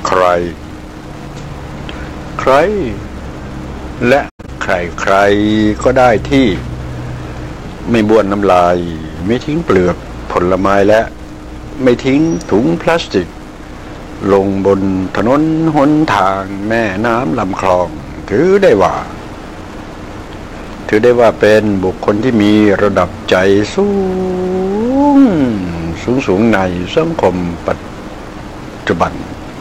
ใครและใครก็ได้ที่ไม่บ้วนน้ำลายไม่ทิ้งเปลือกผลไม้และไม่ทิ้งถุงพลาสติกลงบนถนนหนทางแม่น้ำลำคลองถือได้ว่าเป็นบุคคลที่มีระดับใจสูงในสังคมปัจจุบัน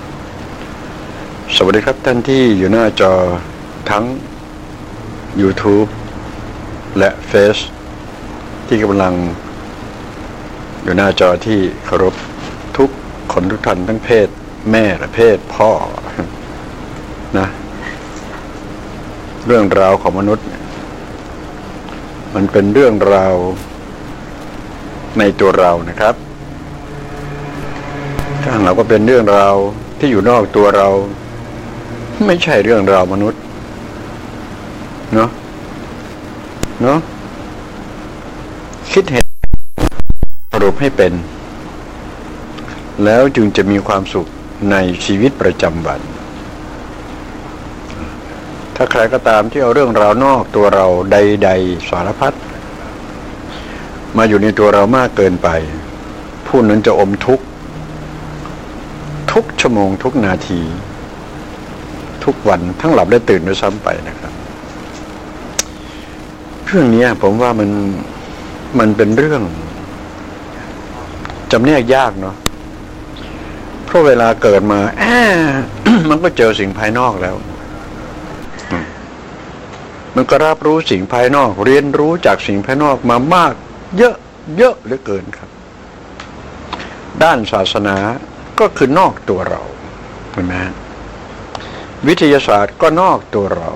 สวัสดีครับท่านที่อยู่หน้าจอทั้ง YouTube และเฟซที่กำลังอยู่หน้าจอที่เคารพทุกคนทุกท่านทั้งเพศแม่และเพศพ่อนะเรื่องราวของมนุษย์มันเป็นเรื่องราวในตัวเรานะครับถ้าเราก็เป็นเรื่องราวที่อยู่นอกตัวเราไม่ใช่เรื่องราวมนุษย์เนาะคิดเห็นสรุปให้เป็นแล้วจึงจะมีความสุขในชีวิตประจำวันถ้าใครก็ตามที่เอาเรื่องราวนอกตัวเราใดๆสารพัดมาอยู่ในตัวเรามากเกินไปผู้นั้นจะอมทุกชั่วโมงทุกนาทีทุกวันทั้งหลับและตื่นด้วยซ้ำไปนะครับเรื่องนี้ผมว่ามันเป็นเรื่องจำแนกยากเนาะเพราะเวลาเกิดมา มันก็เจอสิ่งภายนอกแล้วมันก็รับรู้สิ่งภายนอกเรียนรู้จากสิ่งภายนอกมามากเยอะเหลือเกินครับด้านศาสนาก็คือนอกตัวเราเห็นไหมวิทยาศาสตร์ก็นอกตัวเรา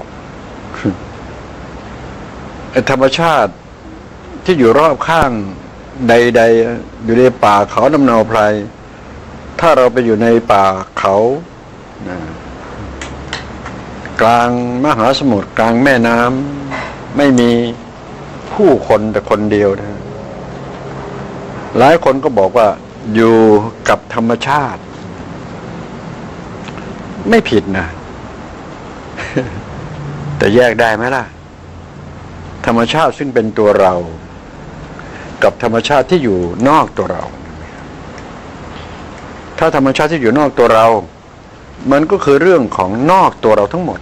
ธรรมชาติที่อยู่รอบข้างใดๆอยู่ในป่าเขาลำเนาไพรถ้าเราไปอยู่ในป่าเขากลางมหาสมุทรกลางแม่น้ำไม่มีผู้คนแต่คนเดียวนะหลายคนก็บอกว่าอยู่กับธรรมชาติไม่ผิดนะแต่แยกได้ไหมล่ะธรรมชาติซึ่งเป็นตัวเรากับธรรมชาติที่อยู่นอกตัวเราถ้าธรรมชาติที่อยู่นอกตัวเรามันก็คือเรื่องของนอกตัวเราทั้งหมด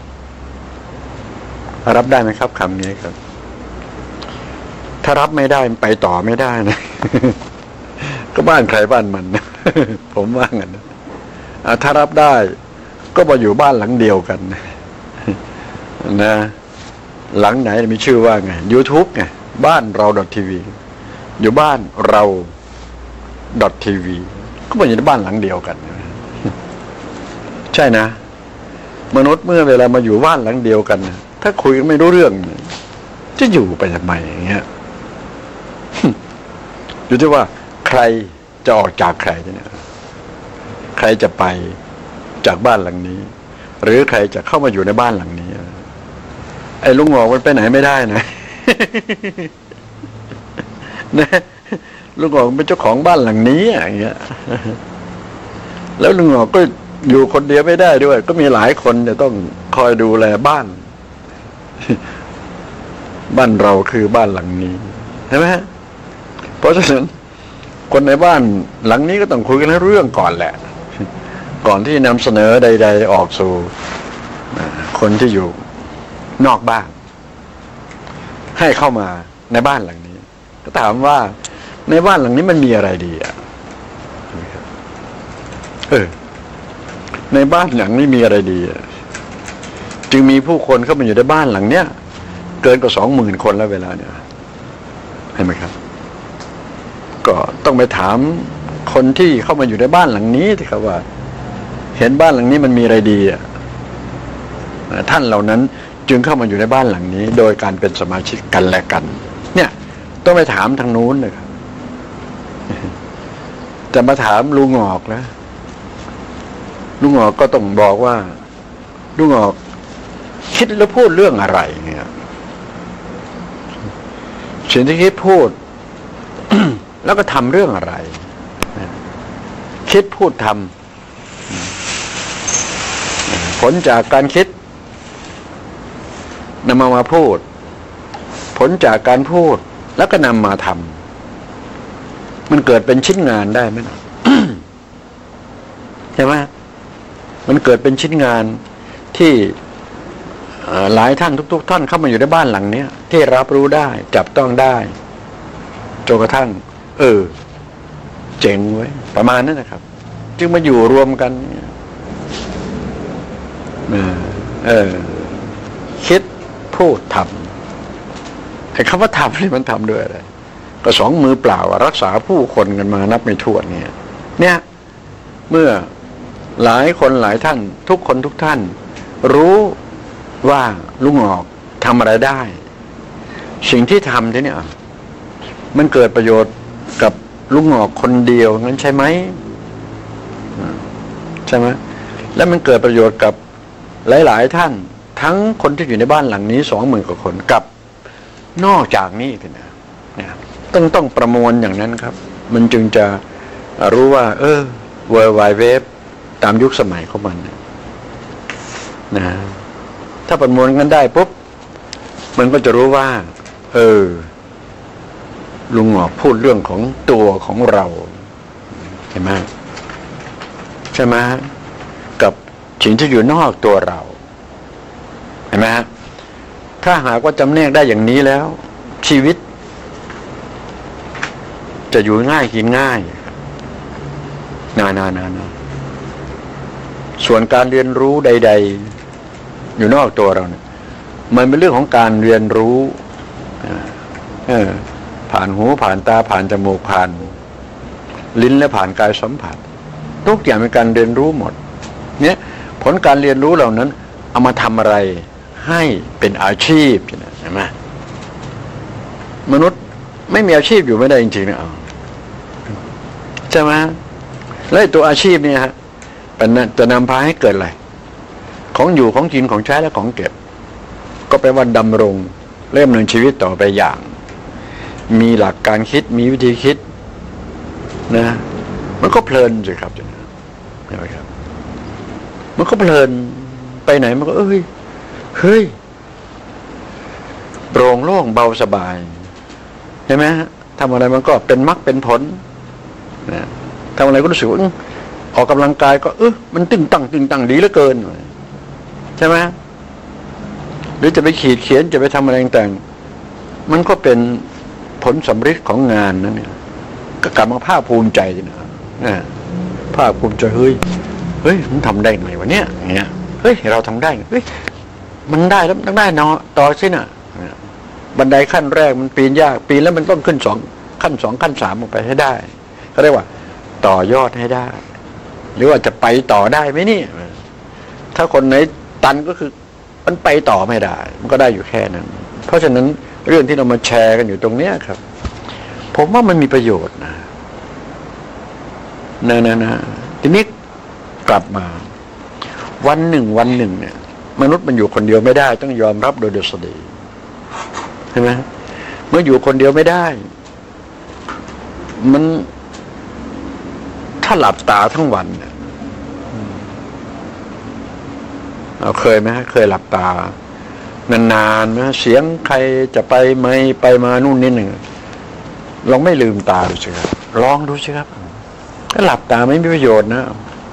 รับได้ไหมครับคำนี้ครับถ้ารับไม่ได้ไปต่อไม่ได้นะ ก็บ้านใครบ้านมัน ผมว่างั้นถ้ารับได้ก็มาอยู่บ้านหลังเดียวกัน นะหลังไหนมีชื่อว่าไง YouTube ไงบ้านเรา .tv อยู่บ้านเรา .tv ก็มาอยู่ในบ้านหลังเดียวกัน ใช่นะมนุษย์เมื่อเวลามาอยู่บ้านหลังเดียวกันถ้าคุยกันไม่รู้เรื่องจะอยู่ไปทำไมอย่างเงี้ย อยู่ที่ว่าใครจะออกจากใครเนี่ยใครจะไปจากบ้านหลังนี้หรือใครจะเข้ามาอยู่ในบ้านหลังนี้ไอ้ลุงหงอกมันไปไหนไม่ได้นะ นะลุงหงอกเป็นเจ้าของบ้านหลังนี้อย่างเงี้ยแล้วลุงหงอกก็อยู่คนเดียวไม่ได้ด้วยก็มีหลายคนจะต้องคอยดูแลบ้าน บ้านเราคือบ้านหลังนี้ใช่ไหมฮะเพราะฉะนั้นคนในบ้านหลังนี้ก็ต้องคุยกันเรื่องก่อนแหละก่อนที่นำเสนอใดๆออกสู่คนที่อยู่นอกบ้านให้เข้ามาในบ้านหลังนี้ก็ถามว่าในบ้านหลังนี้มันมีอะไรดีอ่ะในบ้านหลังนี้มีอะไรดีจึงมีผู้คนเข้ามาอยู่ในบ้านหลังเนี้ยเกินกว่า 20,000 คนแล้วเวลาเนี่ยเห็นไหมครับก็ต้องไปถามคนที่เข้ามาอยู่ในบ้านหลังนี้สิครับว่าเห็นบ้านหลังนี้มันมีอะไรดีอ่ะท่านเหล่านั้นจึงเข้ามาอยู่ในบ้านหลังนี้โดยการเป็นสมาชิกกันและกันเนี่ยต้องไปถามทางนู้นเลยครับจะมาถามลุงหงอกนะลุงหงอกก็ต้องบอกว่าลุงหงอกคิดแล้วพูดเรื่องอะไรเนี่ยสิ่งที่คิดพูด แล้วก็ทำเรื่องอะไรคิดพูดทผลจากการคิดนำมาพูดผลจากการพูดแล้วก็นำมาทำมันเกิดเป็นชิ้นงานได้ไหม ใช่ไหมมันเกิดเป็นชิ้นงานที่หลายท่านทุกท่านเข้ามาอยู่ในบ้านหลังนี้ที่รับรู้ได้จับต้องได้จนกระทั่งเจ๋งไว้ประมาณนั้นนะครับจึงมาอยู่รวมกันคิดพูดทำไอ้คำว่าทำนี่มันทำด้วยอะไรก็สองมือเปล่ารักษาผู้คนกันมานับไม่ถ้วนเนี่ยเมื่อหลายคนหลายท่านทุกคนทุกท่านรู้ว่าลุงออกทำอะไรได้สิ่งที่ทำที่เนี่ยมันเกิดประโยชน์กับลุงออกคนเดียวงั้นใช่ไหมใช่ไหมแล้วมันเกิดประโยชน์กับหลายๆท่านทั้งคนที่อยู่ในบ้านหลังนี้20,000 กว่าคนกับนอกจากนี้เนี่ยต้องประมวลอย่างนั้นครับมันจึงจะรู้ว่าWorld Wide Web ตามยุคสมัยของมันนะถ้าประมวลกันได้ปุ๊บมันก็จะรู้ว่าลุงหงอกพูดเรื่องของตัวของเราเห็นไหมใช่ไหมกับสิ่งที่อยู่นอกตัวเราเห็นไหมถ้าหากว่าจำแนกได้อย่างนี้แล้วชีวิตจะอยู่ง่ายกินง่ายส่วนการเรียนรู้ใดๆอยู่นอกตัวเราเนี่ยมันเป็นเรื่องของการเรียนรู้ผ่านหูผ่านตาผ่านจมูกผ่านลิ้นและผ่านกายสัมผัสทุกอย่างเป็นการเรียนรู้หมดเนี่ยผลการเรียนรู้เหล่านั้นเอามาทำอะไรให้เป็นอาชีพใช่ไหมมนุษย์ไม่มีอาชีพอยู่ไม่ได้จริงๆนะใช่ไหมแล้วตัวอาชีพเนี่ยฮะจะนำพาให้เกิดอะไรของอยู่ของกินของใช้และของเก็บก็แปลว่าดำรงเริ่มดำเนินชีวิตต่อไปอย่างมีหลักการคิดมีวิธีคิดนะมันก็เพลินสิครับใช่ไหมครับมันก็เพลินไปไหนมันก็เฮ้ยโปร่งโล่งเบาสบายใช่ไหมฮะทำอะไรมันก็เป็นมรรคเป็นผลนะทำอะไรก็รู้สึกว่าออกกำลังกายก็มันตึงตั้งดีเหลือเกินใช่ไหมหรือจะไปขีดเขียนจะไปทำอะไรต่างๆมันก็เป็นผลสำฤทธิ์ของงานนั่นเนี่ยก็กลับมาภาคภูมิใจนะภาคภูมิใจเฮ้ยมันทำได้ไงวะเนี่ยอย่างเงี้ยเฮ้ยเราทำได้เฮ้ยมันได้แล้วต้องได้เนาะต่อสิน่ะบันไดขั้นแรกมันปีนยากปีนแล้วมันต้องขึ้นขั้น 2ขั้น 3ออกไปให้ได้เขาเรียกว่าต่อยอดให้ได้หรือว่าจะไปต่อได้ไหมนี่ถ้าคนไหนตันก็คือมันไปต่อไม่ได้มันก็ได้อยู่แค่นั้นเพราะฉะนั้นเรื่องที่เรามาแชร์กันอยู่ตรงเนี้ยครับผมว่ามันมีประโยชน์นะทีนี้กลับมาวันหนึ่งเนี่ยมนุษย์มันอยู่คนเดียวไม่ได้ต้องยอมรับโดยดุษฎีใช่ไหมเมื่ออยู่คนเดียวไม่ได้มันถ้าหลับตาทั้งวันเนี่ยเราเคยไหมเคยหลับตานานๆไหมเสียงใครจะไปมานู่นนี่หนึ่งลองไม่ลืมตาดูสิครับลองดูสิครับถ้าหลับตาไม่มีประโยชน์นะ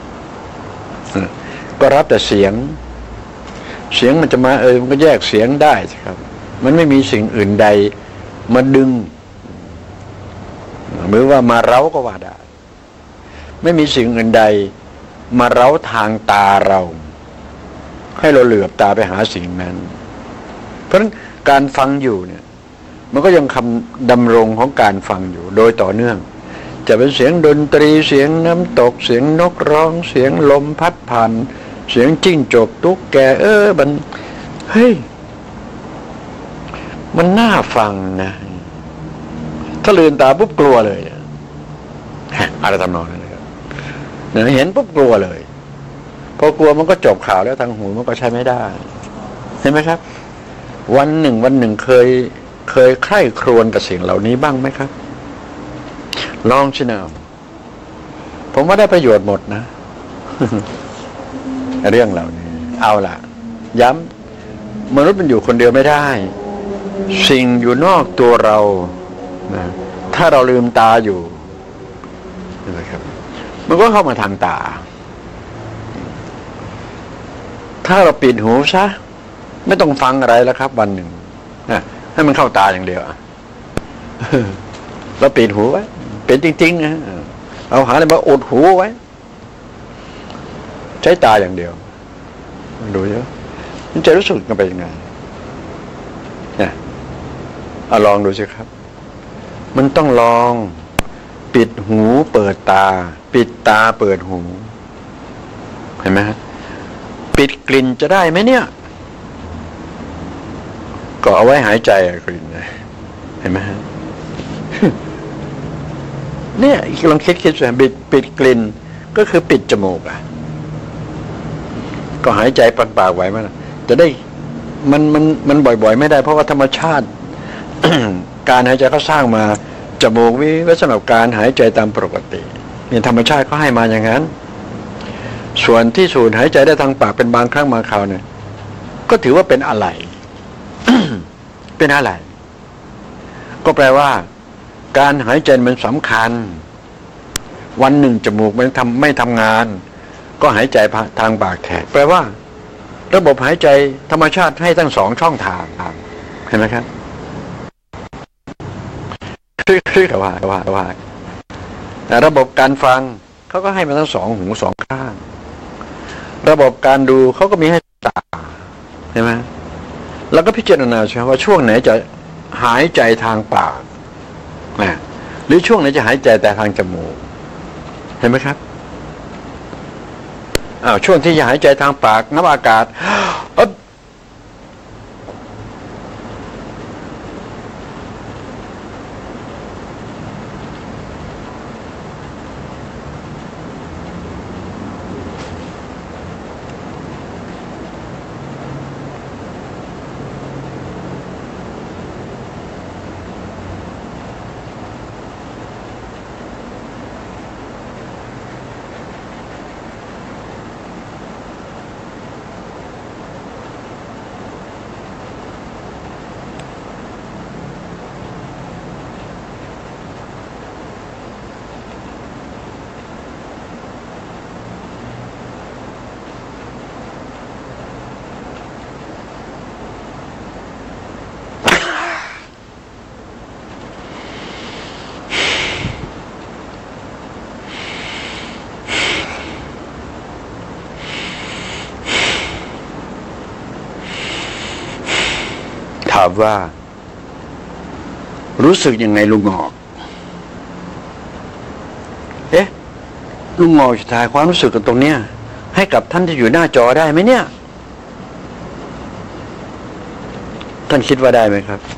ก็รับแต่เสียงมันจะมามันก็แยกเสียงได้สิครับมันไม่มีสิ่งอื่นใดมาดึงหรือว่ามาเร้าก็ว่าได้ไม่มีสิ่งอื่นใดมาเร้าทางตาเราให้เราเหลือบตาไปหาสิ่งนั้นเพราะฉะนั้นการฟังอยู่เนี่ยมันก็ยังคำดำรงของการฟังอยู่โดยต่อเนื่องจะเป็นเสียงดนตรีเสียงน้ำตกเสียงนกร้องเสียงลมพัดผ่านเสียงจิ้งจกตุ๊กแกมันเฮ้ยมันน่าฟังนะถ้าลืมตาปุ๊บกลัวเลยอะไรทำนองนั้นนะครับเห็นปุ๊บกลัวเลยพอกลัวมันก็จบข่าวแล้วทางหูมันก็ใช้ไม่ได้เห็นไหมครับวันหนึ่งเคยใคร่ครวญกับสิ่งเหล่านี้บ้างไหมครับลองชินะผมว่าได้ประโยชน์หมดนะ เรื่องเหล่านี้เอาล่ะย้ำมนุษย์มันอยู่คนเดียวไม่ได้สิ่งอยู่นอกตัวเรานะถ้าเราลืมตาอยู่นะครับมันก็เข้ามาทางตาถ้าเราปิดหูซะไม่ต้องฟังอะไรแล้วครับวันหนึ่งนะให้มันเข้าตาอย่างเดียวเราปิดหูไว้เป็นจริงๆนะเอาหาอะไรมาอุดหูไว้ใช้ตาอย่างเดียวดูเยอะมันจะรู้สึกกันไปยังไงเนี่ยลองดูสิครับมันต้องลองปิดหูเปิดตาปิดตาเปิดหูเห็นไหมฮะปิดกลิ่นจะได้ไหมเนี่ยก็เอาไว้หายใจกลิ่นเห็นไหมฮะเนี่ยลองคิดสิปิดกลิ่นก็คือปิดจมูกก็หายใจปากไว้มั้ยจะได้มันบ่อยๆไม่ได้เพราะว่าธรรมชาติ การหายใจเขาสร้างมาจมูกไว้สำหรับการหายใจตามปกตินี่ธรรมชาติเขาให้มาอย่างนั้นส่วนที่สูดหายใจได้ทางปากเป็นบางครั้งบางคราวเนี่ยก็ถือว่าเป็นอะไร เป็นอะไรก็แปลว่าการหายใจมันสำคัญวันหนึ่งจมูกมันไม่ทำงานก็หายใจทางปากแทนแปลว่าระบบหายใจธรรมชาติให้ทั้งสองช่องทางเห็นไหมครับคือว่าแต่ระบบการฟังเขาก็ให้มาทั้งสองหูสองข้างระบบการดูเขาก็มีให้ตาใช่ไหมแล้วก็พิจารณาใช่ไหมว่าช่วงไหนจะหายใจทางปากหรือช่วงไหนจะหายใจแต่ทางจมูกเห็นไหมครับช่วงที่จะหายใจทางปากนับอากาศถามว่ารู้สึกยังไงลุงงอกลุงงอกจะถ่ายความรู้สึกกันตรงเนี้ยให้กับท่านที่อยู่หน้าจอได้ไหมเนี่ยท่านคิดว่าได้ไหมครับ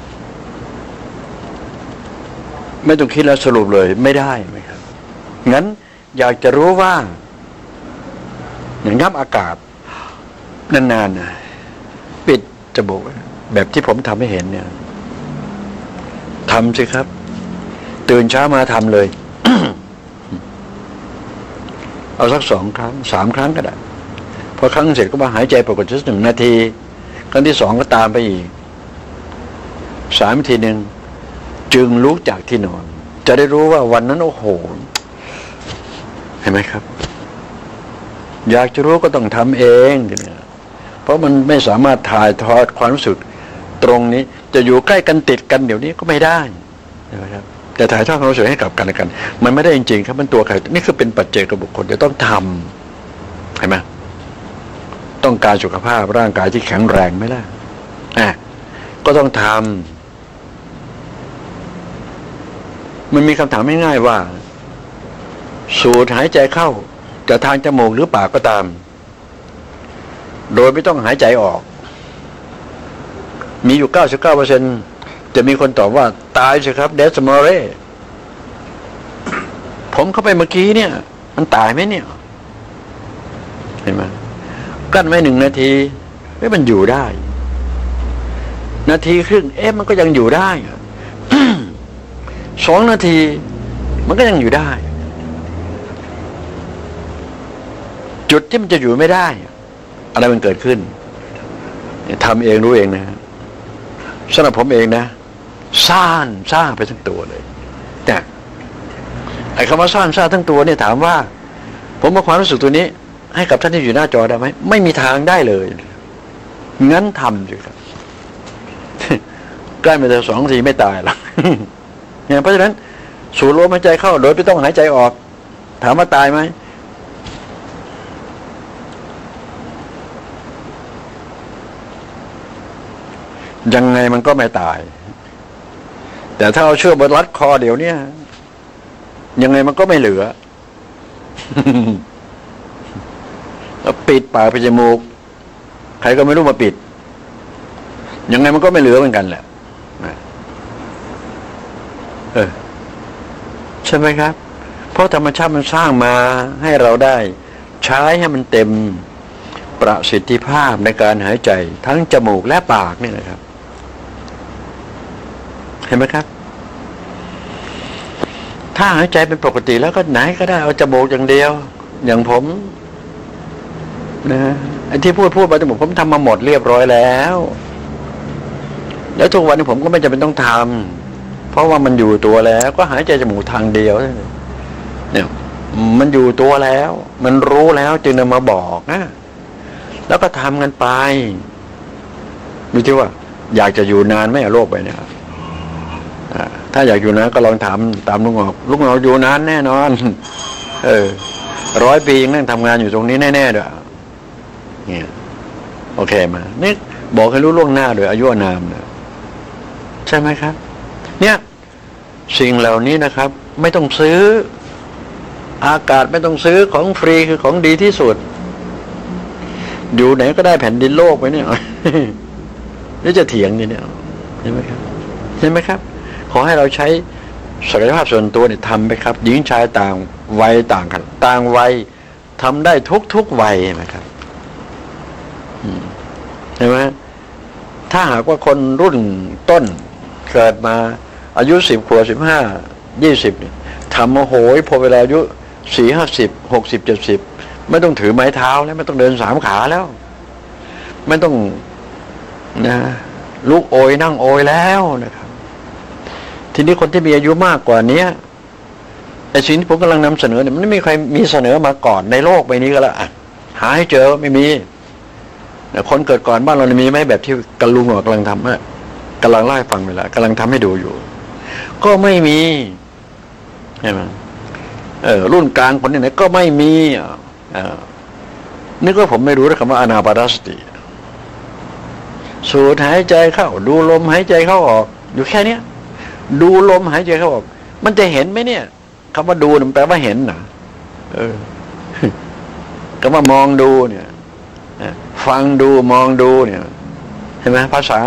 ไม่ต้องคิดแล้วสรุปเลยไม่ได้ไหมครับงั้นอยากจะรู้ว่าอย่างงับอากาศนานๆนะปิดจมูกแบบที่ผมทำให้เห็นเนี่ยทำสิครับตื่นเช้ามาทำเลย เอาสัก2 ครั้ง 3 ครั้งก็ได้พอครั้งเสร็จก็มาหายใจปกติ1 นาทีครั้งที่2ก็ตามไปอีก3 นาทีนึงจึงลุกจากที่นอนจะได้รู้ว่าวันนั้นโอ้โหเห็นไหมครับอยากจะรู้ก็ต้องทำเองเนี่ยเพราะมันไม่สามารถถ่ายทอดความรู้สึกตรงนี้จะอยู่ใกล้กันติดกันเดี๋ยวนี้ก็ไม่ได้นะครับแต่ถ่ายทอดความรู้สึกให้กับกันและกันมันไม่ได้จริงๆครับมันตัวใครนี่คือเป็นปัจเจกบุคคลจะต้องทำเห็นไหมต้องการสุขภาพร่างกายที่แข็งแรงไหมล่ะก็ต้องทำมันมีคำถามง่ายๆว่าสูดหายใจเข้าจะทางจมูกหรือปากก็ตามโดยไม่ต้องหายใจออกมีอยู่ 99% จะมีคนตอบว่าตายสิครับเดสมอเร่ผมเข้าไปเมื่อกี้เนี่ยมันตายไหมเนี่ยเห็นไหมกั้นไว้1 นาทีมันอยู่ได้นาทีครึ่งมันก็ยังอยู่ได้ 2 นาทีมันก็ยังอยู่ได้จุดที่มันจะอยู่ไม่ได้อะไรมันเกิดขึ้นทำเองรู้เองนะสำหรับผมเองนะซ่านไปทั้งตัวเลยแต่ไอ้คำว่าซ่านทั้งตัวเนี่ยถามว่าผมเอาความรู้สึกตัวนี้ให้กับท่านที่อยู่หน้าจอได้ไหมไม่มีทางได้เลยงั้นทำสิครับใกล้มาจะ2 ทีไม่ตายหรอกเนี่ยเพราะฉะนั้นสูดลมหายใจเข้าโดยไม่ต้องหายใจออกถามว่าตายไหมยังไงมันก็ไม่ตายแต่ถ้าเอาเชือกบนรัดคอเดี๋ยวนี้ยังไงมันก็ไม่เหลือ ปิดปากปิดจมูกใครก็ไม่รู้มาปิดยังไงมันก็ไม่เหลือเหมือนกันแหละใช่ไหมครับเพราะธรรมชาติมันสร้างมาให้เราได้ใช้ให้มันเต็มประสิทธิภาพในการหายใจทั้งจมูกและปากนี่นะครับเห็นไหมครับถ้าหายใจเป็นปกติแล้วก็ไหนก็ได้เอาจมูกอย่างเดียวอย่างผมนะไอ้ที่พูดไปจมูกผมทำมาหมดเรียบร้อยแล้วทุกวันนี้ผมก็ไม่จำเป็นต้องทำเพราะว่ามันอยู่ตัวแล้วก็หายใจจมูกทางเดียวเนี่ยมันอยู่ตัวแล้วมันรู้แล้วจึงนำมาบอกนะแล้วก็ทำกันไปดูที่ว่าอยากจะอยู่นานไหมโลกไปเนี่ยถ้าอยากอยู่นานก็ลองถามตามลุงหงอกอยู่นานแน่นอน100 ปียังนั่งทำงานอยู่ตรงนี้แน่ๆด้วยเนี่ยโอเคมานี่บอกให้รู้ล่วงหน้าโดยอายุอานามนะใช่ไหมครับเนี่ยสิ่งเหล่านี้นะครับไม่ต้องซื้ออากาศไม่ต้องซื้อของฟรีคือของดีที่สุดอยู่ไหนก็ได้แผ่นดินโลกไปเนี่ยนี่จะเถียงนี่เนี่ยใช่ไหมครับใช่ไหมครับขอให้เราใช้ศักยภาพส่วนตัวเนี่ยทำไปครับหญิงชายต่างวัยต่างกันต่างวัยทำได้ทุกวัยนะครับเห็นไหมถ้าหากว่าคนรุ่นต้นเกิดมาอายุ10 ขวบ15 20เนี่ยทำโอ้โหพอเวลาอายุ40 50 60 70ไม่ต้องถือไม้เท้าแล้วไม่ต้องเดิน3 ขาแล้วไม่ต้องนะลุกโอยนั่งโอยแล้วนะครับทีนี้คนที่มีอายุมากกว่านี้ไอ้สิ่งที่ผมกำลังนำเสนอเนี่ยมันไม่มีใครมีเสนอมาก่อนในโลกใบนี้ก็แล้วหาให้เจอไม่มีคนเกิดก่อนบ้านเรามีไหมแบบที่กำลุงกำลังทำกำลังเล่าให้ฟังไปแล้วกำลังทำให้ดูอยู่ก็ไม่มีใช่ไหมรุ่นกลางคนไหนก็ไม่มีนึกว่าผมไม่รู้คำว่าอานาปานสติสูดหายใจเข้าดูลมหายใจเข้าออกอยู่แค่เนี้ยดูลมหายใจเข้าออกมันจะเห็นไหมเนี่ยคำว่าดูมันแปลว่าเห็นนะคำว่ามองดูเนี่ยฟังดูมองดูเนี่ยเห็นไหมภาษา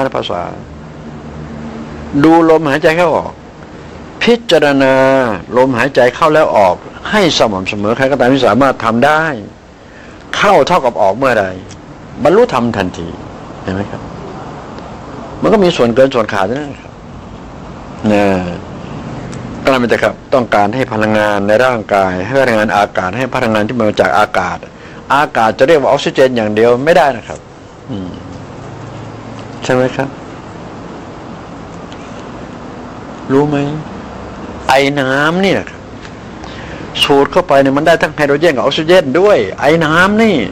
ดูลมหายใจเข้าออกพิจารณาลมหายใจเข้าแล้วออกให้สม่ำเสมอใครก็ตามที่สามารถทำได้เข้าเท่ากับออกเมื่อใดบรรลุธรรมทันทีเห็นไหมครับมันก็มีส่วนเกินส่วนขาดนะครับอะไรมันจะครับต้องการให้พลังงานในร่างกายให้พลังงานอากาศให้พลังงานที่มาจากอากาศจะเรียกว่าออกซิเจนอย่างเดียวไม่ได้นะครับใช่ไหมครับรู้ไหมไอน้ำนี่นะครับสูดเข้าไปเนี่ยมันได้ทั้งไฮโดรเจนกับออกซิเจนด้วยไอน้ำนี่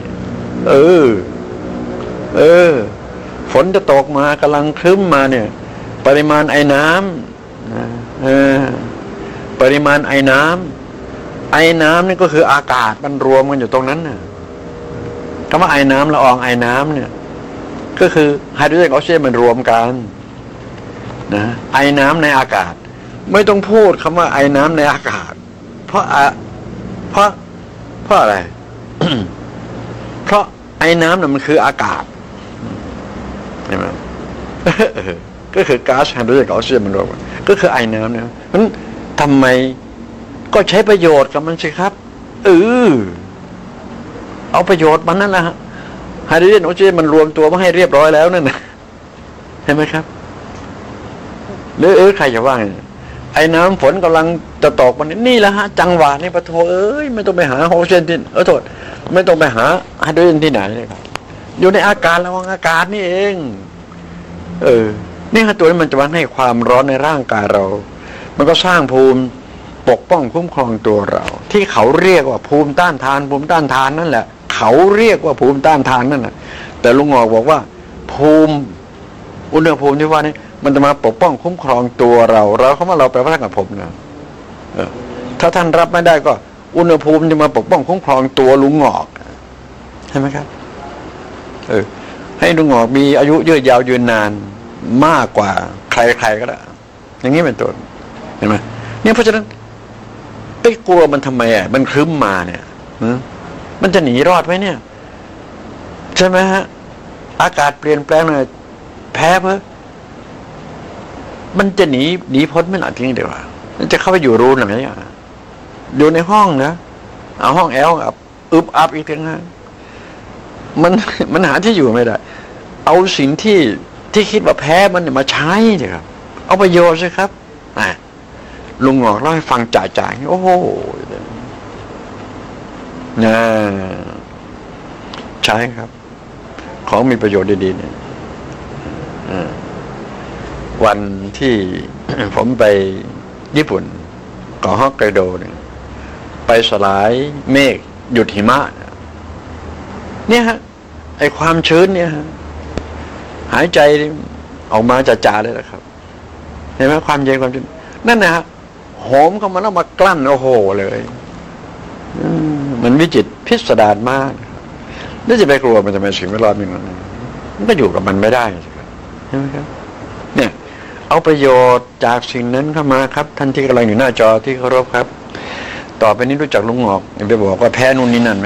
ฝนจะตกมากำลังครึ้มมาเนี่ยปริมาณไอน้ำปริมาณไอน้ำนี่ก็คืออากาศมันรวมกันอยู่ตรงนั้นน่ะคำว่าไอน้ำละอองไอน้ำเนี่ยก็คือไฮโดรเจนกับออกซิเจนมันรวมกันนะไอน้ำในอากาศไม่ต้องพูดคำว่าไอน้ำในอากาศเพราะอะไร เพราะไอน้ำน่ะมันคืออากาศใช่ไหม ก็คือก๊าซไฮโดรเจนกับออกซิเจนมันรวมกันก็คือไอน้ำเนี่ยมันทำไมก็ใช้ประโยชน์กับมันสิครับเอาประโยชน์มันนั่นแหละฮะไฮโดรเจนออกซิเจนมันรวมตัวมาให้เรียบร้อยแล้วนั่นนะเห็นไหมครับหรือใครจะว่าไงไอ้น้ำฝนกำลังจะตกมันนี่แหละฮะจังหวะนี่ปะโถไม่ต้องไปหาออกซิเจนที่โทษไม่ต้องไปหาไฮโดรเจนที่ไหนเลยครับอยู่ในอากาศระวังอากาศนี่เองนี่ค่ะตัวนี้มันจะมาให้ความร้อนในร่างกายเรา มันก็สร้างภูมิปกป้องคุ้มครองตัวเราที่เขาเรียกว่าภูมิต้านทานภูมิต้านทานนั่นแหละเขาเรียกว่าภูมิต้านทานนั่นแหละแต่ลุงหงอกบอกว่าภูมิอุณหภูมิที่ว่านี่มันจะมาปกป้องคุ้มครองตัวเราเขาว่าเราแปลว่ากับผมนะถ้าท่านรับไม่ได้ก็อุณหภูมิจะมาปกป้องคุ้มครองตัวลุงหงอกใช่ไหมครับให้ลุงหงอกมีอายุยืดยาวยืนนานมากกว่าใครๆก็ได้อย่างนี้เป็นต้นเห็นไหมเนี่ยเพราะฉะนั้นไปกลัวมันทำไมมันครึ้มมาเนี่ยมันจะหนีรอดไหมเนี่ยใช่ไหมฮะอากาศเปลี่ยนแปลงเลยแพ้เพ้อมันจะหนีพ้นไม่หลับจริงเดี๋ยวมันจะเข้าไปอยู่รูนหรือไงอยู่ในห้องนะเอาห้องแอลอึบอับอีกทีนะมันหาที่อยู่ไม่ได้เอาสิ่งที่คิดว่าแพ้มันมาใช้เถอะครับเอาประโยชน์สิครับลุงหงอกเล่าให้ฟังจ่ายโอ้โหนะใช่ครับของมีประโยชน์ดีๆเนี่ยวันที่ ผมไปญี่ปุ่นเกาะฮอกไกโดเนี่ยไปสลายเมฆหยุดหิมะเนี่ยฮะไอความชื้นเนี่ยฮะหายใจออกมาจ่าๆเลยนะครับเห็นไหมความเย็นความชื้นนั่นนะฮะหอมเข้ามาแล้วมากลั้นโอ้โหเลยมันวิจิตรพิสดารมากนี่จะไปกลัวมันจะเป็นสิ่งแวดล้อมอย่างนั้นมันก็อยู่กับมันไม่ได้ใช่ไหมครับเนี่ยเอาประโยชน์จากสิ่งนั้นเข้ามาครับท่านที่กำลังอยู่หน้าจอที่เคารพครับต่อไปนี้รู้จักลุงหงอกอย่าไปบอกว่าแพ้นู่นนี่นั่นไหม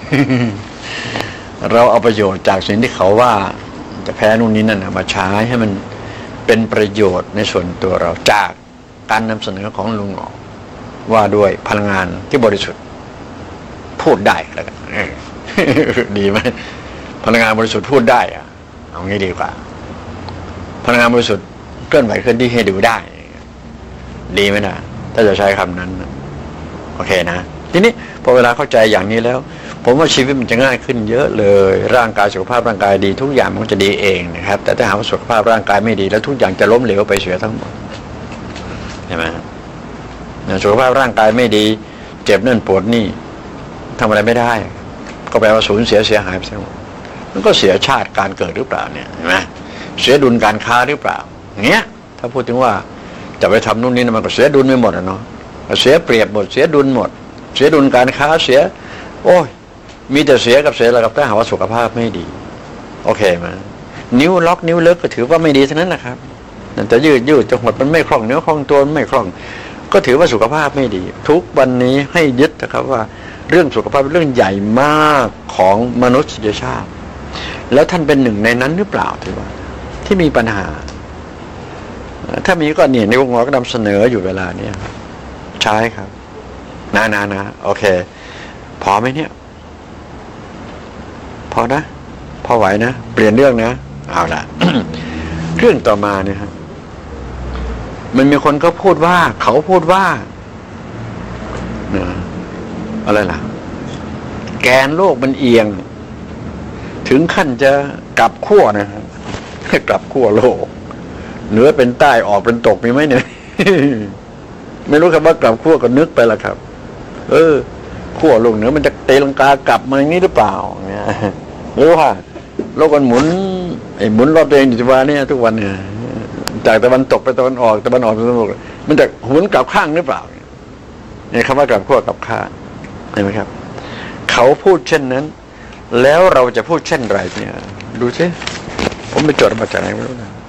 เราเอาประโยชน์จากสิ่งที่เขาว่าจะแพ้นู่นนี่นั่นมาใช้ให้มันเป็นประโยชน์ในส่วนตัวเราจากการนำเสนอของลุงหงอกว่าด้วยพลังงานที่บริสุทธิ์พูดได้แล้วกันดีไหมพลังงานบริสุทธิ์พูดได้เอางี้ดีกว่าพลังงานบริสุทธิ์เคลื่อนไหวเคลื่อนที่ให้ดูได้ดีไหมนะถ้าจะใช้คำนั้นโอเคนะทีนี้พอเวลาเข้าใจอย่างนี้แล้วผมว่าชีวิตมันจะง่ายขึ้นเยอะเลยร่างกายสุขภาพร่างกายดีทุกอย่างมันจะดีเองนะครับแต่ถ้าหากว่าสุขภาพร่างกายไม่ดีแล้วทุกอย่างจะล้มเหลวไปเสียทั้งหมดใช่ไหมสุขภาพร่างกายไม่ดีเจ็บนั่นปวดนี่ทำอะไรไม่ได้ก็แปลว่าสูญเสียหายไปทั้งหมดมันก็เสียชาติการเกิดหรือเปล่าเนี่ยเห็นไหมเสียดุลการค้าหรือเปล่าอย่างเงี้ยถ้าพูดถึงว่าจะไปทำนู่นนี่มันก็เสียดุลไม่หมดเนาะเสียเปรียบหมดเสียดุลหมดเสียดุลการค้าเสียโอ้ยมีแต่เสียกับเสียอะไรกับถ้าหาว่าสุขภาพไม่ดีโอเคมั้ยนิ้วล็อกนิ้วเลิกก็ถือว่าไม่ดีเท่านั้นนะครับแต่ยืดจะหดมันไม่คล่องเนื้อคล่องตัวไม่คล่องก็ถือว่าสุขภาพไม่ดีทุกวันนี้ให้ยึดนะครับว่าเรื่องสุขภาพเป็นเรื่องใหญ่มากของมนุษยชาติแล้วท่านเป็นหนึ่งในนั้นหรือเปล่าที่ว่าที่มีปัญหาถ้ามีก็เนี่ยในวงล้อก็นำเสนออยู่เวลานี้ใช่ครับนะโอเคพอไหมเนี่ยพอนะพอไหวนะเปลี่ยนเรื่องนะเอาละ เรื่องต่อมาเนี่ยครับมันมีคนก็พูดว่าเขาพูดว่าอะไรล่ะแกนโลกมันเอียงถึงขั้นจะกลับขั้วนะครับกลับขั้วโลกเหนือเป็นใต้ออกเป็นตกมีไหมเนี่ย ไม่รู้คำว่ากลับขั้วก็นึกไปละครับขั้วโลกเหนือมันจะเตลังกากลับมาอย่างนี้หรือเปล่าเนี่ยหรือว่าโลกมันหมุนหมุนรอบตัวเองอยู่ที่ว่าเนี่ยทุกวันเนี่ยจากตะวันตกไปตะวันออกตะวันออกไปตะวันตกมันจะหมุนกลับข้างหรือเปล่าเนี่ยคำว่ากลับขั้วกลับข้างเห็นไหมครับเขาพูดเช่นนั้นแล้วเราจะพูดเช่นไรเนี่ยดูสิผมไปจดมาจากไหนไม่รู้นะ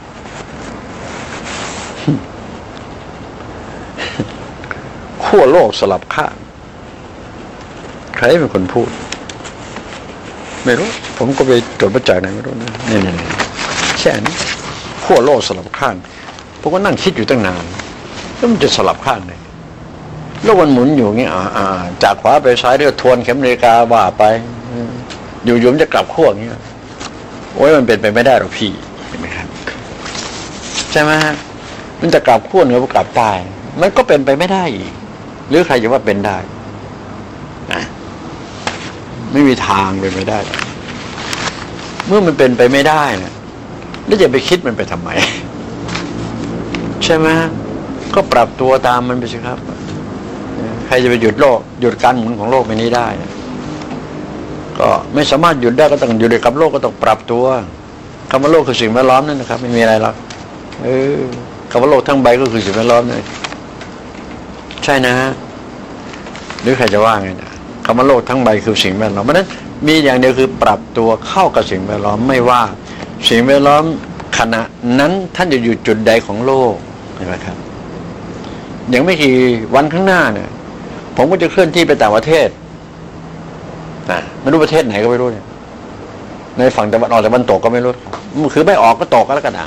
ขั้วโลกสลับข้างใครเป็นคนพูดไม่รู้ผมก็ไปจดมาจากไหนไม่รู้นะนี่แค่นี้ขั้วโลกสลับข้างผมก็นั่งคิดอยู่ตั้งนานแล้วมันจะสลับข้างเลยโลกมันหมุนอยู่อย่างนี้จากขวาไปซ้ายเรียกทวนเข็มนาฬิกาว่าไปอยู่ๆจะกลับขั้วอย่างนี้โอ้ยมันเป็นไปไม่ได้หรอกพี่เห็นไหมครับใช่ไหมมันจะกลับขั้วเหนือกลับใต้มันก็เป็นไปไม่ได้อีกหรือใครจะว่าเป็นได้นะไม่มีทางเป็นไปได้เมื่อมันเป็นไปไม่ได้นะแล้วจะไปคิดมันไปทำไมใช่ไหมก็ปรับตัวตามมันไปสิครับใครจะไปหยุดโลกหยุดการหมุนของโลกไปนี้ได้ก็ไม่สามารถหยุดได้ก็ต้องอยู่ด้วยกับโลกก็ต้องปรับตัวคำว่าโลกคือสิ่งแวดล้อมนั่นนะครับไม่มีอะไรหรอกคำว่าโลกทั้งใบก็คือสิ่งแวดล้อมนั่นใช่นะหรือใครจะว่าไงนะคำว่าโลกทั้งใบคือสิ่งแวดล้อมเพราะนั้นมีอย่างเดียวคือปรับตัวเข้ากับสิ่งแวดล้อมไม่ว่าสิ่งแวดล้อมขณะนั้นท่านจะอยู่จุดใดของโลกเห็นไหมครับอย่างไม่กี่วันข้างหน้าเนี่ยผมก็จะเคลื่อนที่ไปต่างประเทศไม่รู้ประเทศไหนก็ไม่รู้เนี่ยในฝั่งตะวันออกตะวันตกก็ไม่รู้คือไม่ออกก็ตกก็แล้วกัน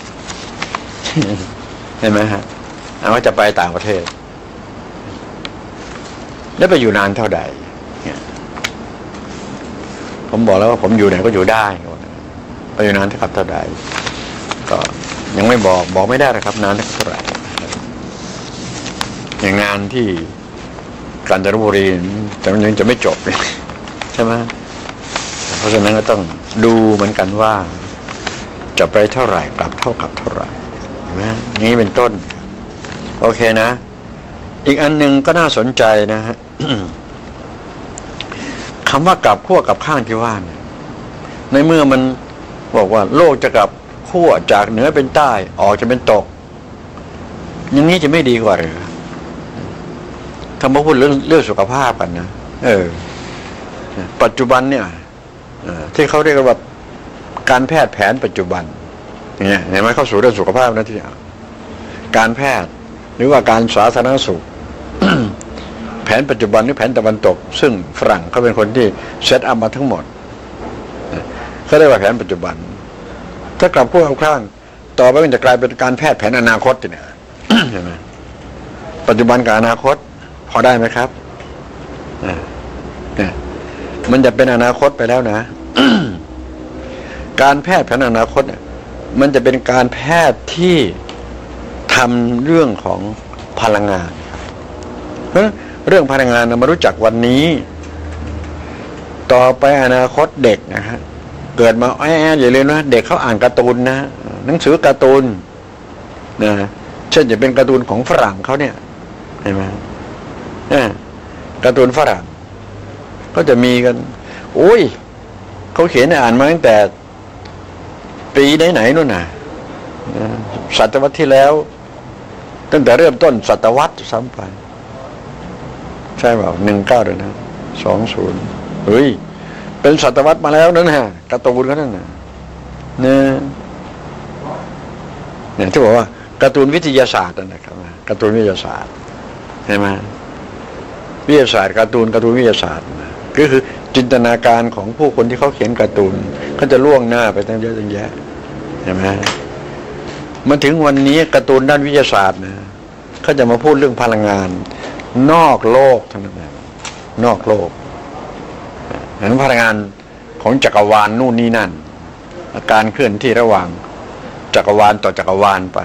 เห็นไหมฮะว่าจะไปต่างประเทศแล้วไปอยู่นานเท่าใดผมบอกแล้วว่าผมอยู่ไหนก็อยู่ได้ไปอยู่นานเท่าใดก็ยังไม่บอกไม่ได้นะครับนานเท่าไหร่อย่างงานที่กาญจนบุรีแต่มันยังจะไม่จบเลยใช่ไหมเพราะฉะนั้นก็ต้องดูเหมือนกันว่าจะไปเท่าไหร่กลับเท่ากับเท่าไหร่เห็นไหมนี้เป็นต้นโอเคนะอีกอันหนึ่งก็น่าสนใจนะฮะ คำว่ากลับขั้วกับข้างที่ว่าเนี่ยในเมื่อมันบอกว่าโลกจะกลับขั้วจากเหนือเป็นใต้ออกจะเป็นตกอย่างนี้จะไม่ดีกว่าหรือถ้ามาพูดเรื่องสุขภาพกันนะปัจจุบันเนี่ยที่เขาเรียกว่าการแพทย์แผนปัจจุบันอย่างเงี้ยเห็นไหมเข้าสู่เรื่องสุขภาพนะที่การแพทย์หรือว่าการสาธารณสุข แผนปัจจุบันหรือแผนตะวันตกซึ่งฝรั่งเขาเป็นคนที่เซตอัพมาทั้งหมดเขาเรียกว่าแผนปัจจุบันถ้ากลับขั้วข้างต่อไปมันจะกลายเป็นการแพทย์แผนอนาคตเนี่ย เห็นไหมปัจจุบันกับอนาคตพอได้ไหมครับเนี่ยมันจะเป็นอนาคตไปแล้วนะ การแพทย์แผนอนาคตมันจะเป็นการแพทย์ที่ทำเรื่องของพลังงานเพราะเรื่องพลังงานเรามารู้จักวันนี้ต่อไปอนาคตเด็กนะฮะเกิดมาอย่าลืมนะเด็กเขาอ่านการ์ตูนนะหนังสือการ์ตูนนะเช่นจะเป็นการ์ตูนของฝรั่งเขาเนี่ยเห็นไหมการ์ตูนฝรั่งก็จะมีกันโอ้ยเขาเขียนอ่านมาตั้งแต่ปีไหนนู่นน่ะศตวรรษที่แล้วตั้งแต่เริ่มต้นศตวรรษซ้ำไปใช่เปล่า19เลยนะ20เฮ้ยเป็นศตวรรษมาแล้วนั่นฮะการ์ตูนเขานั่นน่ะเนี่ยที่บอกว่าการ์ตูนวิทยาศาสตร์นะครับการ์ตูนวิทยาศาสตร์ใช่ไหมวิทยาศาสตร์การ์ตูนวิทยาศาสตร์ก็คือจินตนาการของผู้คนที่เขาเขียนการ์ตูนเขาจะล่วงหน้าไปตั้งเยอะตั้งแยะใช่ไหมมาถึงวันนี้การ์ตูนด้านวิทยาศาสตร์นะเขาจะมาพูดเรื่องพลังงานนอกโลกทั้งนั้นนอกโลกนั้นพลังงานของจักรวาลนู่นนี่นั่นการเคลื่อนที่ระหว่างจักรวาลต่อจักรวาลไป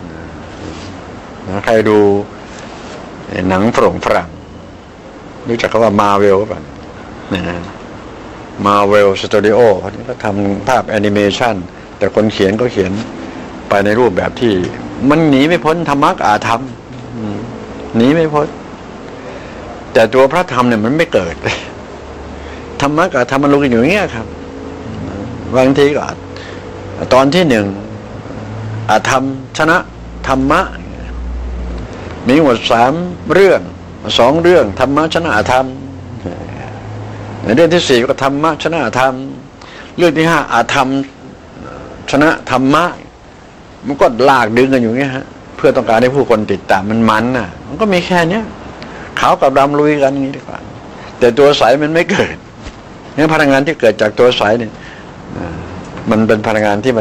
ใครดูหนังฝรั่งรู้จักคำว่ามาเวลป่ะนะมาเวลสตูดิโอเขาก็ทำภาพแอนิเมชันแต่คนเขียนก็เขียนไปในรูปแบบที่มันหนีไม่พ้นธรรมะอาธรรมหนีไม่พ้นแต่ตัวพระธรรมเนี่ยมันไม่เกิดธรรมะกับธรรมมันลงกันอยู่อย่างเงี้ยครับบางทีก็ตอนที่อาธรรมชนะธรรมะมีหมด3เรื่อง2เรื่องธรรมะชนะธรรมในเรื่องที่4ก็ธรรมะชนะธรรมเรื่องที่5อาธรรมชนะธรรมะมันก็ลากดึงกันอยู่เงี้ยฮะเพื่อต้องการให้ผู้คนติดตามมันน่ะมันก็มีแค่เนี้ยขาวกับดำลุยกันอย่างนี้ดีกว่าแต่ตัวใสมันไม่เกิดเนี่ยพลังงานที่เกิดจากตัวใสเนี่ยมันเป็นพลังงานที่มัน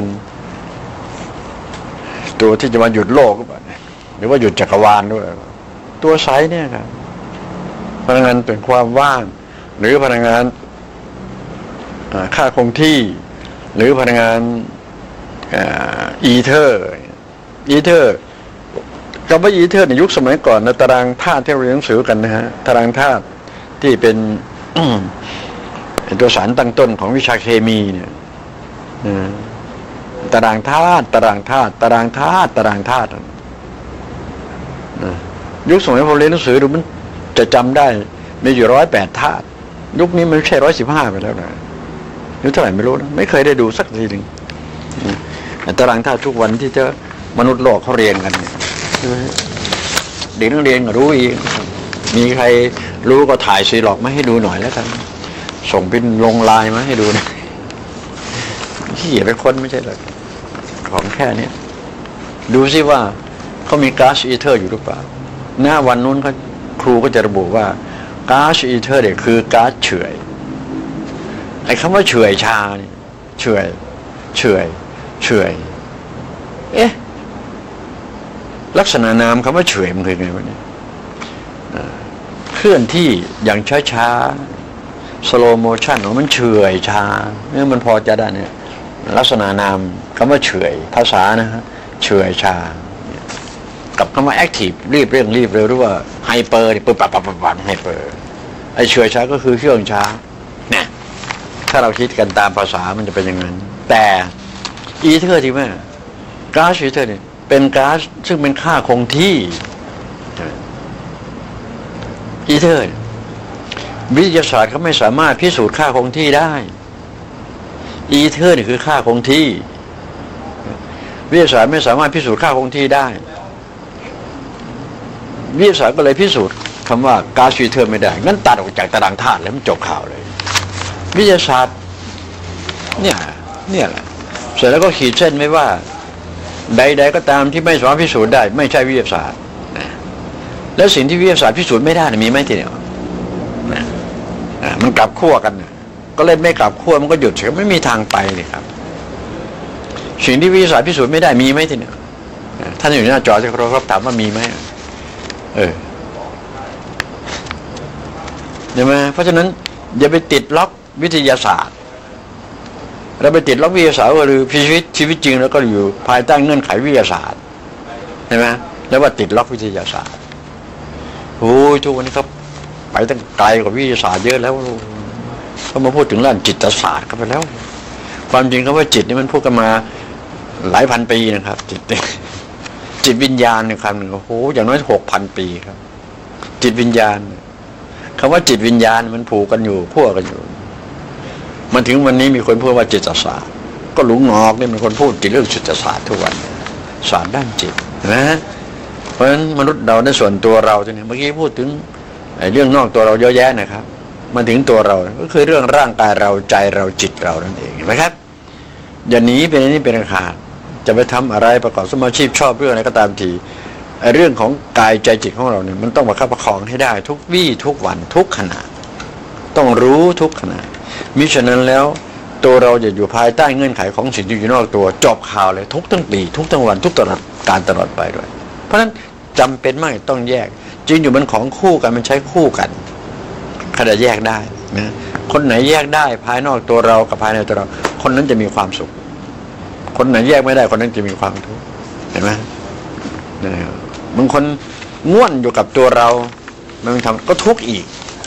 ตัวที่จะมาหยุดโลกหรือว่าหยุดจักรวาลด้วยตัวใสเนี่ยครับพลังงานเป็นความว่างหรือพลังงานค่าคงที่หรือพลังงานอีเทอร์คำว่าอีเทอร์ในยุคสมัยก่อนในตารางธาตุที่เราเรียนหนังสือกันนะฮะตารางธาตุที่เป็น ตัวสารตั้งต้นของวิชาเคมีเนี่ยตารางธาตุยุคสมัยผมเรียนหนังสือดูมันจะจำได้มีอยู่108 ธาตุยุคนี้มันไม่ใช่115ไปแล้วนะยุคเท่าไหร่ไม่รู้นะไม่เคยได้ดูสักทีหนึ่งตารางธาตุทุกวันที่มนุษย์โลกเขาเรียนกันเนี่ยเด็กนักเรียนก็รู้อีกมีใครรู้ก็ถ่ายซีล็อกมาให้ดูหน่อยแล้วกันส่งเป็นลงไลน์มาให้ดูนะขี้เกียจไปค้นไม่ใช่หรอกของแค่นี้ดูซิว่าเขามีก๊าซอีเทอร์อยู่หรือเปล่าหน้าวันนู้นครูก็จะระบุว่าก๊าซอีเทอร์เนี่ยคือก๊าซเฉื่อยไอ้คำว่าเฉื่อยชาเนี่ยเฉื่อยเอ๊ะลักษณะนามคำว่าเฉื่อยมันคือไงวะเนี่ยเคลื่อนที่อย่างช้าๆ slow motion มันเฉื่อยชาเนี่ยมันพอจะได้เนี่ยลักษณะนามคำว่าเฉื่อยภาษานะฮะเฉื่อยชากับคำว่า active รีบเร่งรีบเร็วหรือว่า hyper นี่ปึ๊บปั๊บhyper ไอ้เฉื่อยช้าก็คือเครื่องช้าเนี่ยถ้าเราคิดกันตามภาษามันจะเป็นอย่างนั้นแต่อีเทอร์ที่แม่ก๊าซอีเทอร์เนี่ยเป็นก๊าซซึ่งเป็นค่าคงที่อีเทอร์วิทยาศาสตร์เขาไม่สามารถพิสูจน์ค่าคงที่ได้อีเทอร์นี่คือค่าคงที่วิทยาศาสตร์ไม่สามารถพิสูจน์ค่าคงที่ได้วิทยาศาสตร์ก็เลยพิสูจน์คำว่าก๊าซอีเทอร์ไม่ได้งั้นตัดออกจากตารางธาตุแล้วมันจบข่าวเลยวิทยาศาสตร์เนี่ยแหละเสร็จแล้วก็ขีดเส้นไว้ว่าใดๆก็ตามที่ไม่สามารถพิสูจน์ได้ไม่ใช่วิทยาศาสตร์แล้วสิ่งที่วิทยาศาสตร์พิสูจน์ไม่ได้มีไหมทีเดียวมันกลับขั้วกันก็เล่นไม่กลับขั้วมันก็หยุดเฉยไม่มีทางไปเลยครับสิ่งที่วิทยาศาสตร์พิสูจน์ไม่ได้มีไหมทีเดียวท่านอยู่หน้าจอที่เราถามว่ามีไหมใช่ไหมเพราะฉะนั้นอย่าไปติดล็อกวิทยาศาสตร์เราไปติดล็อกวิทยาศาสตร์หรือชีวิตจริงแล้วก็อยู่ภายใต้เงื่อนไขวิทยาศาสตร์ใช่ไหมแล้วว่าติดล็อกวิทยาศาสตร์โอ้ยทุกวันนี้ครับไปตั้งไกลกว่าวิทยาศาสตร์เยอะแล้วเขามาพูดถึงด้านจิตศาสตร์กันไปแล้วความจริงคำว่าจิตนี่มันพูดกันมาหลายพันปีนะครับจิตวิญญาณเนี่ยคำหนึ่งโอ้โหอย่างน้อย6,000 ปีครับจิตวิญญาณคำว่าจิตวิญญาณมันผูกกันอยู่พัวกันอยู่มันถึงวันนี้มีคนพูดว่าจิตศาสตร์ก็หลุงงอกเนี่ยเป็นคนพูดเรื่องจิตศาสตร์ทุกวันศาสตร์ด้านจิตนะเพราะฉะนั้นมนุษย์เราในส่วนตัวเราเนี่ยเมื่อกี้พูดถึงเรื่องนอกตัวเราเยอะแยะนะครับมาถึงตัวเราก็คือเรื่องร่างกายเราใจเราจิตเรานั่นเองเห็นไหมครับอย่าหนีเป็นนี้เป็นราคาจะไปทำอะไรประกอบสมาชีพชอบเรื่องอะไรก็ตามทีเรื่องของกายใจจิตของเราเนี่ยมันต้องประคับประคองให้ได้ทุกวี่ทุกวันทุกขณะต้องรู้ทุกขณะมิฉะนั้นแล้วตัวเราจะอยู่ภายใต้เงื่อนไขของสิ่งที่อยู่นอกตัวจบข่าวเลยทุกทั้งปีทุกทั้งวันทุกตลอดการตลอดไปด้วยเพราะฉะนั้นจำเป็นมากต้องแยกจริงอยู่มันของคู่กันมันใช้คู่กันขนาดแยกได้นะคนไหนแยกได้ภายนอกตัวเรากับภายในตัวเราคนนั้นจะมีความสุขคนไหนแยกไม่ได้คนนั้นจะมีความทุกข์เห็นไหมบางคนง่วนอยู่กับตัวเรามันทำก็ทุกข์อีก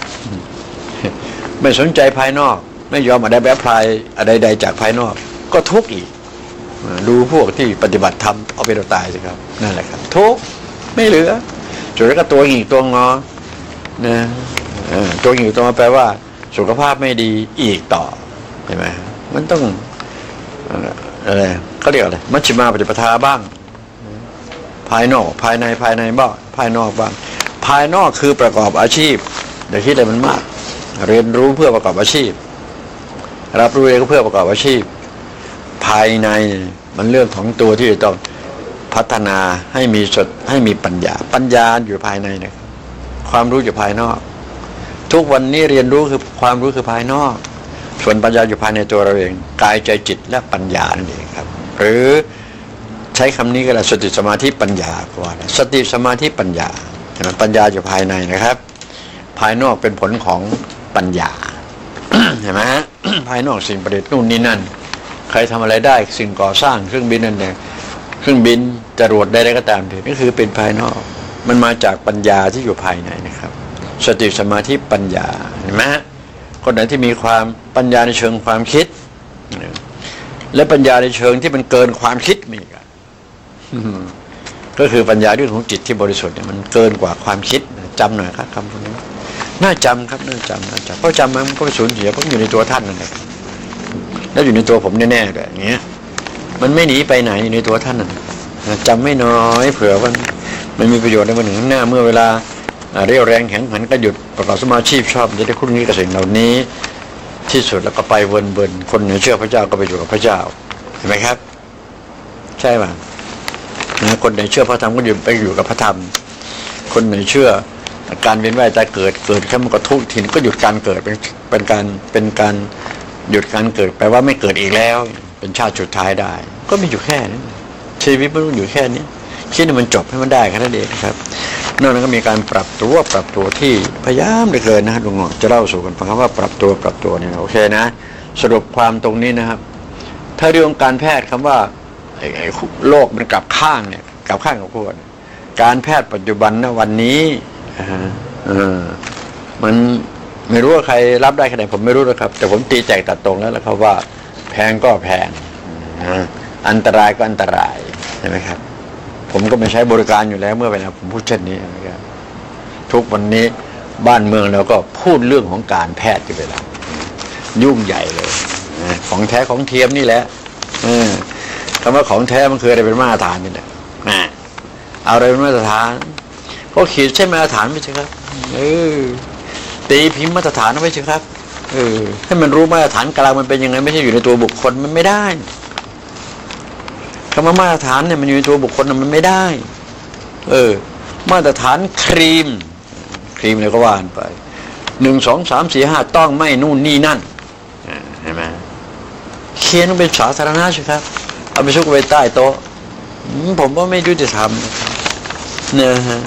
ไม่สนใจภายนอกไม่ยอมอะไรแบบพลายอะไรใดจากภายนอกก็ทุกข์อีกดูพวกที่ปฏิบัติธรรมเอาไปตายสิครับนั่นแหละครับทุกข์ไม่เหลือจุดแล้วก็ตัวหงิกตัวงอนะตัวหงิกตัวงอแปลว่าสุขภาพไม่ดีอีกต่อใช่ไหมมันต้องอะไรเขาเรียกอะไรมัชฌิมาปฏิปทาบ้างภายนอกภายในบ้างภายนอกบ้างภายนอกคือประกอบอาชีพอย่าคิดอะไรมันมากเรียนรู้เพื่อประกอบอาชีพรับรู้เองก็เพื่อประกอบอาชีพภายในมันเรื่องของตัวที่ต้องพัฒนาให้มีให้มีปัญญาอยู่ภายในนะครับความรู้อยู่ภายนอกทุกวันนี้เรียนรู้คือความรู้คือภายนอกส่วนปัญญาอยู่ภายในตัวเราเองกายใจจิตและปัญญานั่นเองครับหรือใช้คำนี้ก็ได้สติสมาธิปัญญาก็ว่าสติสมาธิปัญญาปัญญาอยู่ภายในนะครับภายนอกเป็นผลของปัญญา เห็นไหมฮะ ภายนอกสิ่งประดิษฐ์นู่นนี่นั่นใครทำอะไรได้สิ่งก่อสร้างเครื่องบินนั่นเองเครื่องบินจรวดได้ก็ตามทีนี่คือเป็นภายนอกมันมาจากปัญญาที่อยู่ภายในนะครับสติสมาธิปัญญาเห็นไหมฮะคนไหนที่มีความปัญญาในเชิงความคิดและปัญญาในเชิงที่มันเกินความคิดมีกันก็คือปัญญาเรื่องของจิตที่บริสุทธิ์เนี่ยมันเกินกว่าความคิดจำหน่อยครับคำพวกนี้น่าจำครับน่าจำเพราะจำมันก็ไปสูญเสียเพราะอยู่ในตัวท่านนั่นแหละแล้วอยู่ในตัวผมแน่ๆเลยอย่างเงี้ยมันไม่หนีไปไหนอยู่ในตัวท่านนั่นจำไม่น้อยเผื่อว่ามันมีประโยชน์ในวันหนึ่งข้างหน้าเมื่อเวลาเรี่ยวแรงแข็งขันก็หยุดประกอบสมาชีพชอบจะได้คุ้นนี้กับสิ่งเหล่านี้ที่สุดแล้วก็ไปเวินคนไหนเชื่อพระเจ้าก็ไปอยู่กับพระเจ้าเห็นไหมครับใช่ป่ะคนไหนเชื่อพระธรรมก็ไปอยู่กับพระธรรมคนไหนเชื่อการเวียนว่ายตายเกิดแค่มันก็ทุกข์ทีก็หยุดการเกิดเป็นการหยุดการเกิดแปลว่าไม่เกิดอีกแล้วเป็นชาติสุดท้ายได้ก็มีอยู่แค่นี้ชีวิตมันอยู่แค่นี้คิดให้มันจบให้มันได้แค่นั้นเองครับนอกนั้นก็มีการปรับตัวที่พยายามเหลือเกินนะลุงหงอกจะเล่าสู่กันฟังคำว่าปรับตัวเนี่ยโอเคนะสรุปความตรงนี้นะครับถ้าเรื่องการแพทย์คำว่าโลกมันกลับข้างเนี่ยกลับข้างกับขั้วการแพทย์ปัจจุบันนะวันนี้มันไม่รู้ว่าใครรับได้แค่ไหนผมไม่รู้นะครับแต่ผมตีแจกตัดตรงแล้วครับว่าแพงก็แพงอันตรายก็อันตรายใช่ไหมครับผมก็ไม่ใช้บริการอยู่แล้วเมื่อเวลาผมพูดเช่นนี้นะครับทุกวันนี้บ้านเมืองเราก็พูดเรื่องของการแพทย์อยู่เวลายุ่งใหญ่เลยของแท้ของเทียมนี่แหละคำว่าของแท้มันคืออะไรเป็นมาตรฐานนี่แหละเอาอะไรเป็นมาตรฐานก็ขีดเส้นมาตรฐานไม่ใช่ครับตีพิมพ์มาตรฐานไม่ใช่ครับให้มันรู้มาตรฐานกลางมันเป็นยังไงไม่ใช่อยู่ในตัวบุคคลมันไม่ได้คำว่ามาตรฐานเนี่ยมันอยู่ในตัวบุคคลมันไม่ได้มาตรฐานครีมเลยก็ว่านไป1 2 3 4 5ต้องไม่นู่นนี่นั่นเห็นไหมเขียนลงเป็นสาธารณะใช่ครับเอาไปซุกไว้ใต้โต๊ะผมว่าไม่ยุติธรรมนะ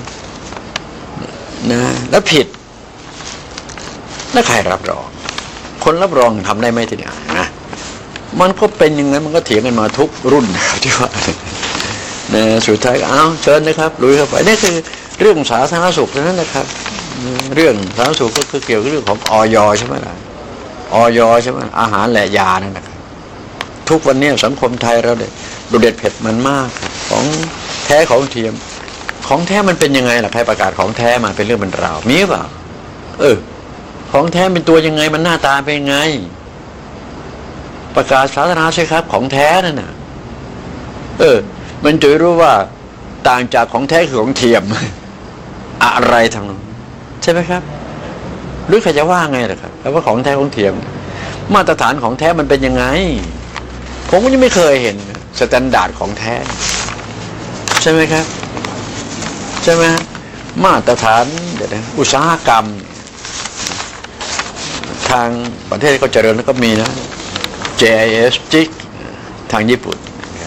แล้วผิดแล้วใครรับรองคนรับรองทำได้ไหมทีนี้นะมันก็เป็นอย่างนั้นมันก็เถียงกันมาทุกรุ่นนะครับที่ว่าสุดท้ายก็เชิญนะครับลุยเข้าไปนี่คือเรื่องสาธารณสุขนั่นแหละครับเรื่องสาธารณสุขก็คือเกี่ยวกับเรื่องของอย.ใช่ไหมล่ะอย.ใช่ไหมอาหารและยานั่นนะครับทุกวันนี้สังคมไทยเราเนี่ยดูเด็ดเผ็ดมันมากของแท้ของเทียมของแท้มันเป็นยังไงล่ะใครประกาศของแท้มาเป็นเรื่องเป็นราวมีเปล่าของแท้เป็นตัวยังไงมันหน้าตาเป็นยังไงประกาศสาธารณะใช่ครับของแท้นั่นน่ะมันจะรู้ว่าต่างจากของแท้คือของเทียมอะไรทางนั้นใช่ไหมครับหรือใครจะว่าไงล่ะครับแล้วว่าของแท้ของเทียมมาตรฐานของแท้มันเป็นยังไงผมก็ยังไม่เคยเห็นสแตนดาร์ดของแท้ใช่ไหมครับใช่ไหมมาตรฐานอุตสาหกรรมทางประเทศก็เจริญแล้วก็มีนะ JIS จิกทางญี่ปุ่นนะครับ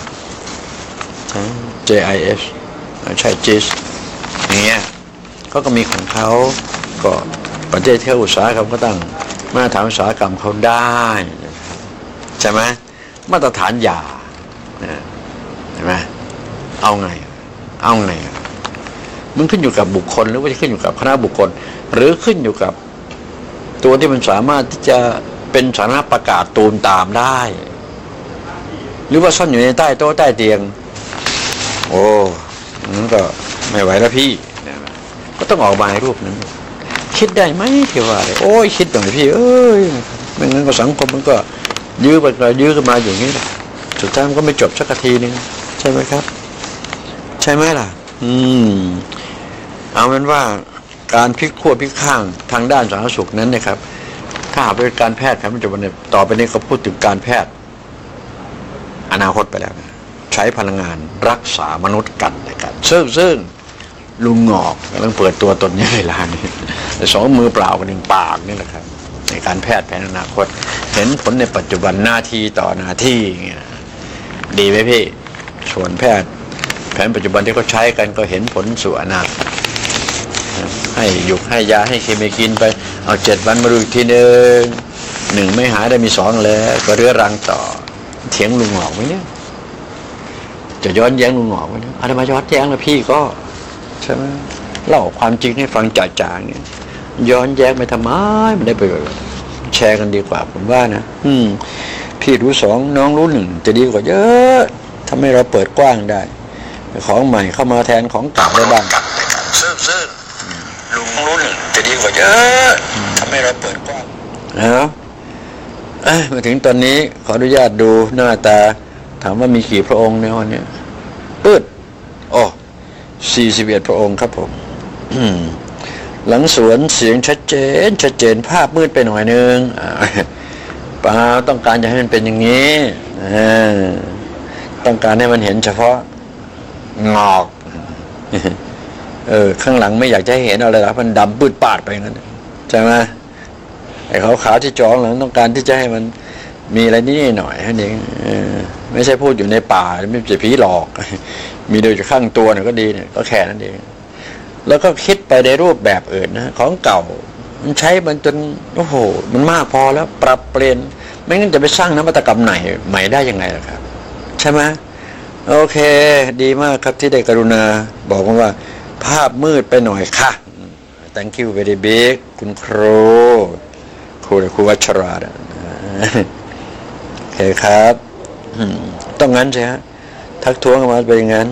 JIS ใช่จิสอย่างเงี้ยเขาก็มีของเขาก็ประเทศที่อุตสาหกรรมก็ตั้งมาตรฐานอุตสาหกรรมเขาได้ใช่ไหมมาตรฐานยาเห็นไหมเอาไงมันขึ้นอยู่กับบุคคลหรือว่าจะขึ้นอยู่กับคณะบุคคลหรือขึ้นอยู่กับตัวที่มันสามารถที่จะเป็นสาธารณประกาศตูมตามได้หรือว่าซ่อนอยู่ในใต้โต๊ะใต้เตียงนั่นก็ไม่ไหวแล้วพี่ก็ต้องออกมาในรูปนั้นคิดได้ไหมที่ว่าคิดตรงไหนพี่ไม่งั้นก็สังคมมันก็ยื้อกันมาอย่างนี้แหละสุดท้ายมันก็ไม่จบสักทีนึงใช่ไหมครับใช่ไหมล่ะเอาเป็นว่าการพลิกขั้วพลิกข้างทางด้านสาธารณสุขนั้นนะครับถ้าหากเป็นการแพทย์ครับปัจจุบันเนี่ยต่อไปนี้เขาพูดถึงการแพทย์อนาคตไปแล้วใช้พลังงานรักษามนุษย์กันนะครับซึ่งลุงหงอกกำลังเปิดตัวตนนี้เวลานี้2 มือเปล่ากับ1 ปากนี่แหละครับในการแพทย์แผนอนาคตเห็นผลในปัจจุบันหน้าที่ต่อหน้าที่ดีไหมพี่ส่วนแพทย์แผนปัจจุบันที่เขาใช้กันก็เห็นผลสู่อนาคตให้ให้ยาให้เคมีกินไปเอา7 วันมาดูอีกที1ไม่หายได้มี2แล้วก็เรื้อรังต่อเถียงลุงหงอกไหมเนี่ยจะย้อนแย้งลุงหงอกไหมเนี่ยอะไรมาย้อนแย้งแล้วพี่ก็ใช่ไหมเล่าความจริงให้ฟังจ่าๆเนี่ยย้อนแย้งไปทำไมมันได้ประโยชน์แชร์กันดีกว่าผมว่านะเพีพี่รู้สองน้องรู้หนึ่งจะดีกว่าเยอะทำให้เราเปิดกว้างได้ของใหม่เข้ามาแทนของเก่าได้บ้างซึ่งลุงรู้หนึ่งจะดีกว่าเยอะทำให้เราเปิดกว้างนะครับมาถึงตอนนี้ขออนุญาตดูหน้าตาถามว่ามีกี่พระองค์ในวันนี้ปืด41 พระองค์ครับผมหลังสวนเสียงชัดเจนภาพมืดไปหน่อยนึงเปล่าต้องการจะให้มันเป็นอย่างนี้ต้องการให้มันเห็นเฉพาะงอกข้างหลังไม่อยากจะให้เห็นอะไรหรอกมันดำปืดปาดไปงั้นใช่ไหมไอ้ขาวๆที่จองหลังต้องการที่จะให้มันมีอะไรนิดหน่อยนั่นเองไม่ใช่พูดอยู่ในป่าไม่ใช่ผีหลอกมีโดยข้างตัวเนี่ยก็ดีเนี่ยก็แค่นั้นเองแล้วก็คิดไปในรูปแบบอื่นนะของเก่ามันใช้มันจนโอ้โหมันมากพอแล้วปรับเปลี่ยนไม่งั้นจะไปสร้างนวัตกรรมใหม่ได้ยังไงล่ะครับใช่ไหมโอเคดีมากครับที่ได้กรุณาบอกว่าภาพมืดไปหน่อยค่ะ thank you very big คุณครูวัชราโอเคครับต้องงั้นใช่ฮะทักท้วงมาเป็นอย่างนั้น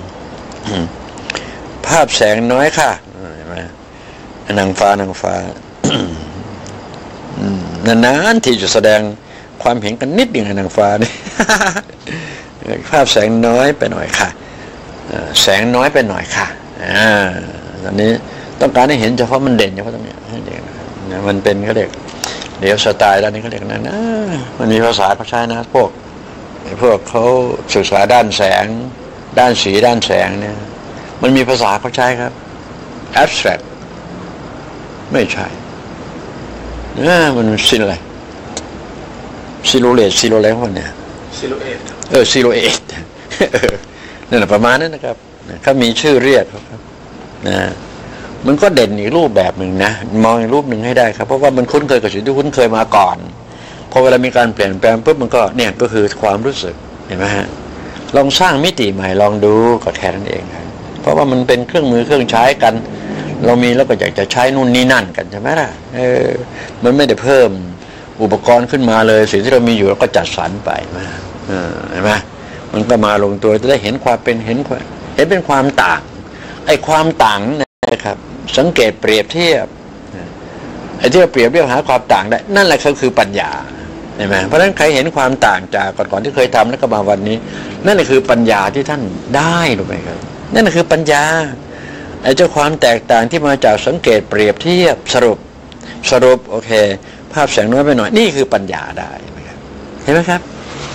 ภาพแสงน้อยค่ะเห็นไหมนางฟ้านานๆที่จะแสดงความเห็นกันนิดหนึ่งนางฟ้านี่ ภาพแสงน้อยไปหน่อยค่ะแสงน้อยไปหน่อยค่ะตอนนี้ต้องการให้เห็นเฉพาะมันเด่นเฉพาะตรงนี้ให้เด่นมันเป็นเขาเรียกเดี๋ยวสไตล์ด้านนี้เขาเรียกนั่นนะมันมีภาษาเขาใช้นะพวกเขาศึกษาด้านแสงด้านสีด้านแสงเนี่ยมันมีภาษาเขาใช้ครับ abstract ไม่ใช่มันซิลอะไรซิลูเลตซิโลอะไรพวกเนี่ยซิลูเอตซิลูเอตนั่นแหละประมาณนั้นนะครับเขามีชื่อเรียกครับนะมันก็เด่นอีกรูปแบบหนึ่งนะมองอีกรูปหนึ่งให้ได้ครับเพราะว่ามันคุ้นเคยกับสิ่งที่คุ้นเคยมาก่อนพอเวลามีการเปลี่ยนแปลงปุ๊บมันก็เนี่ยก็คือความรู้สึกเห็นไหมฮะลองสร้างมิติใหม่ลองดูก็แค่นั้นเองครับเพราะว่ามันเป็นเครื่องมือเครื่องใช้กันเรามีแล้วก็อยากจะใช้นู่นนี่นั่นกันใช่ไหมล่ะมันไม่ได้เพิ่มอุปกรณ์ขึ้นมาเลยสิ่งที่เรามีอยู่เราก็จัดสรรไปมาเห็นไหมมันก็มาลงตัวจะได้เห็นความเป็นเห็นเป็นความต่างไอ้ความต่างนะครับสังเกตเปรียบเทียบไอ้ที่เราเปรียบเทียบหาความต่างได้นั่นแหละคือปัญญาเห็นไหมเพราะฉะนั้นใครเห็นความต่างจากก่อนที่เคยทำแล้วก็มาวันนี้นั่นแหละคือปัญญาที่ท่านได้ถูกไหมครับนั่นแหละคือปัญญาไอ้เจ้าความแตกต่างที่มาจากสังเกตเปรียบเทียบสรุปโอเคภาพแสงน้อยไปหน่อยนี่คือปัญญาได้ไหมครับเห็นไหมครับ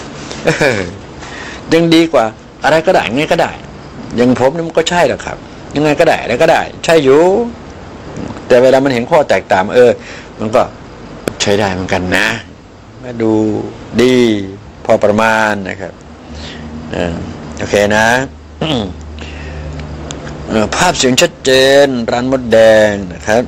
ยังดีกว่าอะไรก็ได้ไงก็ได้อย่างผมนี่มันก็ใช่แหละครับยังไงก็ได้อะไรก็ได้ใช่อยู่แต่เวลามันเห็นข้อแตกต่างมันก็ใช้ได้เหมือนกันนะมาดูดีพอประมาณนะครับโอเคนะภาพเสียงชัดเจนร้านมดแดงนะครับ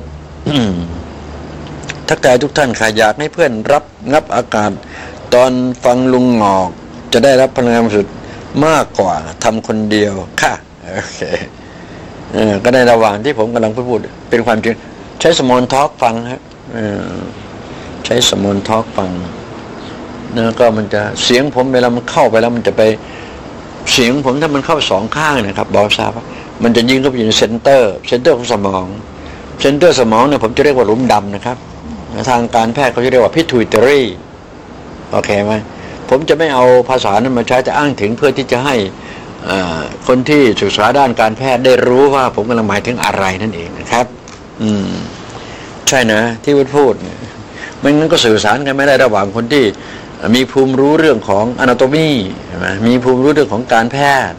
ทักทายทุกท่านค่ะอยากให้เพื่อนรับงับอากาศตอนฟังลุงงอกจะได้รับพลังงานสุดมากกว่าทำคนเดียวค่ะโอเคก็ในระหว่างที่ผมกำลังพูดเป็นความจริงใช้สมอลทอล์กฟังครับใช้สมอลทอล์กฟังนะก็มันจะเสียงผมเวลามันเข้าไปแล้วมันจะไปเสียงผมถ้ามันเข้าสองข้างนะครับบอกทราบว่ามันจะยิงเข้าไปอยู่ในเซนเตอร์ของสมองเซนเตอร์สมองเนี่ยผมจะเรียกว่าหลุมดำนะครับทางการแพทย์เขาจะเรียกว่า pituitary โอเคไหมผมจะไม่เอาภาษานั้นมาใช้จะอ้างถึงเพื่อที่จะให้คนที่ศึกษาด้านการแพทย์ได้รู้ว่าผมกำลังหมายถึงอะไรนั่นเองนะครับใช่นะที่พูดเนี่ยไม่งั้นก็สื่อสารกันไม่ได้ระหว่างคนที่มีภูมิรู้เรื่องของ anatomy ใช่ไหมมีภูมิรู้เรื่องของการแพทย์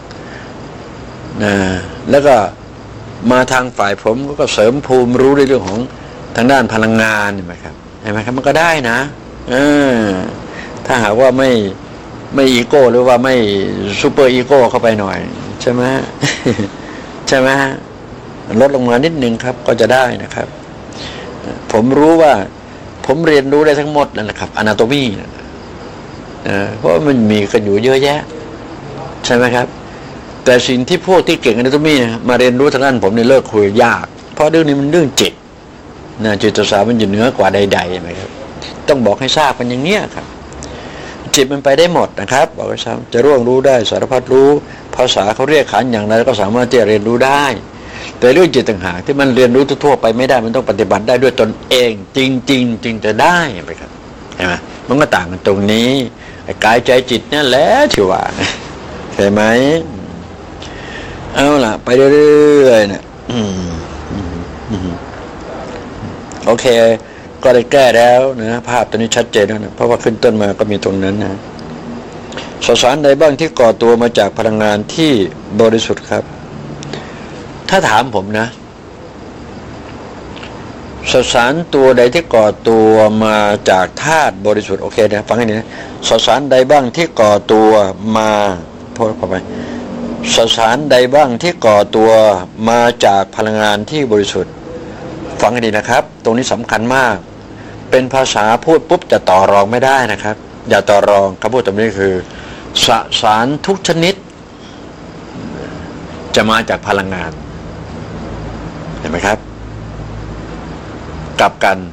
แล้วก็มาทางฝ่ายผมก็เสริมภูมิรู้ในเรื่องของทางด้านพลังงานเห็นไหมครับมันก็ได้นะถ้าหากว่าไม่อีโก้หรือว่าไม่ซูเปอร์อีโก้เข้าไปหน่อยใช่ไหมใช่ไหมลดลงมานิดนึงครับก็จะได้นะครับผมรู้ว่าผมเรียนรู้ได้ทั้งหมดนั่นแหละครับอนาโตมีเพราะมันมีกันอยู่เยอะแยะใช่ไหมครับแต่สิ่งที่พวกที่เก่งอนาโตมีมาเรียนรู้ทางด้านผมเนี่ยเลิกคุยยากเพราะเรื่องนี้มันเรื่องจิตจิตศาสตร์มันอยู่เหนือกว่าใดๆไหมครับต้องบอกให้ทราบกันอย่างเนี้ยครับจิตมันไปได้หมดนะครับบอกว่าซ้ำจะร่วงรู้ได้สารพัดรู้ภาษาเขาเรียกขันอย่างไรก็สามารถที่จะเรียนรู้ได้แต่เรื่องจิตต่างหากที่มันเรียนรู้ทั่วไปไม่ได้มันต้องปฏิบัติได้ด้วยตนเองจริงๆจึงจะได้ไหมครับเห็นไหมมันก็ต่างกันตรงนี้กายใจจิตนี่แหละที่ว่าใช่ไหมเอาล่ะไปเรื่อยๆเนี่ยโอเคก็ได้แก้แล้วนะภาพตัวนี้ชัดเจนแล้วนะเพราะว่าขึ้นต้นมาก็มีตรงนั้นนะสสารใดบ้างที่ก่อตัวมาจากพลังงานที่บริสุทธิ์ครับถ้าถามผมนะสสารตัวใดที่ก่อตัวมาจากธาตุบริสุทธิ์โอเคนะฟังให้ดีนะสสารใดบ้างที่ก่อตัวมาพูดเข้าไปสสารใดบ้างที่ก่อตัวมาจากพลังงานที่บริสุทธิ์ฟังให้ดีนะครับตรงนี้สำคัญมากเป็นภาษาพูดปุ๊บจะต่อรองไม่ได้นะครับอย่าต่อรองคำพูดตรงนี้คือสสารทุกชนิดจะมาจากพลังงานเห็นไหมครับกลับกัน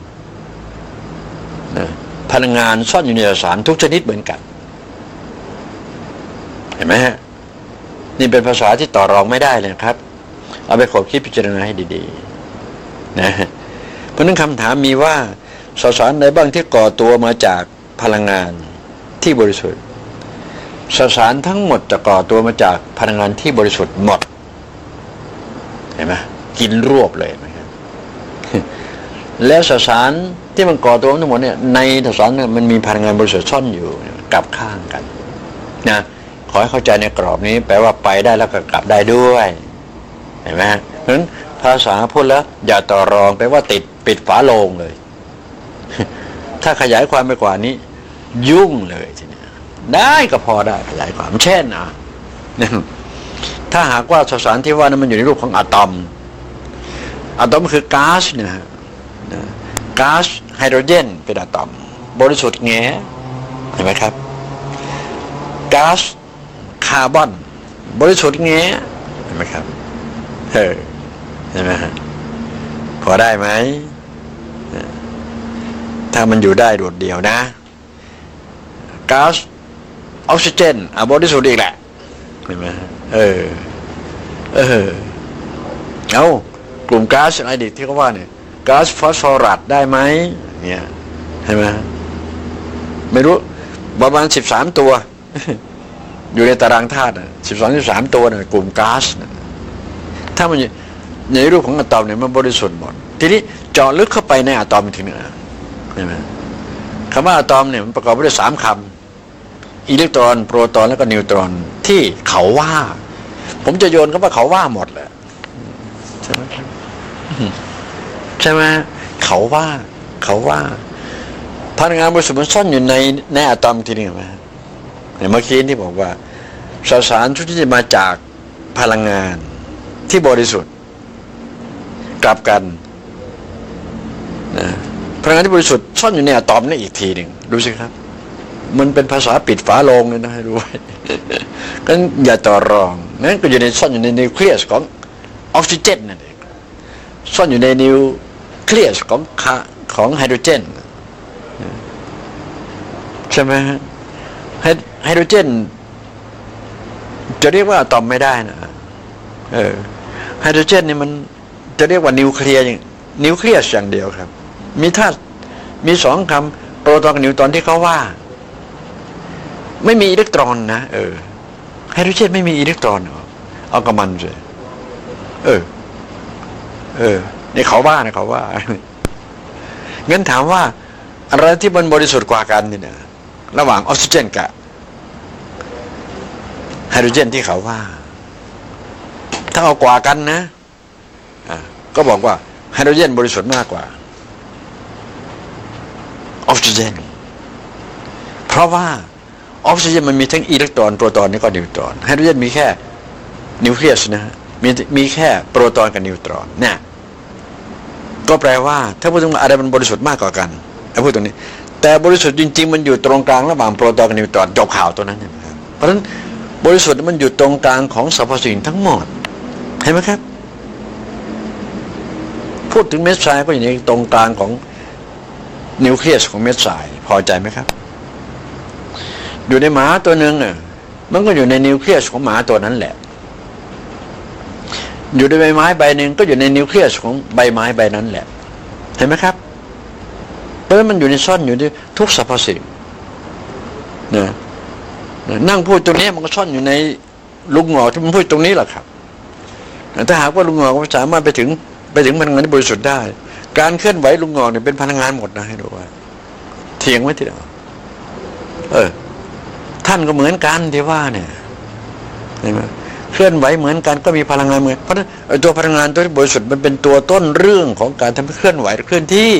พลังงานซ่อนอยู่ในสสารทุกชนิดเหมือนกันเห็นไหมฮะนี่เป็นภาษาที่ต่อรองไม่ได้เลยครับเอาไปขบคิดพิจารณาให้ดีๆนะเพราะนั้นคำถามมีว่าสสารใดบ้างที่ก่อตัวมาจากพลังงานที่บริสุทธิ์สสารทั้งหมดจะก่อตัวมาจากพลังงานที่บริสุทธิ์หมดเห็นไหมกินรวบเลยนะครับแล้วสสารที่มันก่อตัวทั้งหมดเนี่ยในสสารเนี่ยมันมีพลังงานบริสุทธิ์ซ่อนอยู่กลับข้างกันนะขอให้เข้าใจในกรอบนี้แปลว่าไปได้แล้วก็กลับได้ด้วยเห็นไหมเพราะฉะนั้นภาษาพูดแล้วอย่าต่อรองแปลว่าปิดฝาโลงเลยถ้าขยายความไปกว่านี้ยุ่งเลยทีนี้ได้ก็พอได้ขยายความเช่นถ้าหากว่าสสารที่ว่านั้นมันอยู่ในรูปของอะตอมคือก๊าซนะก๊าซไฮโดรเจนเป็นอะตอมบริสุทธิ์แง่เห็นไหมครับก๊าซคาร์บอนบริสุทธิ์แง่เห็นไหมครับเห็นไหมฮะพอได้ไหมถ้ามันอยู่ได้โดดเดี่ยวนะก๊าซออกซิเจนบริสุทธิ์อีกแหละเห็นไหมเอากลุ่มก๊าซอะไรดิที่เขาว่าเนี่ยก๊าซฟอสฟอรัสได้ไหมเนี่ยเห็นไหมไม่รู้ประมาณ13 ตัวอยู่ในตารางธาตุ13ตัวเนี่ยกลุ่มก๊าซถ้ามันในรูปของอะตอมเนี่ยมันบริสุทธิ์หมดทีนี้เจาะลึกเข้าไปในอะตอมถึงเนี่ยเห็นไหมคำว่าอะตอมเนี่ยมันประกอบไปด้วย3 คำอิเล็กตรอนโปรตอนแล้วก็นิวตรอนที่เขาว่าผมจะโยนเขาว่าเขาว่าหมดแหละใช่ไหมเขาว่าพลังงานบริสุทธิ์มันซ่อนอยู่ในอะตอมทีนึงไหมเมื่อกี้ที่บอกว่าสสารทุกที่มาจากพลังงานที่บริสุทธิ์กลับกันนะพลังงานที่บริสุทธิ์ซ่อนอยู่ในอะตอมนี่อีกทีหนึ่งดูสิครับมันเป็นภาษาปิดฝาโลงเลยนะให้รู้ไว้ก็อย่าต่อรองนั่นก็อยู่ในซ่อนอยู่ในนิวเคลียสของออกซิเจนนั่นเองซ่อนอยู่ในนิวเคลียสของไฮโดรเจนใช่ไหมฮะไฮโดรเจนจะเรียกว่าอะตอมไม่ได้นะไฮโดรเจนนี่มันจะเรียกว่านิวเคลียสอย่างเดียวครับมีธาตุมี2 คำโปรตอนกับนิวตรอนที่เขาว่าไม่มีอิเล็กตรอนนะไฮโดรเจนไม่มีอิเล็กตรอนเอากระมันเลยนี่เขาว่านะเขาว่างั้นถามว่าอะไรที่มันบริสุทธิ์กว่ากันนี่นะระหว่างออกซิเจนกับไฮโดรเจนที่เขาว่าถ้าเอากว่ากันนะก็บอกว่าไฮโดรเจนบริสุทธิ์มากกว่าออกซิเจนเพราะว่าออกซิเจนมันมีทั้งอิเล็กตรอนโปรตอนและก็นิวตรอนไฮโดรเจนมีแค่นิวเคลียสนะมีแค่โปรตอนกับนิวตรอนเนี่ยก็แปลว่าถ้าพูดถึงอะไรมันบริสุทธิ์มากกว่ากันพูดตรงนี้แต่บริสุทธิ์จริงๆมันอยู่ตรงกลางระหว่างโปรตอนกับนิวตรอนจบข่าวตัวนั้นนะครับเพราะฉะนั้นบริสุทธิ์มันอยู่ตรงกลางของสรรพสิ่งทั้งหมดเห็นไหมครับพูดถึงเม็ดทรายก็อยู่ในตรงกลางของนิวเคลียสของเม็ดทรายพอใจไหมครับอยู่ในหมาตัวหนึ่งอ่ะมันก็อยู่ในนิวเคลียสของหมาตัวนั้นแหละอยู่ในใบไม้ใบหนึ่งก็อยู่ในนิวเคลียสของใบไม้ใบนั้นแหละเห็นไหมครับเพราะฉะนั้นมันอยู่ในซ่อนอยู่ในทุกสรรพสิ่งนะนั่งพูดตรงนี้มันก็ซ่อนอยู่ในลูกหงอกที่มันพูดตรงนี้แหละครับถ้าหากว่าลูกหงอกมันสามารถไปถึงพลังงานที่บริสุทธิ์ได้การเคลื่อนไหวลูกหงอกเนี่ยเป็นพลังงานหมดนะให้ดูว่าเถียงไม่ทีเดียวท่านก็เหมือนกันที่ว่าเนี่ยเห็นไหมเคลื่อนไหวเหมือนกันก็มีพลังงานเหมือนเพราะฉะนั้นตัวพลังงานตัวที่บริสุทธิ์มันเป็นตัวต้นเรื่องของการทำให้เคลื่อนไหวหรือเคลื่อนที่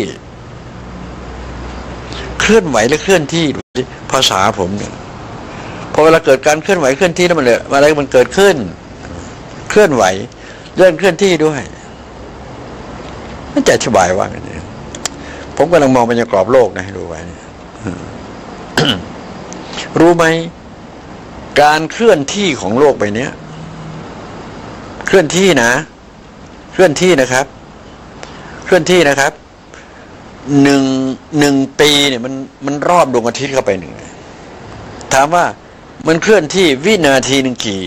เคลื่อนไหวและเคลื่อนที่ภาษาผมเนี่ยพอเวลาเกิดการเคลื่อนไหวเคลื่อนที่แล้วมันเลยอะไรมันเกิดขึ้นเคลื่อนไหวเรื่องเคลื่อนที่ด้วยมันจะอธิบายว่าไงเนี่ยผมกำลังมองบรรยากาศโลกนะให้ดูไว้ รู้ไหมการเคลื่อนที่ของโลกใบนี้เคลื่อนที่นะเคลื่อนที่นะครับเคลื่อนที่นะครับหนึ่งปีเนี่ยมันรอบดวงอาทิตย์เข้าไปหนึ่งถามว่ามันเคลื่อนที่วินาทีหนึ่งกี่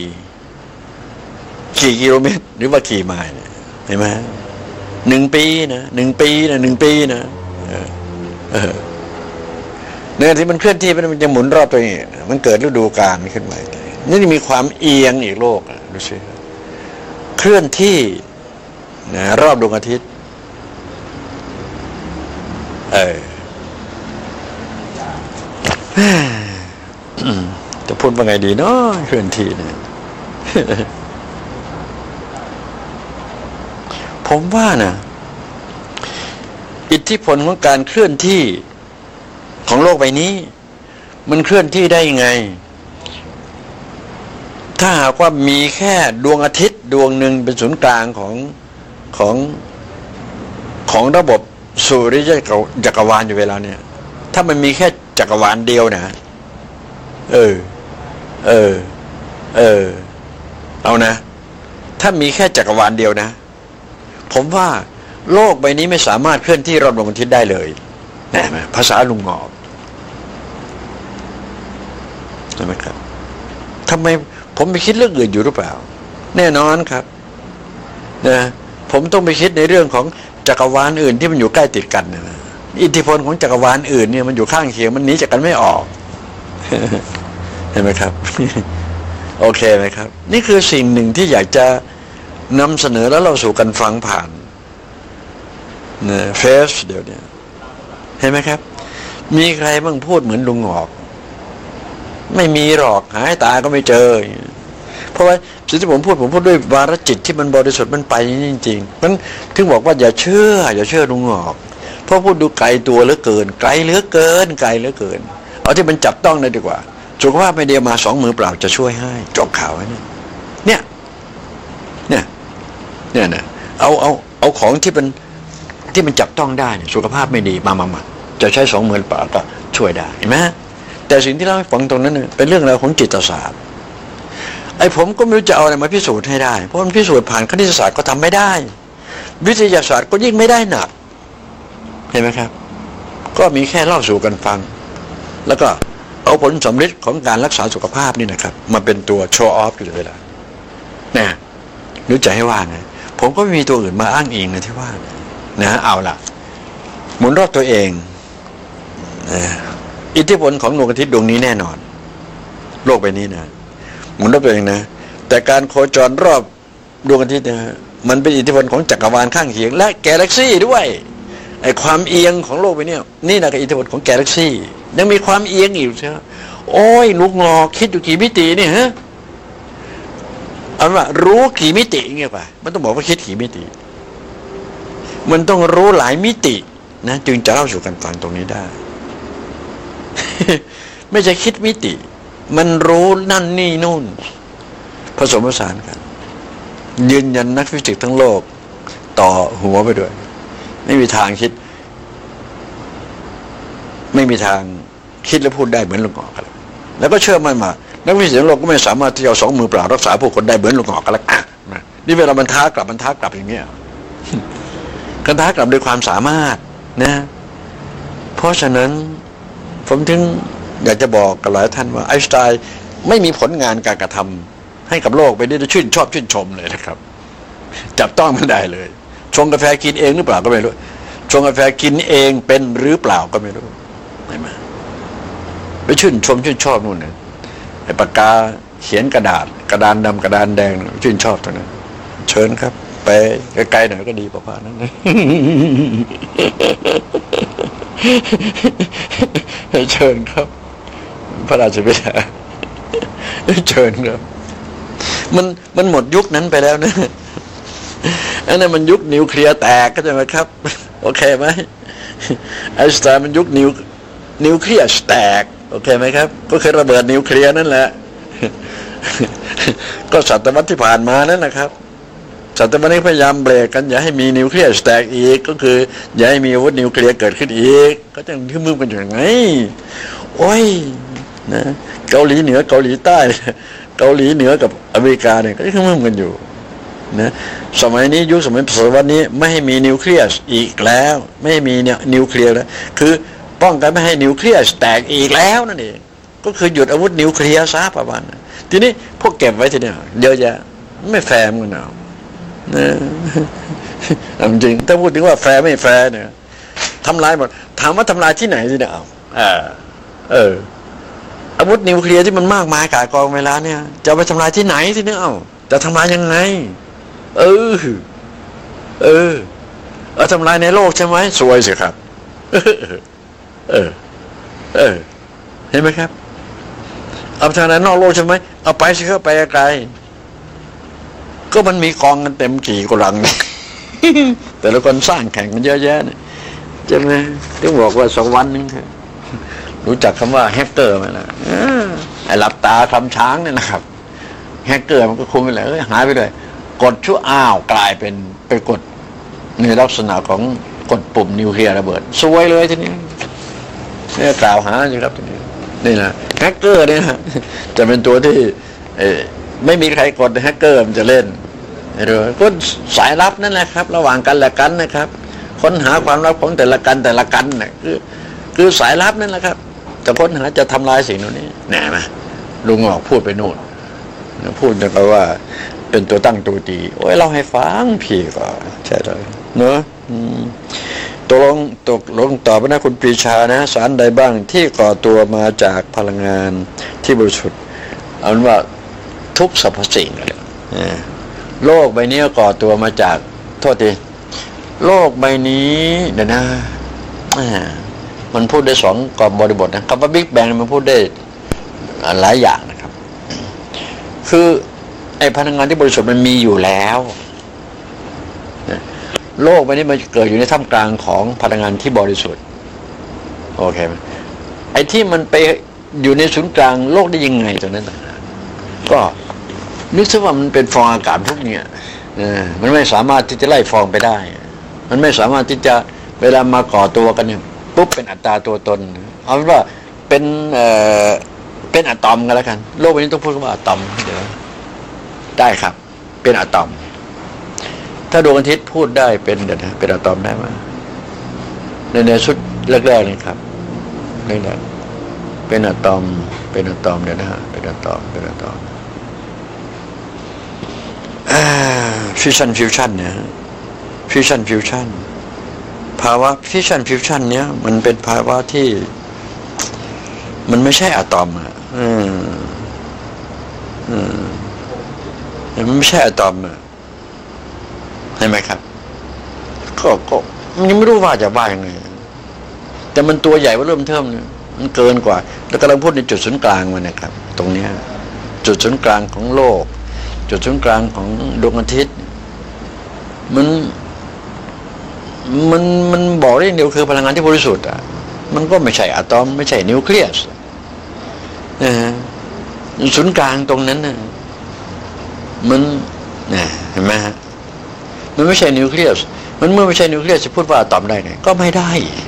กิโลเมตรหรือว่ากี่ไมล์เนี่ยเห็นไหม1 ปีนะ1 ปีนะ1 ปีนะเนี่ยที่มันเคลื่อนที่มันจะหมุนรอบตัวเองมันเกิดฤดูกาลขึ้นมานี่มีความเอียงอีกโลกดูสิเคลื่อนที่นะรอบดวงอาทิตย์จะพูดว่าไงดีเนาะเคลื่อนที่เนี่ย ผมว่านะอิทธิพลของการเคลื่อนที่ของโลกใบนี้มันเคลื่อนที่ได้ยังไงถ้าหากว่ามีแค่ดวงอาทิตย์ดวงหนึ่งเป็นศูนย์กลางของระบบสุริยจักรวาลอยู่เวลาเนี่ยถ้ามันมีแค่จักรวาลเดียวนะเอานะถ้ามีแค่จักรวาลเดียวนะผมว่าโลกใบนี้ไม่สามารถเคลื่อนที่รอบดวงอาทิตย์ได้เลยแน่ไหมภาษาลุงงอบใช่ไหมครับทำไมผมไปคิดเรื่องอื่นอยู่หรือเปล่าแน่นอนครับนะผมต้องไปคิดในเรื่องของจักรวาลอื่นที่มันอยู่ใกล้ติดกันนะอิทธิพลของจักรวาลอื่นเนี่ยมันอยู่ข้างเคียงมันหนีจากกันไม่ออก เห็นไหมครับ โอเคไหมครับนี่คือสิ่งหนึ่งที่อยากจะนำเสนอแล้วเราสู่กันฟังผ่านเนี่ยเฟซเดี๋ยวนี้เห็นไหมครับมีใครบ้างพูดเหมือนลุงหงอกไม่มีหรอกหายตาก็ไม่เจอเพราะว่าสิ่งที่ผมพูดด้วยวาระจิตที่มันบริสุทธิ์มันไปจริงๆมันถึงบอกว่าอย่าเชื่อลุงหงอกเพราะพูดดูไกลตัวเหลือเกินไกลเหลือเกินเอาที่มันจับต้องได้ดีกว่าสุขภาพไม่ดีมา2 มือเปล่าจะช่วยให้จบข่าวไว้เนี่ยเอาของที่มันจับต้องได้สุขภาพไม่ดีมาจะใช้2 มือเปล่าก็ช่วยได้เห็นไหมแต่สิ่งที่เราฟังตรงนั้นเป็นเรื่องราวของจิตศาสตร์ผมก็ไม่รู้จะเอาอะไรมาพิสูจน์ให้ได้เพราะมันพิสูจน์ผ่านคณิตศาสตร์ก็ทำไม่ได้วิทยาศาสตร์ก็ยิ่งไม่ได้หนักเห็นไหมครับก็มีแค่เล่าสู่กันฟังแล้วก็เอาผลสำฤทธิ์ของการรักษาสุขภาพนี่นะครับมาเป็นตัวโชว์ออฟอยู่เลยล่ะนะรู้ใจให้ว่าไงผมก็ไม่มีตัวอื่นมาอ้างอิงนะที่ว่านะเอาล่ะหมุนรอบตัวเองอิทธิพลของดวงอาทิตย์ดวงนี้แน่นอนโลกใบนี้นะหมุนรอบตัวเองนะแต่การโคจรรอบดวงอาทิตย์นะมันเป็นอิทธิพลของจักรวาลข้างเคียงและกาแล็กซี่ด้วยความเอียงของโลกใบนี้นี่นะคืออิทธิพลของกาแล็กซี่ยังมีความเอียงอยู่ใช่ไหมโอ้ยลูกงอคิดอยู่กี่มิติเนี่ยฮะเอาว่ารู้กี่มิติเงี้ยป่ะมันต้องบอกว่าคิดกี่มิติมันต้องรู้หลายมิตินะจึงจะเล่าสู่กันฟังตรงนี้ได้ ไม่ใช่คิดมิติมันรู้นั่นนี่นู่นผสมผสานกันยืนยันนักฟิสิกส์ทั้งโลกต่อหัวไปด้วยไม่มีทางคิดไม่มีทางคิดและพูดได้เหมือนลุงหงอกกันแล้วก็เชื่อมั่นมานักวิทยาศาสตร์โลกก็ไม่สามารถที่จะเอา2 มือเปล่ารักษาผู้คนได้เหมือนลุงหงอกกันแล้วนี่เวลามันท้ากลับอย่างเงี้ยกันท้ากลับด้วยความสามารถนะเพราะฉะนั้นผมถึงอยากจะบอกกับหลายท่านว่าไอน์สไตน์ไม่มีผลงานการกระทำให้กับโลกไปได้ชื่นชมเลยนะครับจับต้องไม่ได้เลยชงกาแฟกินเองหรือเปล่าก็ไม่รู้ชงกาแฟกินเองเป็นหรือเปล่าก็ไม่รู้ไม่มาไปชื่นชอบนู่นนะไอ้ปากกาเขียนกระดานดำกระดานแดงชื่นชอบตรงนั้นเชิญครับไปไกลๆหน่อยก็ดีประมาณนั้นเลยเชิญครับพระราชบิดาเชิญครับมันหมดยุคนั้นไปแล้วนะอันนั้นมันยุคนิวเคลียร์แตกก็ใช่ไหมครับโอเคไหมไอน์สไตน์มันยุคนิวเคลียร์แตกโอเคไหมครับก็คือระเบิดนิวเคลียร์นั่นแหละก็ศตวรรษที่ผ่านมานั่นแหละครับศตวรรษนี้พยายามเบรกกันอย่าให้มีนิวเคลียร์แตกอีกก็คืออย่าให้มีอาวุธนิวเคลียร์เกิดขึ้นอีกก็จะทึ่มกันอย่างไงโอ้ยนะเกาหลีเหนือเกาหลีใต้เกาหลีเหนือกับอเมริกาเนี่ยก็ทึ่มกันอยู่นะสมัยนี้ยุคสมัยศตวรรษนี้ไม่ให้มีนิวเคลียร์อีกแล้วไม่ให้มีเนี่ยนิวเคลียร์แล้วคือป้องกันไม่ให้นิวเคลียร์แตกอีกแล้วนั่นเองก็คือหยุดอาวุธนิวเคลียร์ซะประมาณนั้นทีนี้พวกเก็บไว้ทีเดียวเดี๋ยวจะไม่แฟร์กันเอาจริงถ้าพูดถึงว่าแฟร์ไม่แฟร์เนี่ยทำลายหมดถามว่าทำลายที่ไหนสิเนี่ยอาวุธนิวเคลียร์ที่มันมากมายกายกองเวลาเนี่ยจะไปทำลายที่ไหนสิเนี่ยจะทำลายยังไงทำลายในโลกใช่ไหมสวยสิครับเห็นไหมครับเอาทางไหนนอกโลกใช่ไหมเอาไปสิครับไปไกลก็มันมีกองกันเต็มกี่กลัง แต่ละคนสร้างแข่งกันเยอะแยะเนี่ยใช่ไหมต้องบอกว่าสักวันนึงครับรู้จักคำว่าแฮกเกอร์ไหมล่ะไอ้หลับตาคลำช้างเนี่ยนะครับแฮกเกอร์มันก็คุมไปเลยหายไปเลยกดชั่วกลายเป็นไปกดในลักษณะของกดปุ่มนิวเคลียร์ระเบิดซวยเลยทีนี้เนี่ยกล่าวหาสิครับทีนี้นี่นะแฮกเกอร์เนี่ยจะเป็นตัวที่ไม่มีใครกดแฮกเกอร์มันจะเล่นก็สายลับนั่นแหละครับระหว่างกันและกันนะครับค้นหาความลับของแต่ละกันน่ะคือสายลับนั่นแหละครับจะค้นหาจะทำลายสิ่งเหล่านี้แน่ไหมลุงออกพูดไปนู่นพูดแบบว่าเป็นตัวตั้งตัวตีโอ้ยเราให้ฟังพี่ก็ใช่เลยเนอะตกลงต่อไปนะคุณปรีชานะสารใดบ้างที่ก่อตัวมาจากพลังงานที่บริสุทธิ์เอาเป็นว่าทุกสรรพสิ่งเลยโลกใบนี้ก่อตัวมาจากโทษทีโลกใบนี้เดี๋ยวนะมันพูดได้สองกรอบบริบทนะคำว่าบิ๊กแบงมันพูดได้หลายอย่างนะครับคือไอ้พลังงานที่บริสุทธิ์มันมีอยู่แล้วโลกใบนี้มันเกิดอยู่ในท่ามกลางของพลังงานที่บริสุทธิ์โอเคไหมไอ้ที่มันไปอยู่ในศูนย์กลางโลกได้ยังไงตรงนั้นก็นึกซะว่ามันเป็นฟองอากาศพวกนี้มันไม่สามารถที่จะไล่ฟองไปได้มันไม่สามารถที่จะเวลามาก่อตัวกันเนี่ยปุ๊บเป็นอัตราตัวตนเอาเป็นว่าเป็นอะตอมกันแล้วกันโลกใบนี้ต้องพูดว่าอะตอมเดี๋ยวได้ครับเป็นอะตอมถ้าดวงอาทิตย์พูดได้เป็นเดี๋ยวนะเป็นอะตอมได้ไหมในชุดแรกๆนี่ครับแรกๆเป็นอะตอมเดี๋ยวนะเป็นอะตอมฟิวชั่นเนี่ยฟิวชั่นภาวะฟิวชั่นเนี่ยมันเป็นภาวะที่มันไม่ใช่อะตอมมันไม่ใช่อะตอมเห็นไหมครับก็ยังไม่รู้ว่าจะว่ายังไงแต่มันตัวใหญ่ว่าเริ่มเทิมเนี่ยมันเกินกว่าแล้วกำลังพูดในจุดศูนย์กลางมันนะครับตรงเนี้ยจุดศูนย์กลางของโลกจุดศูนย์กลางของดวงอาทิตย์มันบอกได้อย่างเดียวคือพลังงานที่บริสุทธิ์มันก็ไม่ใช่อะตอมไม่ใช่นิวเคลียสศูนย์กลางตรงนั้นน่ะมันเห็นไหมฮะมันไม่ใช่นิวเคลียสมันเมื่อไม่ใช่นิวเคลียสจะพูดว่าอะตอมได้ไงก็ไม่ได้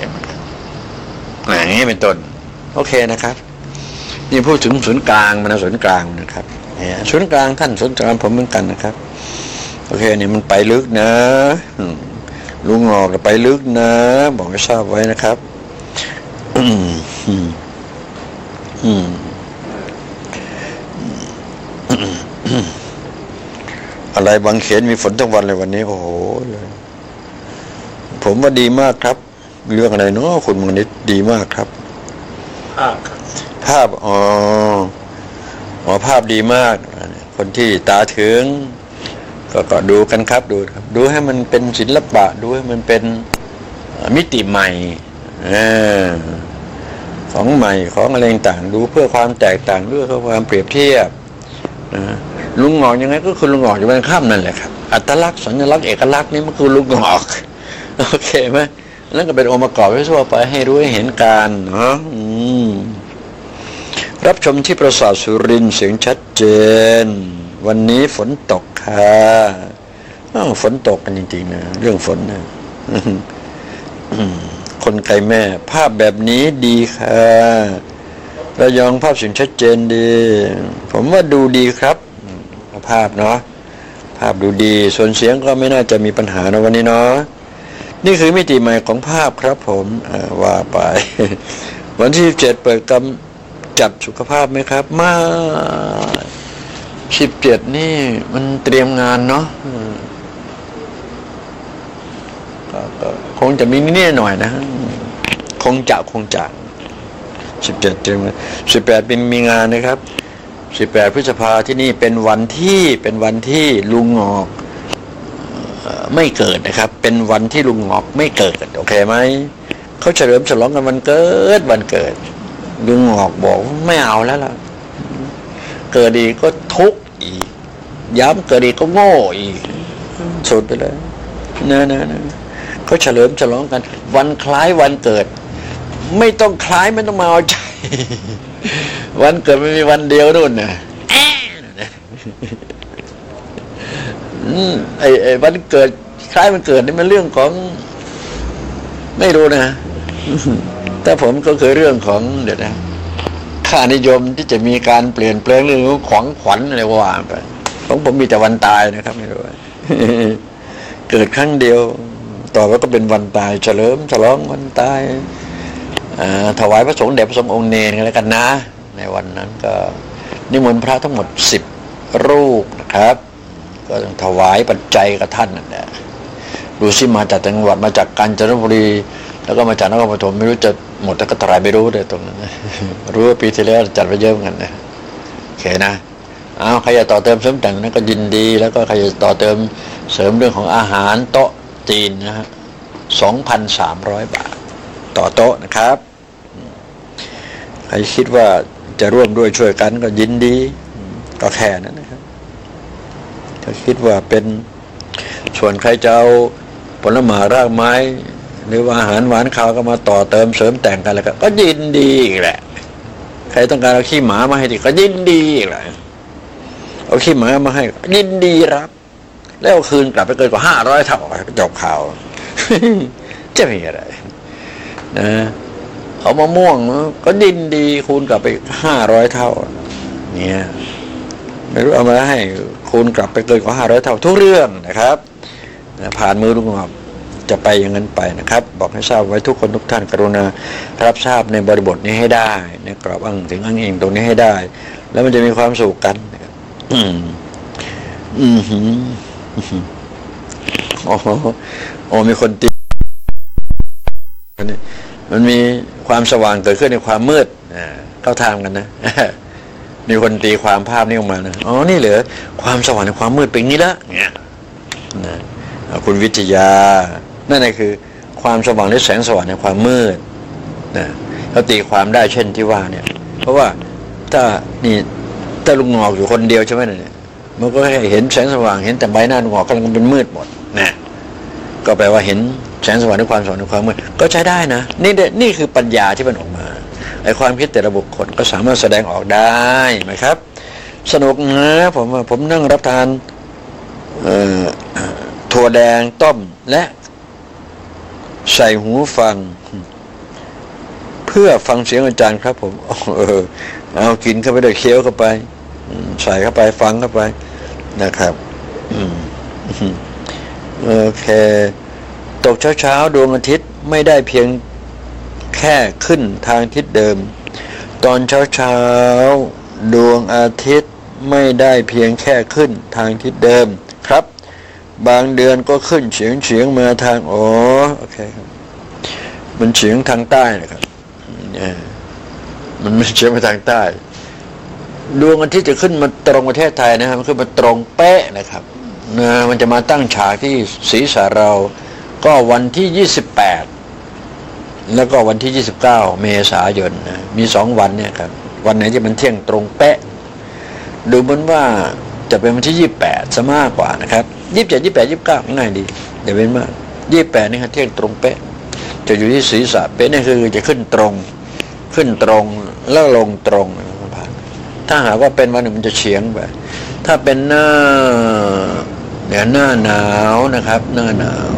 อย่างนี้เป็นต้นโอเคนะครับนี่พูดถึงศูนย์กลางมันศูนย์กลางนะครับศูนย์กลางท่านศูนย์กลางผมเหมือนกันนะครับโอเคนี่มันไปลึกนะลุงออกไปลึกนะบอกให้ทราบไว้นะครับอะไรบางเขนมีฝนทั้งวันเลยวันนี้โอ้โหเลยผมว่าดีมากครับเรื่องอะไรเนาะคุณมณิตดีมากครับภาพภาพดีมากคนที่ตาถึงก็ดูกันครับดูให้มันเป็นศิลปะดูให้มันเป็นมิติใหม่ของใหม่ของอะไรต่างดูเพื่อความแตกต่างด้วยเพื่อความเปรียบเทียบลุงหงอกยังไงก็คือลุงหงอกอยู่บนข้ามนั่นแหละครับอัตลักษณ์สัญลักษณ์เอกลักษณ์นี่มันคือลุงหงอกโอเคไหมนั่นก็เป็นองค์ประกอบทั่วไปให้รู้ให้เห็นการเนาะรับชมที่ปราสาทสุรินทร์เสียงชัดเจนวันนี้ฝนตกค่ะฝนตกกันจริงๆนะเรื่องฝนนะคนไกลแม่ภาพแบบนี้ดีค่ะระยองภาพเสียงชัดเจนดีผมว่าดูดีครับภาพเนาะภาพดูดีส่วนเสียงก็ไม่น่าจะมีปัญหานะวันนี้เนาะนี่คือมิติใหม่ของภาพครับผมว่าไปวันที่17เปิดกำจัดสุขภาพไหมครับมา17นี่มันเตรียมงานเนาะก็คงจะมีนิดหน่อยนะคงจะ17เตรียมงาน18เป็นมีงานนะครับ18พฤษภาที่นี่เป็นวันที่ลุงงอกไม่เกิดนะครับเป็นวันที่ลุงงอกไม่เกิดโอเคไหมเขาเฉลิมฉลองกันวันเกิดลุงงอกบอกไม่เอาแล้วล่ะเกิดดีก็ทุกข์อีกย้ำเกิดดีก็โง่อีกสุดไปเลยนะเขาเฉลิมฉลองกันวันคล้ายวันเกิดไม่ต้องคล้ายไม่ต้องมาเอาใจวันเกิดไม่มีวันเดียวนู่นนะไอ้วันเกิดคล้ายวันเกิดนี่มันเรื่องของไม่รู้นะแต่ผมก็คือเรื่องของเดี๋ยวนะค่านิยมที่จะมีการเปลี่ยนแปลงเรื่องของขวัญอะไรว่าไปของผมมีแต่วันตายนะครับไม่รู้เกิดครั้งเดียวต่อไปก็เป็นวันตายเฉลิมฉลองวันตายถวายพระสงฆ์แด่พระสงฆ์องค์เนรกันแล้วกันนะในวันนั้นก็นิมนต์พระทั้งหมด10รูปนะครับก็ต้องถวายปัจจัยกับท่านนั่นแหละดูสิมาจากจังหวัดมาจากกาญจนบุรีแล้วก็มาจากนครปฐมไม่รู้จะหมดแล้วก็ตรายไม่รู้เลยตรงนั้นรู้ว่าปีที่แล้วจัดไปเยอะเหมือนกันนะโอเคนะใครจะต่อเติมเสริมแต่งนั้นก็ยินดีแล้วก็ใครจะต่อเติมเสริมเรื่องของอาหารโต๊ะจีนนะฮะ 2,300 บาทต่อโต๊ะนะครับใครคิดว่าจะร่วมด้วยช่วยกันก็ยินดีก็แค่นั้นนะครับถ้าคิดว่าเป็นส่วนใครจะเอาผลไม้รากไม้หรือว่าอาหารหวานข้าวก็มาต่อเติมเสริมแต่งกันแล้วก็ยินดีอีกแหละใครต้องการเอาขี้หมามาให้ดิก็ยินดีอีกแหละเอาขี้หมามาให้ยินดีรับแล้วคืนกลับไปเกินกว่า500 เท่าไปจบข่าวจะมีอะไรนะเอามะม่วงก็ยินดีคูณกลับไป500 เท่าเนี่ยไม่รู้เอามาให้คูณกลับไปเกินกว่า500 เท่าทุกเรื่องนะครับผ่านมือลุงงอกจะไปอย่างนั้นไปนะครับบอกให้ทราบไว้ทุกคนทุกท่านกรุณารับทราบในบริบทนี้ให้ได้ในกรอบอ้างถึงอ้างอิงตรงนี้ให้ได้แล้วมันจะมีความสุขกันมีคนตีมันมีความสว่างเกิดขึ้นในความมืดเข้าทางกันนะมีคนตีความภาพนี้ออกมานะนี่เหรอความสว่างในความมืดเป็นนี้ละเนี่ยนะคุณวิทยานั่นเองคือความสว่างหรือแสงสว่างในความมืดนะเขาตีความได้เช่นที่ว่าเนี่ยเพราะว่าถ้าลุงงอกอยู่คนเดียวใช่ไหมเนี่ยมันก็ให้เห็นแสงสว่างเห็นแต่ใบหน้าลุงงอกกำลังเป็นมืดหมดนะก็แปลว่าเห็นแสงสว่างในความสว่างในความมืดก็ใช้ได้นะนี่คือปัญญาที่มันออกมาไอ้ความคิดแต่ละบุคคลก็สามารถแสดงออกได้ไหมครับสนุกนะผมนั่งรับทานถั่วแดงต้มและใส่หูฟังเพื่อฟังเสียงอาจารย์ครับผมเอากินเข้าไปด้วยเคี้ยวเข้าไปใส่เข้าไปฟังเข้าไปนะครับโอเคตกเช้าดวงอาทิตย์ไม่ได้เพียงแค่ขึ้นทางทิศเดิมตอนเช้าดวงอาทิตย์ไม่ได้เพียงแค่ขึ้นทางทิศเดิมครับบางเดือนก็ขึ้นเฉียงมาทางโอเคครับมันเฉียงทางใต้นะครับมันไม่เฉียงมาทางใต้ดวงอาทิตย์จะขึ้นมาตรงประเทศไทยนะครับมันขึ้นมาตรงเป๊ะนะครับมันจะมาตั้งฉากที่ศีรษะเราก็วันที่28แล้วก็วันที่29เมษายนนะมี2วันเนี่ยครับวันไหนที่มันเที่ยงตรงเป๊ะดูเหมือนว่าจะเป็นวันที่28ซะมากกว่านะครับ27 28 29ง่ายดีอย่าเป็นมาก28นี่ครับเที่ยงตรงเป๊ะจะอยู่ที่ศีรษะเป๊ะนี่คือจะขึ้นตรงแล้วลงตรงถ้าหากว่าเป็นวันหนึ่งมันจะเฉียงไปถ้าเป็นหน้าหน้าหนาวนะครับหน้าหนาว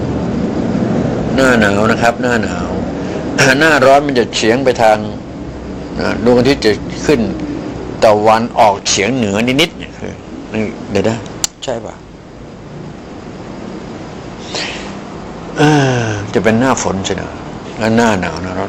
นะครับหน้าหนาวหน้าร้อนมันจะเฉียงไปทางดวงอาทิตย์จะขึ้นตะวันออกเฉียงเหนือนิดๆเนี่ยคือเดี๋ยวนะใช่ป่ะจะเป็นหน้าฝนใช่ไหมแล้วหน้าหนาวหน้าร้อน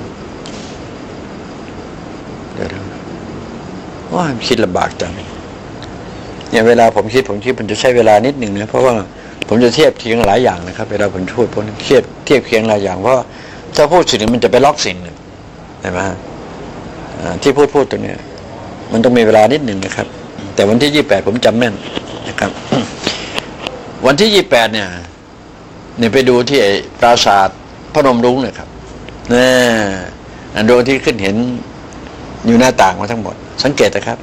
เดี๋ยวว่าคิดลำบากจังเนี่ยเวลาผมคิดมันจะใช้เวลานิดหนึ่งนะเพราะว่าผมจะเทียบเคียงหลายอย่างนะครับเวลาผมพูดผมเทียบเคียงหลายอย่างเพราะถ้าพูดสิ่งนึงมันจะไปล็อกสิ่งหนึ่งใช่ไหมที่พูดตรงนี้มันต้องมีเวลานิดหนึ่งนะครับแต่วันที่28ผมจำแม่นนะครับวันที่28เนี่ยไปดูที่ปราสาทพนมรุ้งเลยครับดวงที่ขึ้นเห็นอยู่หน้าต่างมาทั้งหมดสังเกตนะครับ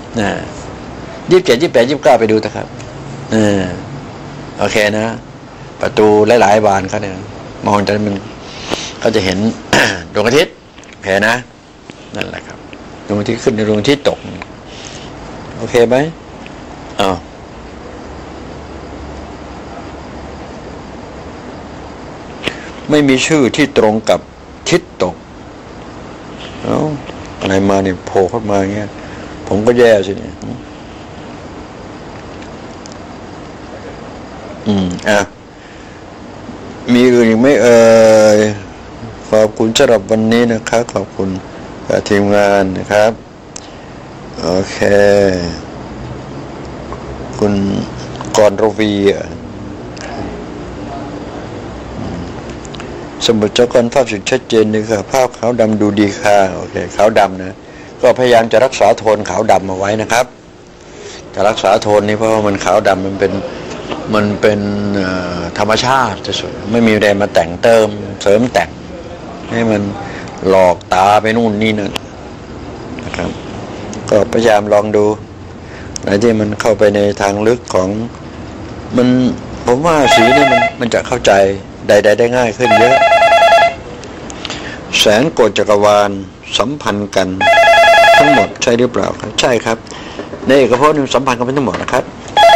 27 28 29ไปดูนะครับโอเคนะประตูหลายๆบานเขาเนี่ยมองจากมันก็จะเห็น ดวงอาทิตย์โอเคนะนั่นแหละครับดวงอาทิตย์ขึ้นในดวงอาทิตย์ตกโอเคไหมไม่มีชื่อที่ตรงกับทิศตกอะไรมาเนี่ยโผล่เข้ามาอย่างเงี้ยผมก็แย่สิเนี่ยมีอื่นอีกไหมขอบคุณสำหรับวันนี้นะครับขอบคุณทีมงานนะครับโอเคคุณกรวีสมุดเจ้ากรภาพสุดชัดเจนเลยค่ะภาพขาวดำดูดีค่ะโอเคขาวดำนะก็พยายามจะรักษาโทนขาวดำเอาไว้นะครับจะรักษาโทนนี้เพราะว่ามันขาวดำมันเป็นธรรมชาติที่สุดไม่มีอะไรมาแต่งเติมเสริมแต่งให้มันหลอกตาไปนู่นนี่นั่นนะครับก็พยายามลองดูไหนที่มันเข้าไปในทางลึกของมันผมว่าสีนี่มันจะเข้าใจใดได้ง่ายขึ้นเยอะแสนโกฏจักรวาลสัมพันธ์กันทั้งหมดใช่หรือเปล่าครับใช่ครับในเอกภพนี่สัมพันธ์กันเป็นทั้งหมดนะครับ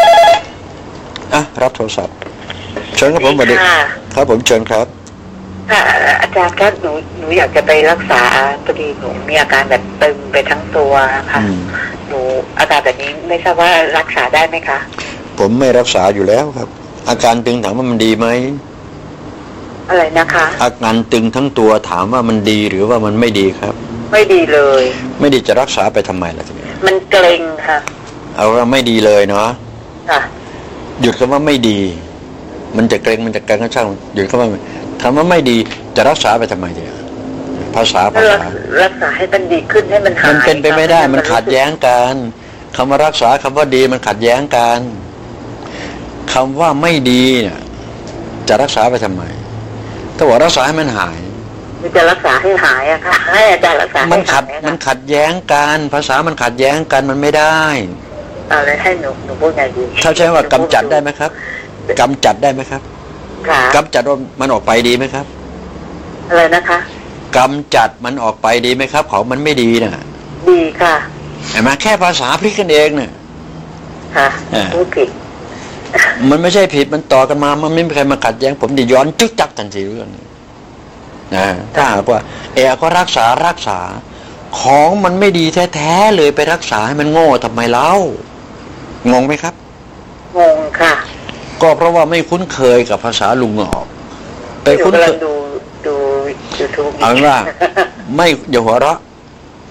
รับโทรศัพท์เชิญครับผมสวัสดีครับผมเชิญครับค่ะอาจารย์ครับหนูอยากจะไปรักษาพอดีหนูมีอาการแบบตึงไปทั้งตัวค่ะหนูอาการแบบนี้ไม่ทราบว่ารักษาได้ไหมคะผมไม่รักษาอยู่แล้วครับอาการตึงถามว่ามันดีไหมอะไรนะคะอาการตึงทั้งตัวถามว่ามันดีหรือว่ามันไม่ดีครับไม่ดีเลยไม่ดีจะรักษาไปทำไมล่ะทีนี้มันเกร็งค่ะเอาว่าไม่ดีเลยเนาะค่ะหยุดคำว่าไม่ดีมันจะเกร็งก็ช่างหยุดคำว่าคำว่าไม่ดีจะรักษาไปทำไมเนี่ยภาษารักษาให้มันดีขึ้นให้มันหายมันเป็นไปไม่ได้มันขัดแย้งกันคำว่ารักษาคำว่าดีมันขัดแย้งกันคำว่าไม่ดีเนี่ยจะรักษาไปทำไมถ้าบอกรักษาให้มันหายมันจะรักษาให้หายอะค่ะให้อาจารย์รักษามันขัดแย้งกันภาษามันขัดแย้งกันมันไม่ได้เอาเลยให้หนูพูดไงดีเขาใช้ว่ากำจัดได้ไหมครับกำจัดได้ไหมครับกำจัดมันออกไปดีไหมครับอะไรนะคะกำจัดมันออกไปดีไหมครับของมันไม่ดีน่ะดีค่ะเห็นไหมแค่ภาษาพลิกกันเองเนี่ยค่ะพูดผิดมันไม่ใช่ผิดมันต่อกันมามันไม่มีใครมาขัดแย้งผมดิย้อนจึ๊กจักทันทีเรื่องนี้นะถ้าหากว่าก็รักษาของมันไม่ดีแท้ๆเลยไปรักษาให้มันโง่ทำไมเล่างงไหมครับงงค่ะก็เพราะว่าไม่คุ้นเคยกับภาษาลุงออกไปคุ้นเคยดู YouTube เอาว่าไม่อย่าหัวเราะ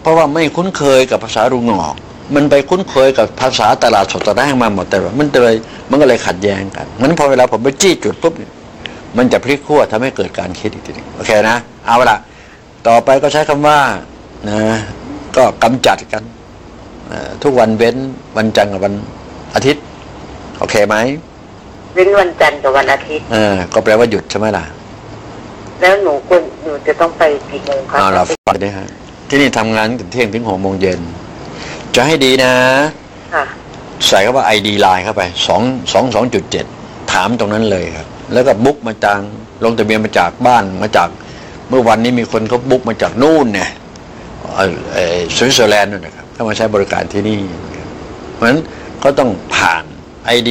ราะว่าไม่คุ้นเคยกับภาษาลุงหงอกมันไปคุ้นเคยกับภาษาตลาดสดตลาดแห้งมาหมดแต่ว่ามันก็เลยขัดแย้งกันงั้นพอเวลาผมไปจี้จุดปุ๊บเนี่ยมันจะพลิกขั้วทำให้เกิดการคิดอีกทีนึงโอเคนะเอาละต่อไปก็ใช้คำว่านะก็กำจัดกันทุกวันเว้นวันจันทร์กับวันอาทิตย์โอเคไหมเว้นวันจันทร์กับวันอาทิตย์ก็แปลว่าหยุดใช่ไหมล่ะแล้วหนูจะต้องไปกี่โมงครับเราฟังได้ฮะที่นี่ทำงานถึงเที่ยงถึง6 โมงเย็นจะให้ดีนะใส่เข้าว่า ID Line เข้าไป222.7ถามตรงนั้นเลยครับแล้วก็บุ๊กมาจากลงทะเบียนมาจากบ้านมาจากเมื่อวันนี้มีคนเขาบุ๊กมาจากนู่นเนี่ยสวิตเซอร์แลนด์นู่นนะครับเข้ามาใช้บริการที่นี่เพราะฉะนั้นเขาต้องผ่าน ID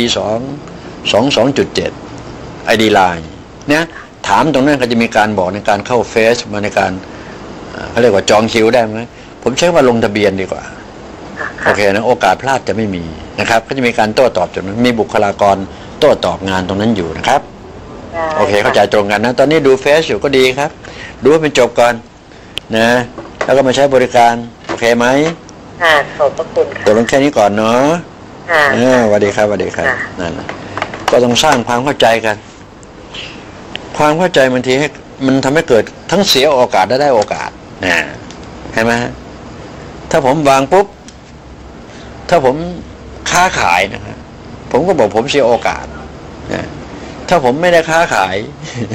222.7 ID Line เนี่ยถามตรงนั้นก็จะมีการบอกในการเข้าเฟซมาในการเขาเรียกว่าจองคิวได้ไหมผมใช้ว่าลงทะเบียนดีกว่าโอเคนะโอกาสพลาดจะไม่มีนะครับก็จะมีการโต้ตอบจนมีบุคลากรโต้ตอบงานตรงนั้นอยู่นะครับโอเคเข้าใจตรงกันนะตอนนี้ดูเฟซอยู่ก็ดีครับดูให้เป็นจบก่อนนะแล้วก็มาใช้บริการโอเคไหมขอบพระคุณค่ะตกลงแค่นี้ก่อนเนาะสวัสดีครับสวัสดีครับนั่นก็ต้องสร้างความเข้าใจกันความเข้าใจบางทีให้มันทำให้เกิดทั้งเสียโอกาสและได้โอกาสใช่ไหมถ้าผมวางปุ๊บถ้าผมค้าขายนะครับผมก็บอกผมเสียโอกาสถ้าผมไม่ได้ค้าขาย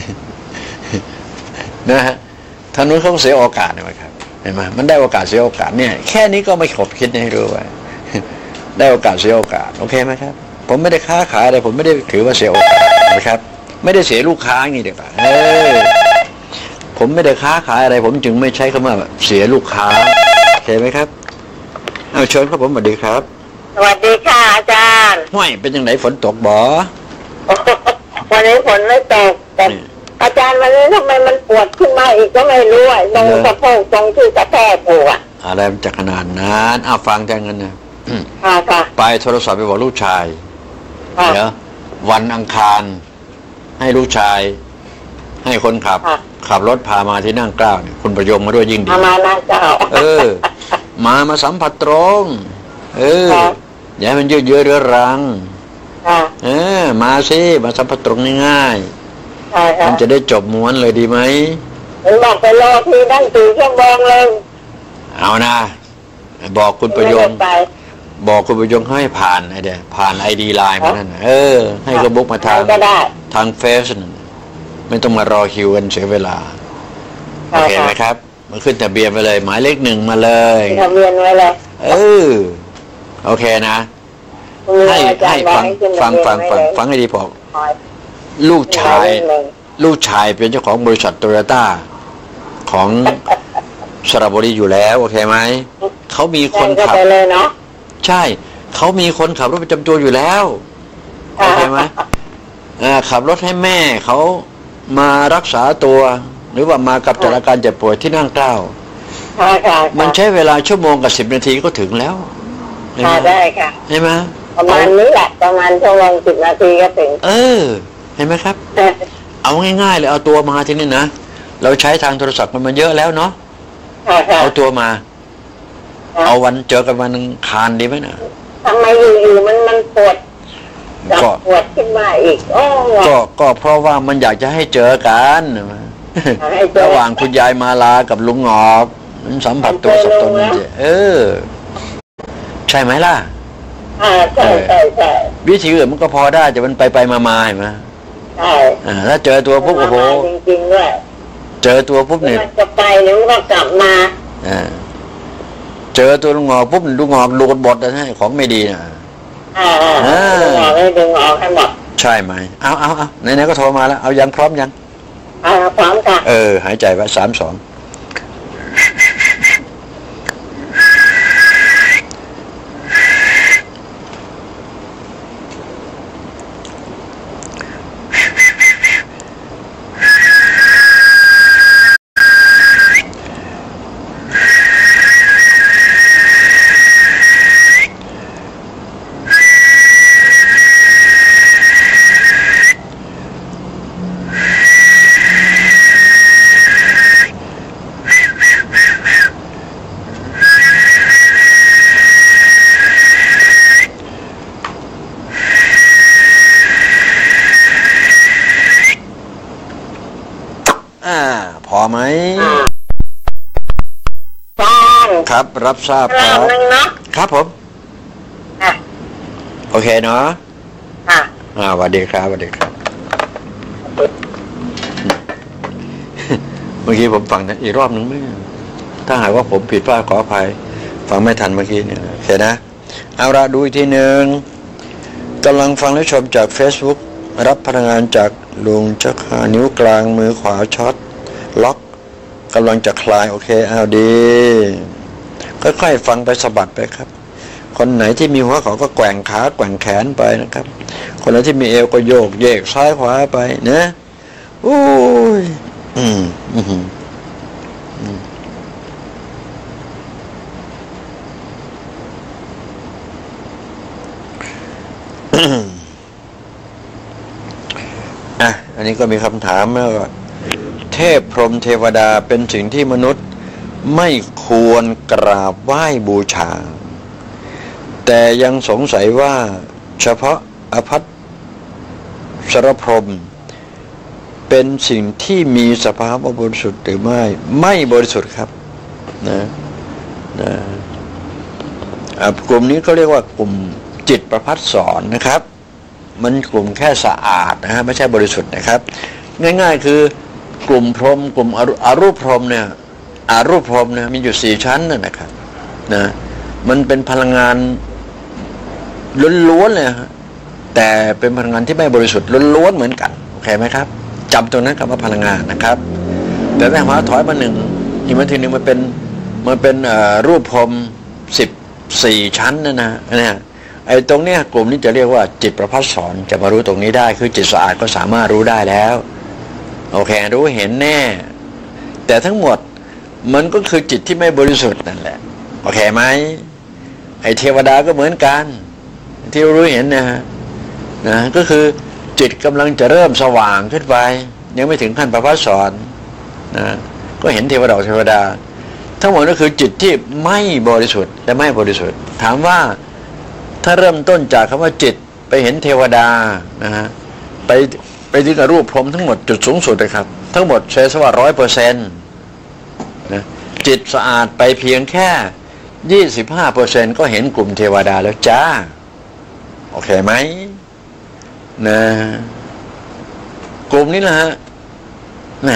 นะฮะท่านนู้นเขาเสียโอกาสไหมครับเห็นไหมมันได้โอกาสเสียโอกาสเนี่ยแค่นี้ก็ไม่ขบคิดให้รู้ไว้ได้โอกาสเสียโอกาสโอเคไหมครับผมไม่ได้ค้าขายอะไรผมไม่ได้ถือว่าเสียโอกาสนะครับไม่ได้เสียลูกค้าอย่างนี้เด็กป่ะผมไม่ได้ค้าขายอะไรผมจึงไม่ใช้คำว่าเสียลูกค้าเห็นไหมครับเอาเชิญครับผมสวัสดีครับสวัสดีค่ะอาจารย์ห้วยเป็นยังไงฝนตกบ่วันนี้ฝนไม่ตกแต่อาจารย์วันนี้ทำไมมันปวดขึ้นมาอีกก็ไม่รู้อ่ะตรงสะโพกตรงที่กระแทกปวดอะไรมันจะขนาดนั้นฟังจังกันนะไปโทรศัพท์ไปบอกลูกชายเดี๋ยววันอังคารให้ลูกชายให้คนขับรถพามาที่นั่งเกล้าเนี่ยคุณประยงมาด้วยยิ่งดีมานั่งเกล้ามาสัมผัสตรงอย่าให้มันเยอะเรื้อรังมาสิมาสัมผัสตรงง่ายๆมันจะได้จบม้วนเลยดีไหมบอกไปรอที่นั่ง4 ชั่วโมงเลยเอานะบอกคุณประยงให้ผ่านไอ้เดี๋ยผ่าน ID Line มานั่นให้กระบุกมาทางเฟซไม่ต้องมารอคิวกันเสียเวลาโอเคไหมครับมาขึ้นทะเบียนไปเลยหมายเลข1มาเลยทะเบียนไว้เลยโอเคนะให้ฟังให้ดีพอลูกชายเป็นเจ้าของบริษัทโตโยต้าของสระบุรีอยู่แล้วโอเคไหมเขามีคนขับใช่เขามีคนขับรถประจำตัวอยู่แล้วโอเคไหมขับรถให้แม่เขามารักษาตัวหรือว่ามากับจากอาการเจ็บป่วยที่นั่งเกล้ามันใช้เวลาชั่วโมงกับ10 นาทีก็ถึงแล้วได้ค่ะใช่ไหมประมาณนี้แหละประมาณชั่วโมง10 นาทีก็ถึงเห็นไหมครับเอาง่ายๆเลยเอาตัวมาที่นี่นะเราใช้ทางโทรศัพท์มันเยอะแล้วเนาะเอาตัวมาเอาวันเจอกันวันอังคารดีไหมนะทำไมอยู่ๆมันปวดขึ้นมาอีกก็เพราะว่ามันอยากจะให้เจอกันระหว่างคุณยายมาลากับลุงหงอกมันสัมผัสตัวสับตนใช่ไหมล่ะใช่วิธีอื่นมันก็พอได้แต่มันไปมาเห็นไหมใช่ถ้าเจอตัวปุ๊บโอ้โหจริงๆด้วยเจอตัวปุ๊บเนี่ยจะไปหรือว่ากลับมาเจอตัวลุงหงอกปุ๊บลุงหงอกโดนบทนะให้ของไม่ดีนะลุงหงอกให้ลุงหงอกให้หมดใช่ไหมเอาไหนๆก็โทรมาแล้วเอายังพร้อมยังพร้อมค่ะหายใจไว้3 2 ครับรับทราบครับนึงเนาะครับผมค่ะโอเคเนาะค่ะสวัสดีครับสวัสดีครับ เมื่อกี้ผมฟังอีกรอบนึงไหมถ้าหากว่าผมผิดพลาดขออภัยฟังไม่ทันเมื่อกี้เนี่ยโอเคนะเอาละดูอีกทีหนึ่งกำลังฟังและชมจาก Facebook รับพลังงานจากลุงเจ้าค่ะนิ้วกลางมือขวาช็อตล็อกกำลังจะคลายโอเคเอาดีค่อยๆฟังไปสะบัดไปครับคนไหนที่มีหัวเขาก็แกว่งขาแกว่งแขนไปนะครับคนไหนที่มีเอวก็โยกเยกซ้ายขวาไปนะโอ้ยอันนี้ก็มีคำถามแล้วก็เทพพรหมเทวดาเป็นสิ่งที่มนุษย์ไม่ควรกราบไหว้บูชาแต่ยังสงสัยว่าเฉพาะอภัสรพรหมเป็นสิ่งที่มีสภาพบริสุทธิ์หรือไม่บริสุทธิ์ครับนะกลุ่มนี้เขาเรียกว่ากลุ่มจิตประภัสสรนะครับมันกลุ่มแค่สะอาดนะฮะไม่ใช่บริสุทธิ์นะครับง่ายๆคือกลุ่มพรหมกลุ่มอรูปพรหมเนี่ยอรูปพรหมเนี่ยมีอยู่4ชั้นนะครับนะมันเป็นพลังงานล้วนๆเลยฮะแต่เป็นพลังงานที่ไม่บริสุทธิ์ล้วนๆเหมือนกันโอเคไหมครับจำตรงนั้นคำว่าพลังงานนะครับแต่ถ้าหาถอยมาอีกทีหนึ่งมันเป็นรูปพรหม14ชั้นนะไอ้ตรงเนี้ยกลุ่มนี้จะเรียกว่าจิตประภัสสรจะมารู้ตรงนี้ได้คือจิตสะอาดก็สามารถรู้ได้แล้วโอเครู้เห็นแน่แต่ทั้งหมดมันก็คือจิตที่ไม่บริสุทธิ์นั่นแหละโอเคไหมไอ้เทวดาก็เหมือนกันที่รู้เห็นนะก็คือจิตกำลังจะเริ่มสว่างขึ้นไปยังไม่ถึงขั้นประภัสสรนะก็เห็นเทวดาทั้งหมดก็คือจิตที่ไม่บริสุทธิ์และไม่บริสุทธิ์ถามว่าถ้าเริ่มต้นจากคำว่าจิตไปเห็นเทวดานะฮะไปถึงรูปพรหมทั้งหมดจุดสูงสุดเลยครับทั้งหมดใช้สว่า 100% นะจิตสะอาดไปเพียงแค่ 25% ก็เห็นกลุ่มเทวดาแล้วจ้าโอเคไหมนะกลุ่มนี้นะฮะน่ะ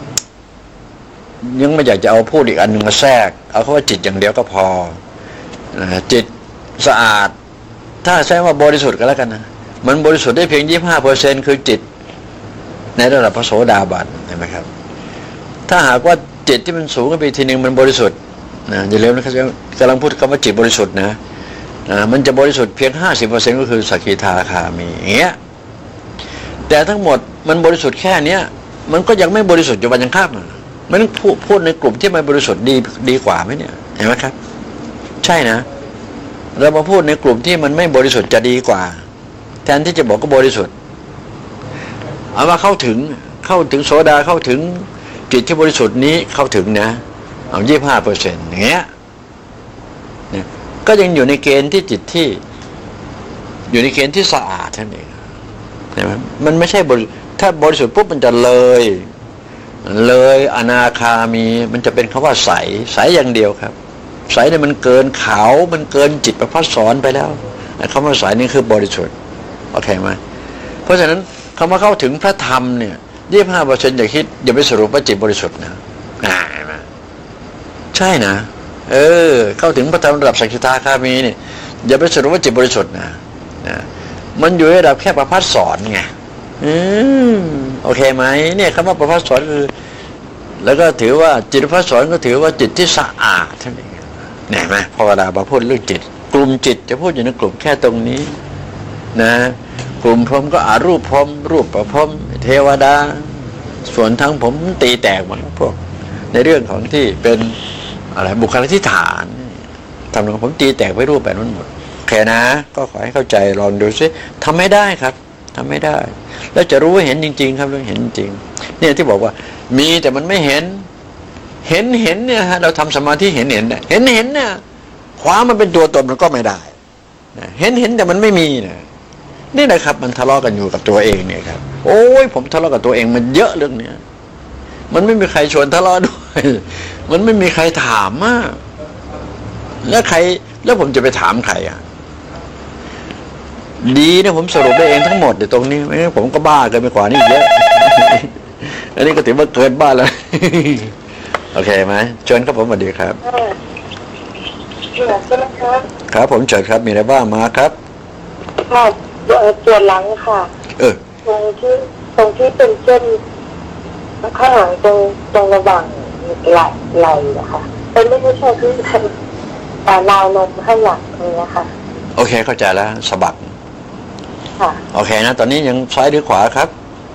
ยังไม่อยากจะเอาพูดอีกอันหนึ่งมาแทรกเอาแค่ว่าจิตอย่างเดียวก็พอนะจิตสะอาดถ้าใช้ว่าบริสุทธิ์ก็แล้วกันนะมันบริสุทธิ์ได้เพียง 25% คือจิตในระดับพระโสดาบันเห็นไหมครับถ้าหากว่าจิตที่มันสูงขึ้นไปทีนึงมันบริสุทธิ์นะอย่าลืมนะครับกำลังพูดคำว่าจิตบริสุทธิ์นะมันจะบริสุทธิ์เพียง 50% ก็คือสกิทาคามีอย่างเงี้ยแต่ทั้งหมดมันบริสุทธิ์แค่เนี้ยมันก็ยังไม่บริสุทธิ์อยู่วันยังข้ามมันพูดในกลุ่มที่ไม่บริสุทธิ์ดีกว่าไหมเนี่ยเห็นไหมครับใช่นะเรามาพูดในกลุ่มที่มันไม่บริสุทธิ์จะดีกว่าแทนที่จะบอกก็บริสุทธิ์เอาว่าเข้าถึงโสดาเข้าถึงจิตที่บริสุทธิ์นี้เข้าถึงนะเอา 25% อย่างเงี้ยเนี่ยก็ยังอยู่ในเกณฑ์ที่จิตที่อยู่ในเกณฑ์ที่สะอาดนั่นเองใช่ไหมมันไม่ใช่ถ้าบริสุทธิ์ปุ๊บมันจะเลยอนาคามีมันจะเป็นคำว่าใสอย่างเดียวครับใสเนี่ยมันเกินเขามันเกินจิตประภัสสรไปแล้วคำว่าใสนี่คือบริสุทธิ์โอเคไหมเพราะฉะนั้นคำว่าเข้าถึงพระธรรมเนี่ย 25% อย่าไปสรุปว่าจิตบริสุทธิ์นะใช่นะเข้าถึงพระธรรมระดับสกิทาคามีเนี่ยอย่าไปสรุปว่าจิตบริสุทธิ์นะมันอยู่ในระดับแค่ประภัสสรไงโอเคไหมเนี่ยคำว่าประภัสสรคือแล้วก็ถือว่าจิตประภัสสรก็ถือว่าจิตที่สะอาดท่านเองเห็นไหมพอเวลามาพูดเรื่องจิตกลุ่มจิตจะพูดอยู่ในกลุ่มแค่ตรงนี้นะกลุ่มพรหมก็อารูปพรหมรูปประพรหมเทวดาส่วนทั้งผมตีแตกหมดพวกในเรื่องของที่เป็นอะไรบุคลิกฐานทำของผมตีแตกไปรูปแบบนั้นหมดแค่นะก็ขอให้เข้าใจลองดูซิทำไม่ได้ครับทำไม่ได้แล้วจะรู้ว่าเห็นจริงๆครับเรื่องเห็นจริงเนี่ยที่บอกว่ามีแต่มันไม่เห็นเนี่ยฮะเราทำสมาธิเห็นเนี่ยคว้ามันเป็นตัวตนมันก็ไม่ได้เห็นแต่มันไม่มีนี่แหละครับมันทะเลาะกันอยู่กับตัวเองเนี่ยครับโอ้ยผมทะเลาะกับตัวเองมันเยอะเรื่องเนี้ยมันไม่มีใครชวนทะเลาะด้วยมันไม่มีใครถามแล้วผมจะไปถามใครอ่ะดีนะผมสรุปได้เองทั้งหมดในตรงนี้ไม่งั้นผมก็บ้าเกินไปกว่านี้เยอะ อันนี้ก็ถือว่าเกินบ้าแล้ว โอเคไหมเชิญครับผมสวัสดีครับใช่ไหมครับครับผมเชิญครับมีอะไรบ้างมาครับค่ะปวดหลังค่ะตรงที่เป็นเส้นข้างหลังตรงระหว่างไหล่นะคะเป็นไม่ใช่ที่ราวนมข้างหลังนี้ค่ะโอเคเข้าใจแล้วสะบักค่ะโอเคนะตอนนี้ยังซ้ายหรือขวาครับ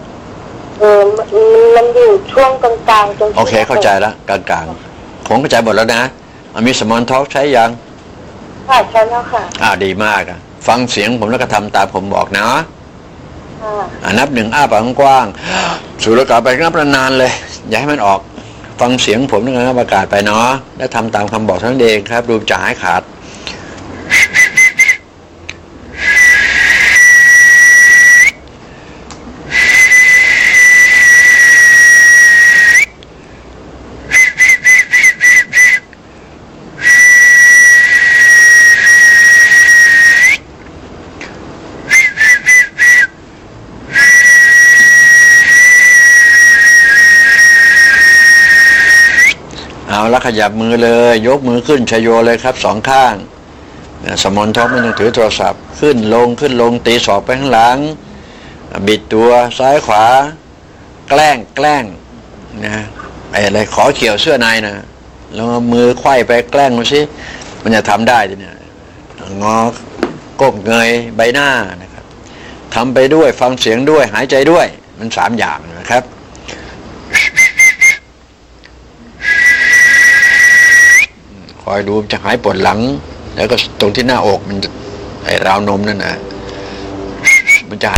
มันอยู่ช่วงกลางๆตรงโอเคเข้าใจแล้วกลางๆผมเข้าใจหมดแล้วนะมีสมอนท็อกใช้ยังค่ะใช่แล้วค่ะดีมากฟังเสียงผมแล้วก็ทำตามผมบอกนะนับ 1อ้าปากกว้างสูดอากาศไปนับนานๆเลยอย่าให้มันออกฟังเสียงผมแล้วก็นับอากาศไปเนาะและทำตามคำบอกทั้งเองครับดูจ่ายขาดเอาละขยับมือเลยยกมือขึ้นชโยเลยครับ2ข้างสมอนท็อปไม่ต้องถือโทรศัพท์ขึ้นลงตีศอกไปข้างหลังบิดตัวซ้ายขวาแกล้งนะอะไรขอเกี่ยวเสื้อในนะแล้วมือไขว้ไปแกล้งดูสิมันจะทำได้เนี่ยงอก้มเงยใบหน้านะครับทำไปด้วยฟังเสียงด้วยหายใจด้วยมัน3อย่างนะครับคอยดูจะหายปวดหลังแล้วก็ตรงที่หน้าอกมันไอ้ราวนมนั่นนะมันจะ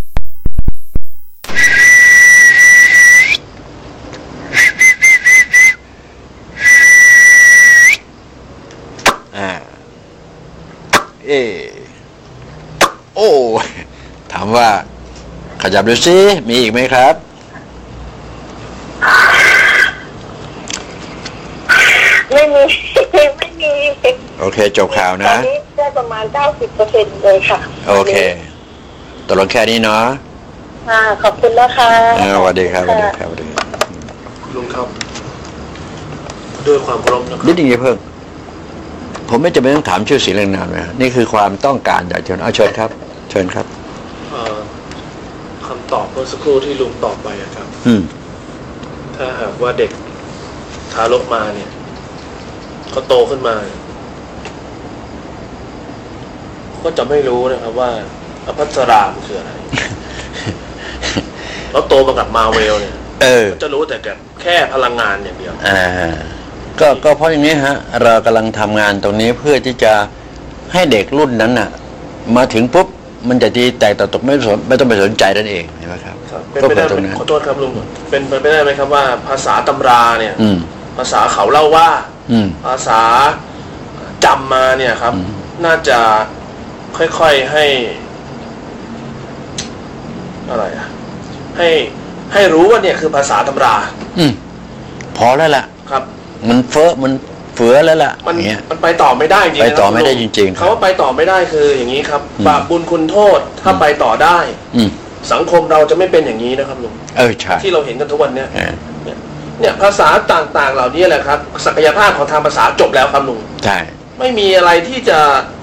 โอ้ถามว่าขยับดูซิมีอีกไหมครับไม่มีโอเคจบข่าวนะตอนนี้ได้ประมาณ 90% เลยค่ะโอเคตกลงแค่นี้เนาะขอบคุณนะคะสวัสดีครับสวัสดีครับลุงครับด้วยความเคารพนะครับนิดนึงเพิ่งผมไม่จำเป็นต้องถามชื่อเสียงเรียงนามนะนี่คือความต้องการอยากจะเชิญครับเชิญครับคำตอบเมื่อสักครู่ที่ลุงตอบไปครับถ้าหากว่าเด็กทารกมาเนี่ยเขาโตขึ้นมาก็จะไม่รู้นะครับว่าอภัสราคืออะไรแล้วโตมากับมาเวลเนี่ยจะรู้แต่แค่พลังงานอย่างเดียวก็เพราะอย่างนี้ฮะเรากำลังทำงานตรงนี้เพื่อที่จะให้เด็กรุ่นนั้นน่ะมาถึงปุ๊บมันจะดีแตกต่อตกไม่ต้องไปสนใจนั่นเองใช่ไหมครับเป็นไปได้ขอโทษครับลุงเป็นไปได้ไหมครับว่าภาษาตำราเนี่ยภาษาเขาเล่าว่าภาษาจำมาเนี่ยครับน่าจะค่อยๆให้อะไรให้รู้ว่าเนี่ยคือภาษาตำราพอแล้วล่ะครับมันเฟือแล้วล่ะมันไปต่อไม่ได้จริงไปต่อไม่ได้จริงๆเขาว่าไปต่อไม่ได้คืออย่างนี้ครับบาปบุญคุณโทษถ้าไปต่อได้สังคมเราจะไม่เป็นอย่างนี้นะครับลุงใช่ที่เราเห็นกันทุกวันเนี่ยภาษาต่างๆเหล่านี้แหละครับศักยภาพของทางภาษาจบแล้วครับลุงใช่ไม่มีอะไรที่จะ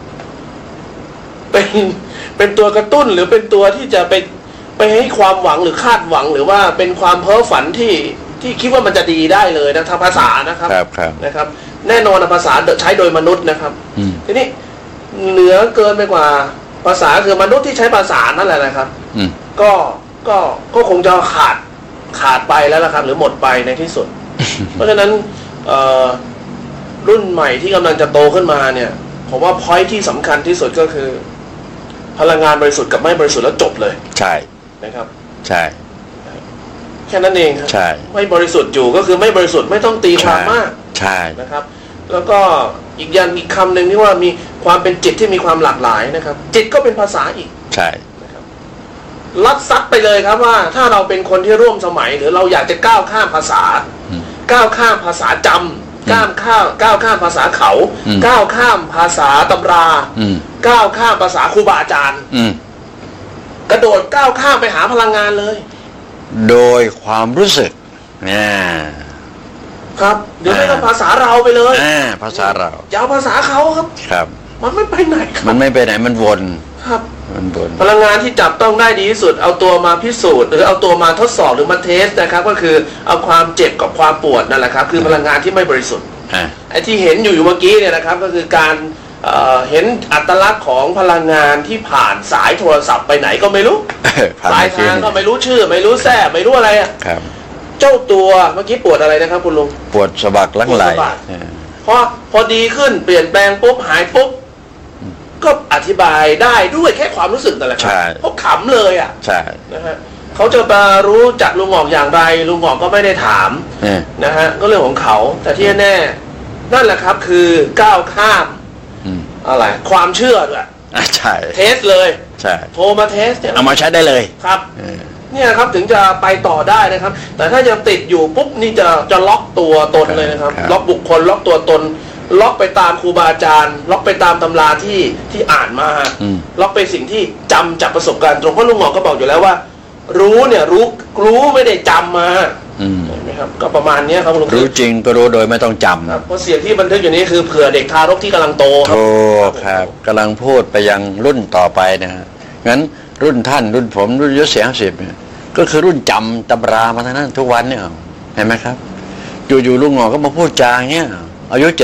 เป็นตัวกระตุ้นหรือเป็นตัวที่จะไปให้ความหวังหรือคาดหวังหรือว่าเป็นความเพ้อฝันที่คิดว่ามันจะดีได้เลยนะทางภาษานะครับนะครับแน่นอนภาษาใช้โดยมนุษย์นะครับทีนี้เหนือเกินไปกว่าภาษาคือมนุษย์ที่ใช้ภาษานั่นแหละนะครับก็คงจะขาดไปแล้วละครับหรือหมดไปในที่สุด เพราะฉะนั้นรุ่นใหม่ที่กำลังจะโตขึ้นมาเนี่ยผมว่า point ที่สำคัญที่สุดก็คือพลังงานบริสุทธิ์กับไม่บริสุทธิ์แล้วจบเลยใช่นะครับใช่แค่นั้นเองครับใช่ไม่บริสุทธิ์อยู่ก็คือไม่บริสุทธิ์ไม่ต้องตีความมากใช่นะครับแล้วก็อีกคำหนึ่งที่ว่ามีความเป็นจิตที่มีความหลากหลายนะครับจิตก็เป็นภาษาอีกใช่นะครับลัดซัดไปเลยครับว่าถ้าเราเป็นคนที่ร่วมสมัยหรือเราอยากจะก้าวข้ามภาษาก้าวข้ามภาษาจก้าวข้ามภาษาเขาก้าวข้ามภาษาตำราก้าวข้ามภาษาครูบาอาจารย์กระโดดก้าวข้ามไปหาพลังงานเลยโดยความรู้สึกครับเดี๋ยวไม่ต้องภาษาเราไปเลยภาษาเราอย่าเอาภาษาเขาครับมันไม่ไปไหนมันไม่ไปไหนมันวนครับมันวนพลังงานที่จับต้องได้ดีที่สุดเอาตัวมาพิสูจน์หรือเอาตัวมาทดสอบหรือมาเทสนะครับก็คือเอาความเจ็บกับความปวดนั่นแหละครับคือพลังงานที่ไม่บริสุทธิ์ไอ้ที่เห็นอยู่เมื่อกี้เนี่ยนะครับก็คือการเห็นอัตลักษณ์ของพลังงานที่ผ่านสายโทรศัพท์ไปไหนก็ไม่รู้ปลายทางก็ไม่รู้ชื่อไม่รู้แท้ไม่รู้อะไรเจ้าตัวเมื่อกี้ปวดอะไรนะครับคุณลุงปวดสะบักหลังไหล่พอดีขึ้นเปลี่ยนแปลงปุ๊บหายปุ๊บก็อธิบายได้ด้วยแค่ความรู้สึกนั่นแหละครับเขาขำเลยใช่นะฮะเขาจะมารู้จักลุงหงอกอย่างไรลุงหงอกก็ไม่ได้ถามนะฮะก็เรื่องของเขาแต่ที่แน่นั่นแหละครับคือก้าวข้ามอะไรความเชื่อด้วยใช่เทสเลยใช่โทรมาเทสเนี่ยเอามาใช้ได้เลยครับเนี่ยครับถึงจะไปต่อได้นะครับแต่ถ้ายังติดอยู่ปุ๊บนี่จะล็อกตัวตนเลยนะครับล็อกบุคคลล็อกตัวตนล็อกไปตามครูบาอาจารย์ล็อกไปตามตำราที่อ่านมาล็อกไปสิ่งที่จำจากประสบการณ์ตรงเพราะลุงหงอกก็บอกอยู่แล้วว่ารู้เนี่ยรู้ไม่ได้จำมาเห็นไหมครับก็ประมาณนี้ครับลุงรู้จริงก็รู้โดยไม่ต้องจำเพราะเสียงที่บันทึกอยู่นี้คือเผื่อเด็กทารกที่กำลังโตครับกำลังพูดไปยังรุ่นต่อไปนะงั้นรุ่นท่านรุ่นผมรุ่นยุทธเสียง10เนี่ยก็คือรุ่นจำตำรามาทั้งนั้นทุกวันเนี่ยเห็นไหมครับอยู่ลุงหงอกก็มาพูดจาเงี้ยอายุ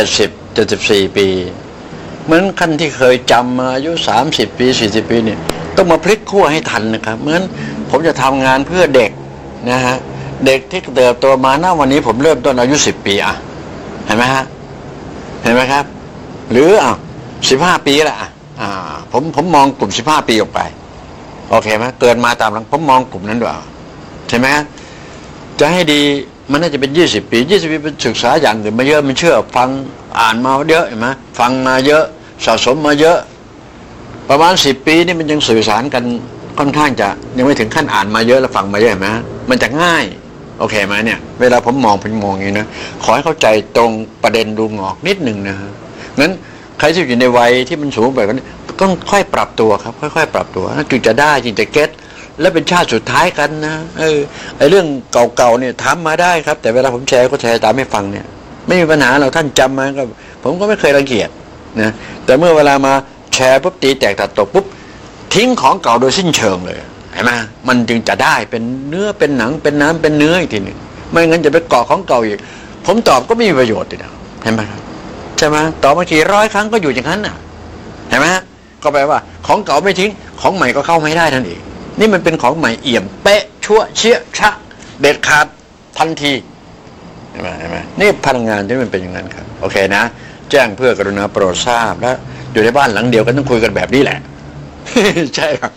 74 ปีเหมือนขั้นที่เคยจำมาอายุ30 ปี40 ปีเนี่ยต้องมาพลิกขั้วให้ทันนะครับเหมือนผมจะทำงานเพื่อเด็กนะฮะเด็กที่เติบโตมาณวันนี้ผมเริ่มต้นอายุ10 ปีเห็นไหมฮะเห็นไหมครับหรือ15 ปีละผมมองกลุ่ม15 ปีออกไปโอเคไหมเกิดมาตามหลังผมมองกลุ่มนั้นด้วยใช่ไหมจะให้ดีมันน่าจะเป็น20 ปีเป็นศึกษาอย่างอื่นมาเยอะมันเชื่อฟังอ่านมาเยอะเห็นไหมฟังมาเยอะสะสมมาเยอะประมาณ10 ปีนี่มันยังสื่อสารกันค่อนข้างจะยังไม่ถึงขั้นอ่านมาเยอะแล้วฟังมาเยอะเห็นไหมมันจะง่ายโอเคไหมเนี่ยเวลาผมมองอย่างนี้นะขอให้เข้าใจตรงประเด็นลุงหงอกนิดหนึ่งนะฮะงั้นใครที่อยู่ในวัยที่มันสูงแบบนี้ต้องค่อยปรับตัวครับค่อยๆปรับตัวจึงจะได้จึงจะเก็ตและเป็นชาติสุดท้ายกันนะไอ้เรื่องเก่าๆเนี่ยทำมาได้ครับแต่เวลาผมแชร์ก็แชร์ตามให้ฟังเนี่ยไม่มีปัญหาเราท่านจำมาก็ผมก็ไม่เคยรังเกียจนะแต่เมื่อเวลามาแชร์ปุ๊บตีแตกตัดตกปุ๊บทิ้งของเก่าโดยสิ้นเชิงเลยเห็นไหมมันจึงจะได้เป็นเนื้อเป็นหนังเป็นน้ำเป็นเนื้ออีกทีหนึ่งไม่งั้นจะไปเกาะของเก่าอีกผมตอบก็ไม่มีประโยชน์เลยนะเห็นไหมครับใช่ไหมตอบมากี่100 ครั้งก็อยู่อย่างนั้นน่ะเห็นไหมก็แปลว่าของเก่าไม่ทิ้งของใหม่ก็เข้าไม่ได้ทันทีนี่มันเป็นของใหม่เอี่ยมเป๊ะชั่วเชี่ยชะเด็ดขาดทันทีเห็นไหมนี่พลังงานที่มันเป็นอย่างนั้นครับโอเคนะแจ้งเพื่อกรุณาโปรดทราบและอยู่ในบ้านหลังเดียวกันต้องคุยกันแบบนี้แหละ ใช่ครับ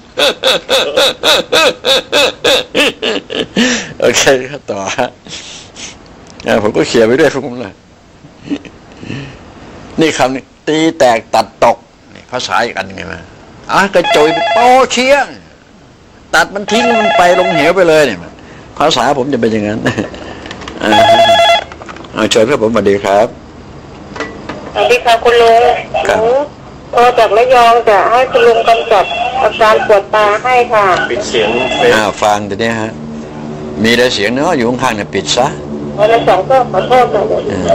โอเคครับต่อผมก็เขียนไว้ด้วยทุกคนเลยนี่คำนี้ตีแตกตัดตกภาษาอีกอันไงมากระโจยโป้เชี่ยงตัดมันทิ้งมันไปลงเหวไปเลยเนี่ยภาษาผมจะเป็นอย่างนั้นเชิญเพื่อนผมสวัสดีครับสวัสดีค่ะคุณลุงโทรจากระยองจะให้คุณลุงกำจัดอาการปวดตาให้ค่ะปิดเสียงฟังแต่เนี้ยฮะมีแต่เสียงเนาะอยู่ข้างๆเนี่ยปิดซะวันละ2ก็ขอโทษค่ะ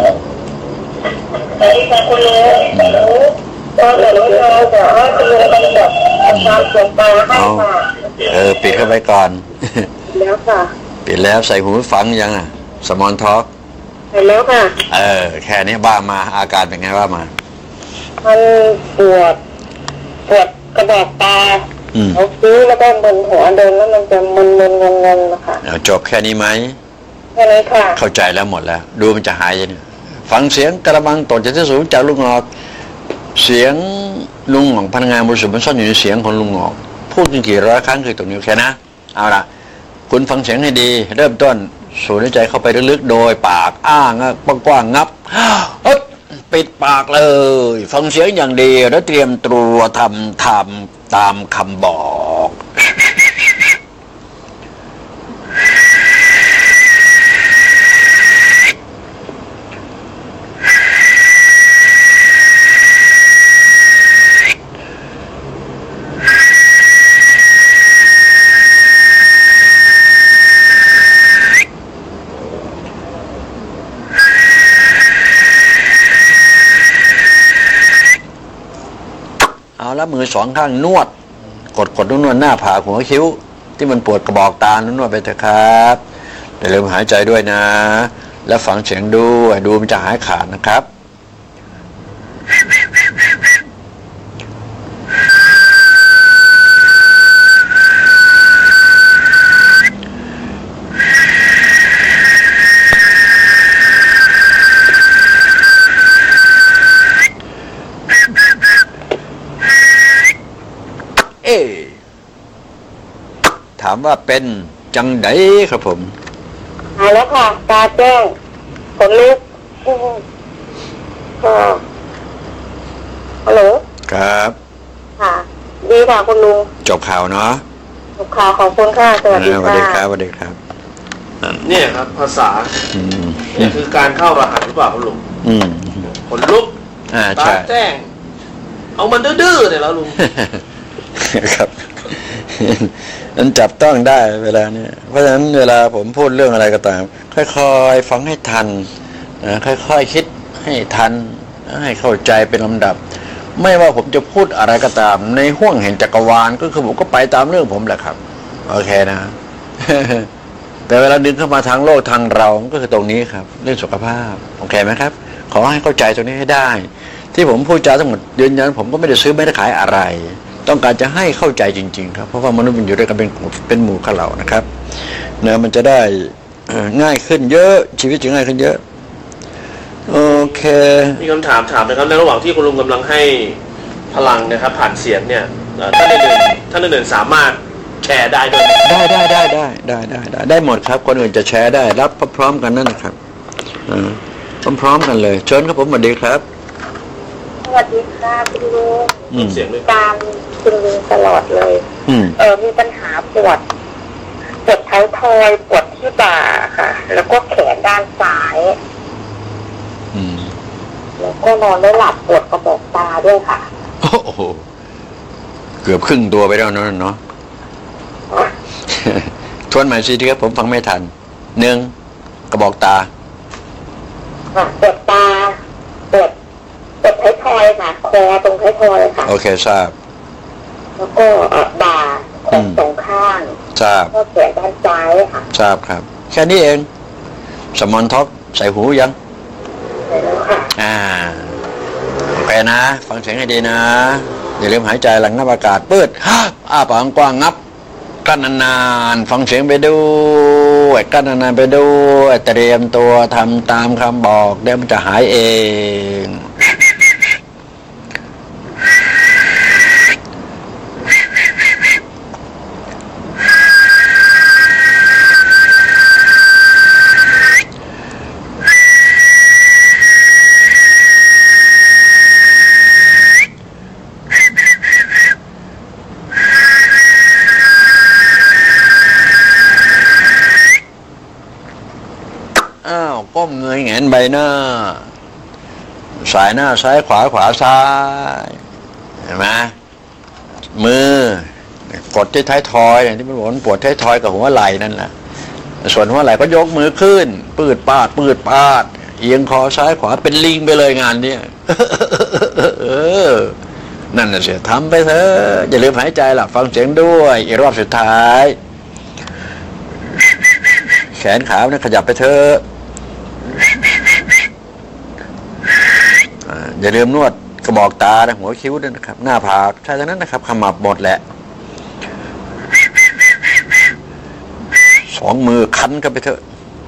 สวัสดีค่ะคุณลุงโทรจากระยองจะให้คุณลุงกำจัดอาการปวดตาให้ค่ะปิดเข้าไปก่อนแล้วค่ะปิดแล้วใส่หูฟังยังสมอนทอล์กเสร็จแล้วค่ะแค่นี้บ้ามาอาการเป็นไงบ้ามามันปวดกระบอกตาเขาซื้อแล้วก็มึนหัวเดินแล้วมันจะมึนงงนะคะจบแค่นี้ไหมแค่นี้ค่ะเข้าใจแล้วหมดแล้วดูมันจะหายยังไงฟังเสียงกระบังตดจากที่สูงจากลุงหงอกเสียงลุงหงอกพนักงานบริษัทมันซ่อนอยู่ในเสียงของลุงหงอกพูดกี่100 ครั้งคือตรงนี้แค่นะเอาล่ะคุณฟังเสียงให้ดีเริ่มต้นสูดหายใจเข้าไปลึกๆโดยปากกว้างๆงับปิดปากเลยฟังเสียงอย่างดีแล้วเตรียมตัวทำตามคำบอกแล้วมือสองข้างนวดกดนวดหน้าผากหัวคิ้วที่มันปวดกระบอกตานวดไปเถอะครับอย่าลืมหายใจด้วยนะและฟังเสียงด้วยดูมันจะหายขาดนะครับถามว่าเป็นจังไดครับผมหายแล้วค่ะตาแจ้งขนลุกฮัลโหลครับค่ะดีค่ะคุณลุงจบข่าวเนาะจบข่าวขอบคุณค่ะสวัสดีค่ะสวัสดีครับสวัสดีครับเนี่ยครับภาษานี่คือการเข้ารหัสหรือเปล่าคุณลุงขนลุกตาแจ้งเอามันดื้อๆเนี่ยแล้วลุงครับมันจับต้องได้เวลานี้เพราะฉะนั้นเวลาผมพูดเรื่องอะไรก็ตามค่อยๆฟังให้ทันนะค่อยๆคิดให้ทันให้เข้าใจเป็นลำดับไม่ว่าผมจะพูดอะไรก็ตามในห้วงแห่งจักรวาลก็คือผมก็ไปตามเรื่องผมแหละครับโอเคนะ แต่เวลาดึงเข้ามาทางโลกทางเราก็คือตรงนี้ครับเรื่องสุขภาพโอเคไหมครับขอให้เข้าใจตรงนี้ให้ได้ที่ผมพูดจาทั้งหมดยืนยันผมก็ไม่ได้ซื้อไม่ได้ขายอะไรต้องการจะให้เข้าใจจริงๆครับเพราะว่ามนุษย์มันอยู่ด้วยกันเป็นหมู่กับเรานะครับเนื้อมันจะได้ง่ายขึ้นเยอะชีวิตจะง่ายขึ้นเยอะโอเคมีคำถามนะครับในระหว่างที่คุณลุงกำลังให้พลังนะครับผ่านเสียงเนี่ยท่านอื่นสามารถแชร์ได้ด้วยได้หมดครับคนอื่นจะแชร์ได้รับพร้อมๆกันนั่นนะครับพร้อมๆกันเลยเชิญครับผมสวัสดีครับสวัสดีค่ะคุณลุงเสียงด้วยตามคุณลุงตลอดเลยมีปัญหาปวดท้ายทอยปวดที่บ่าค่ะแล้วก็แขนด้านซ้ายแล้วก็นอนไม่หลับปวดกระบอกตาด้วยค่ะโอ้โหเกือบครึ่งตัวไปแล้วเนาะทวนใหม่สิครับผมฟังไม่ทัน1กระบอกตาปวดตาปวดท้ายทอยค่ะคอตรงท้ายทอยค่ะโอเคทราบแล้วก็บ่าสองข้างทราบก็แขนด้านซ้ายค่ะทราบครับแค่นี้เองสมอนท็อกใส่หูยังใส่แล้วค่ะโอเคนะฟังเสียงให้ดีนะอย่าลืมหายใจหลังนับอากาศเปิดอ้าปากกว้างงับกั้นนานๆฟังเสียงไปด้วยกั้นนานๆไปด้วยเตรียมตัวทำตามคำบอกเดี๋ยวมันจะหายเองก้มเงยแงนใบหน้าสายหน้าซ้ายขวาซ้ายเห็นไหมมือกดที่ท้ายทอยอย่างที่มันบอกปวดท้ายทอยกับหัวไหล่นั่นแหละส่วนหัวไหล่ก็ยกมือขึ้นปืดปาดเอียงคอซ้ายขวาเป็นลิงไปเลยงานนี้นั่นน่ะเสียทำไปเถอะอย่าลืมหายใจหลับฟังเสียงด้วยอีกรอบสุดท้ายแขนขาเนี่ยขยับไปเถอะอย่าลืมนวดกระบอกตาหัวคิ้วด้วยนะครับหน้าผากใช่ทั้งนั้นนะครับขมับหมดแหละ2 มือคันกันไปเถอะ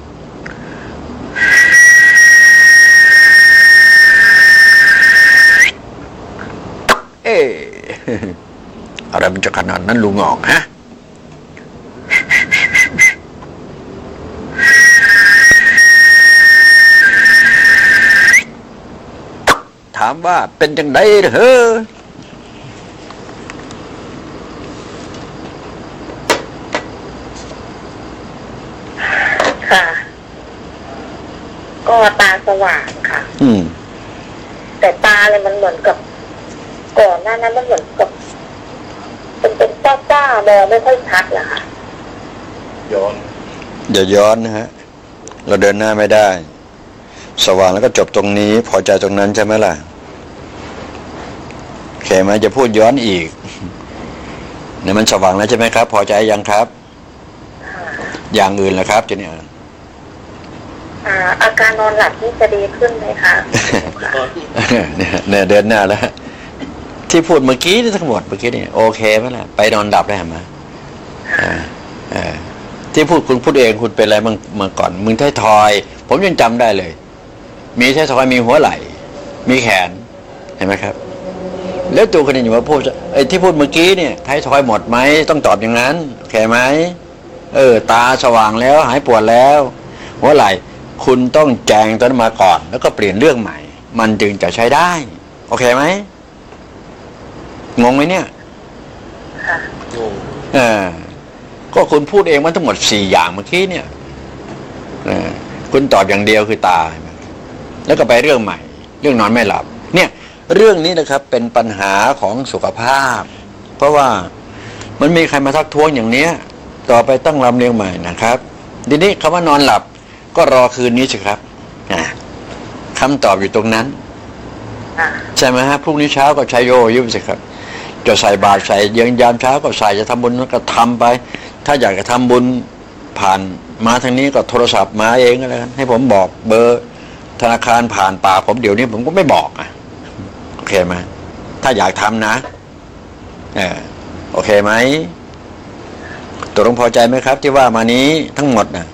อะไรมันจะขนาดนั้นลุงออกฮะถามว่าเป็นจังไดเหรอค่ะก็ตาสว่างค่ะแต่ตาเลยมันเหมือนกับก่อนหน้านั้นมันเหมือนกับเป็นจ้ามองไม่ค่อยชัดแหละค่ะอย่าย้อนนะฮะเราเดินหน้าไม่ได้สว่างแล้วก็จบตรงนี้พอใจตรงนั้นใช่ไหมล่ะโอเคไหมจะพูดย้อนอีกเนี่ยมันสว่างแล้วใช่ไหมครับพอใจยังครับอย่างอื่นล่ะครับจะเนี่ยอาการนอนหลับนี่จะดีขึ้นไหมคะเนี่ยเดินหน้าแล้วที่พูดเมื่อกี้นี่ทั้งหมดเมื่อกี้นี่โอเคไหมล่ะไปนอนดับได้ไหมที่พูดคุณพูดเองคุณเป็นอะไรมาก่อนมึงท้ายทอยผมยังจำได้เลยมีท้ายทอยมีหัวไหล่มีแขนเห็นไหมครับแล้วตัวคนนี้อยู่ว่าพูดไอ้ที่พูดเมื่อกี้เนี่ยท้ายทอยหมดไหมต้องตอบอย่างนั้นโอเคไหมตาสว่างแล้วหายปวดแล้วหัวไหล่คุณต้องแจงตัวนั้นมาก่อนแล้วก็เปลี่ยนเรื่องใหม่มันจึงจะใช้ได้โอเคไหมงงไหมเนี่ยก็คุณพูดเองมันทั้งหมด4อย่างเมื่อกี้เนี่ยคุณตอบอย่างเดียวคือตาแล้วก็ไปเรื่องใหม่เรื่องนอนไม่หลับเนี่ยเรื่องนี้นะครับเป็นปัญหาของสุขภาพเพราะว่ามันมีใครมาทักท้วงอย่างเนี้ยต่อไปต้องลำเลียงใหม่นะครับทีนี้คำว่านอนหลับก็รอคืนนี้สิครับคำตอบอยู่ตรงนั้นใช่ไหมฮะพรุ่งนี้เช้าก็ใช้โยยุ่งสิครับจะใส่บาตรใส่เยือนยามเช้าก็ใส่จะทำบุญก็ทำไปถ้าอยากจะทำบุญผ่านมาทางนี้ก็โทรศัพท์มาเองก็แล้วกันให้ผมบอกเบอร์ธนาคารผ่านปากผมเดี๋ยวนี้ผมก็ไม่บอกโอเคไหมถ้าอยากทำนะโอเคไหมตกลงพอใจไหมครับที่ว่ามานี้ทั้งหมดนะ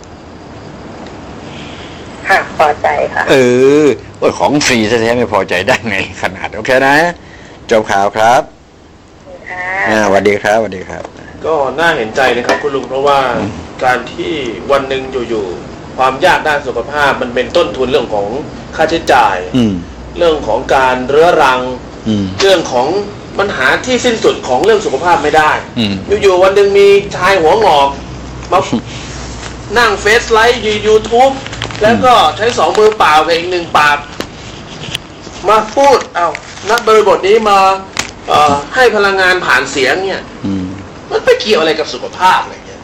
ค่ะพอใจค่ะของฟรีแท้ๆไม่พอใจได้ไงขนาดโอเคนะจบข่าวครับสวัสดีครับสวัสดีครับก็น่าเห็นใจนะครับคุณลุงเพราะว่าการที่วันหนึ่งอยู่ๆความยากด้านสุขภาพมันเป็นต้นทุนเรื่องของค่าใช้จ่ายเรื่องของการเรื้อรังเรื่องของปัญหาที่สิ้นสุดของเรื่องสุขภาพไม่ได้อยู่ๆวันหนึ่งมีชายหัวงอกมานั่งเฟซไลฟ์YouTube แล้วก็ใช้2 มือเปล่ากับอีก1 ปากมาพูดนักบริบทนี้มาให้พลังงานผ่านเสียงเนี่ยมันไม่เกี่ยวอะไรกับสุขภาพอะไรเงี้ย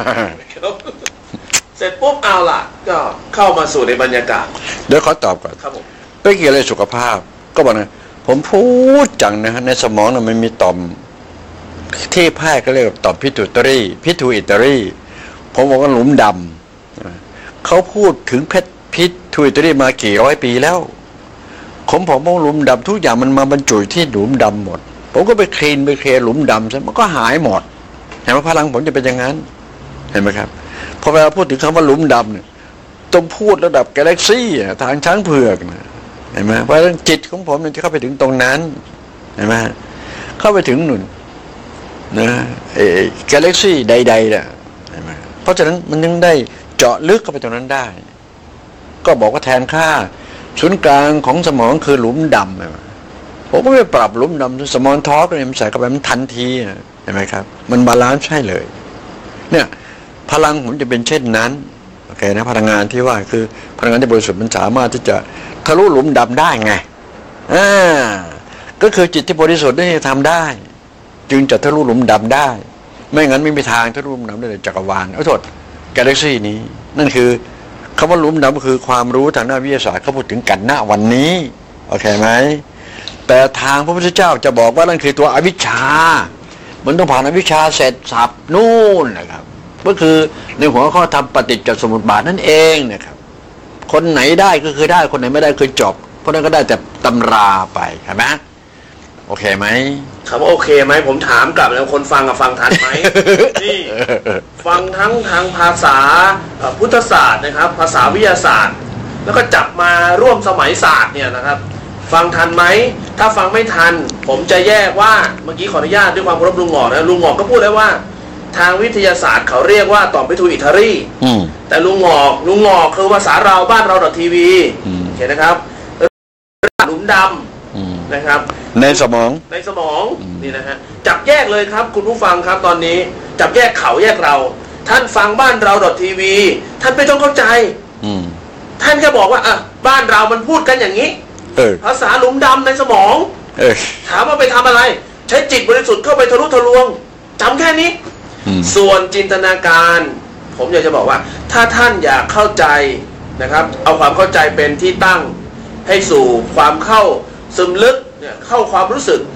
เสร็จปุ๊บเอาล่ะก็เข้ามาสู่ในบรรยากาศเดี๋ยวขอตอบก่อนครับผมไม่เกี่ยวอะไรสุขภาพก็บอกนะผมพูดจังนะฮะในสมองมันมีต่อมที่แพทย์ก็เรียกต่อมพิทูอิตรีผมบอกว่าหลุมดำเขาพูดถึงพิทูอิตรีมากี่ร้อยปีแล้วผมบอกหลุมดำทุกอย่างมันมาบรรจุที่หลุมดำหมดผมก็ไปเคลียร์หลุมดำซะมันก็หายหมดเห็นไหมพลังผมจะเป็นอย่างนั้นเห็นไหมครับพอเวลาพูดถึงคำว่าหลุมดำเนี่ยต้องพูดระดับกาแล็กซี่ทางช้างเผือกนะเห็นไหมเพราะฉะนั้นจิตของผมมันจะเข้าไปถึงตรงนั้นเห็นไหมเข้าไปถึงหนุนนะกาแล็กซี่ใดๆเนี่ยเห็นไหมเพราะฉะนั้นมันยังได้เจาะลึกเข้าไปตรงนั้นได้ก็บอกว่าแทนค่าศูนย์กลางของสมองคือหลุมดำผมก็ไม่ปรับหลุมดำสมองทอร์กเนี่ยมันใส่เข้าไปมันทันทีเห็นไหมครับมันบาลานซ์ใช่เลยเนี่ยพลังผมจะเป็นเช่นนั้นโอเคนะพลังงานที่ว่าคือพลังงานที่บริสุทธิ์มันสามารถที่จะทะลุหลุมดำได้ไงก็คือจิตที่บริสุทธิ์นี่ทำได้จึงจะทะลุหลุมดำได้ไม่งั้นไม่มีทางทะลุหลุมดำได้เลยจักรวาลโทษกาแล็กซี่นี้นั่นคือคำว่าหลุมดำก็คือความรู้ทางด้านวิทยาศาสตร์เขาพูดถึงกันณวันนี้โอเคไหมแต่ทางพระพุทธเจ้าจะบอกว่านั่นคือตัวอวิชชามันต้องผ่านอวิชชาเสร็จสับนู่นนะครับก็คือในหัวข้อทำปฏิจจสมุปบาทนั่นเองนะครับคนไหนได้ก็คือได้คนไหนไม่ได้คือจบเพราะนั้นก็ได้แต่ตำราไปใช่ไหมโอเคไหมครับโอเคไหมผมถามกลับแล้วคนฟังฟังทันไหม นี่ฟังทั้งทางภาษาพุทธศาสตร์นะครับภาษาวิทยาศาสตร์แล้วก็จับมาร่วมสมัยศาสตร์เนี่ยนะครับฟังทันไหมถ้าฟังไม่ทันผมจะแยกว่าเมื่อกี้ขออนุญาตด้วยความเคารพลุงหงอกนะลุงหงอกก็พูดแล้วว่าทางวิทยาศาสตร์เขาเรียกว่าต่อมพิทูอิตรีแต่ลุงหงอกคือภาษาเราบ้านเรา.tv เห็นนะครับหลุมดำนะครับในสมองนี่นะฮะจับแยกเลยครับคุณผู้ฟังครับตอนนี้จับแยกเขาแยกเราท่านฟังบ้านเรา.tv ท่านไม่ต้องเข้าใจท่านแค่บอกว่าบ้านเรามันพูดกันอย่างนี้ภาษาหลุมดำในสมองถามว่าไปทำอะไรใช้จิตบริสุทธิ์เข้าไปทะลุทะลวงจำแค่นี้ส่วนจินตนาการผมอยากจะบอกว่าถ้าท่านอยากเข้าใจนะครับเอาความเข้าใจเป็นที่ตั้งให้สู่ความเข้าซึมลึกเนี่ยเข้าความรู้สึก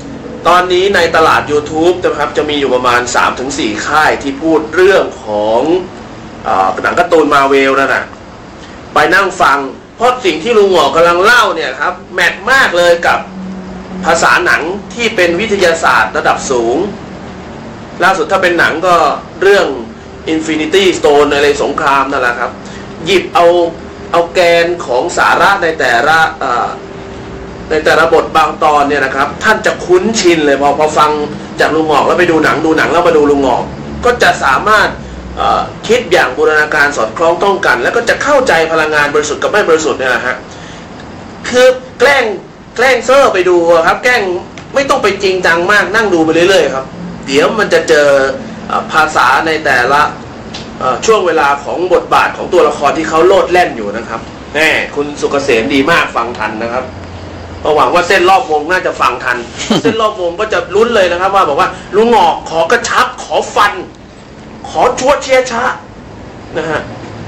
ตอนนี้ในตลาด YouTube นะครับจะมีอยู่ประมาณ 3-4 ค่ายที่พูดเรื่องของหนังการ์ตูนมาเวลนั่นน่ะไปนั่งฟังเพราะสิ่งที่ลุงหงอกกำลังเล่าเนี่ยครับแมทมากเลยกับภาษาหนังที่เป็นวิทยาศาสตร์ระดับสูงล่าสุดถ้าเป็นหนังก็เรื่อง Infinity Stone อะไรสงครามนั่นแหละครับหยิบเอาแกนของสาระในแต่ละบทบางตอนเนี่ยนะครับท่านจะคุ้นชินเลยพอฟังจากลุงหงอกแล้วไปดูหนังแล้วมาดูลุงหงอกก็จะสามารถคิดอย่างบูรณาการสอดคล้องต้องกัน แล้วก็จะเข้าใจพลังงานบริสุทธิ์กับไม่บริสุทธิ์เนี่ยนะฮะคือแกล้งเซอร์ไปดูครับแกล้งไม่ต้องไปจริงจังมากนั่งดูไปเรื่อยๆครับเดี๋ยวมันจะเจอภาษาในแต่ละช่วงเวลาของบทบาทของตัวละครที่เขาโลดแล่นอยู่นะครับแน่คุณสุกเกษมดีมากฟังทันนะครับหวังว่าเส้นรอบวงน่าจะฟังทัน เส้นรอบวงก็จะลุ้นเลยนะครับว่าบอกว่าลุงหงอกขอกระชับขอฟันขอชวดเชียชะนะฮะ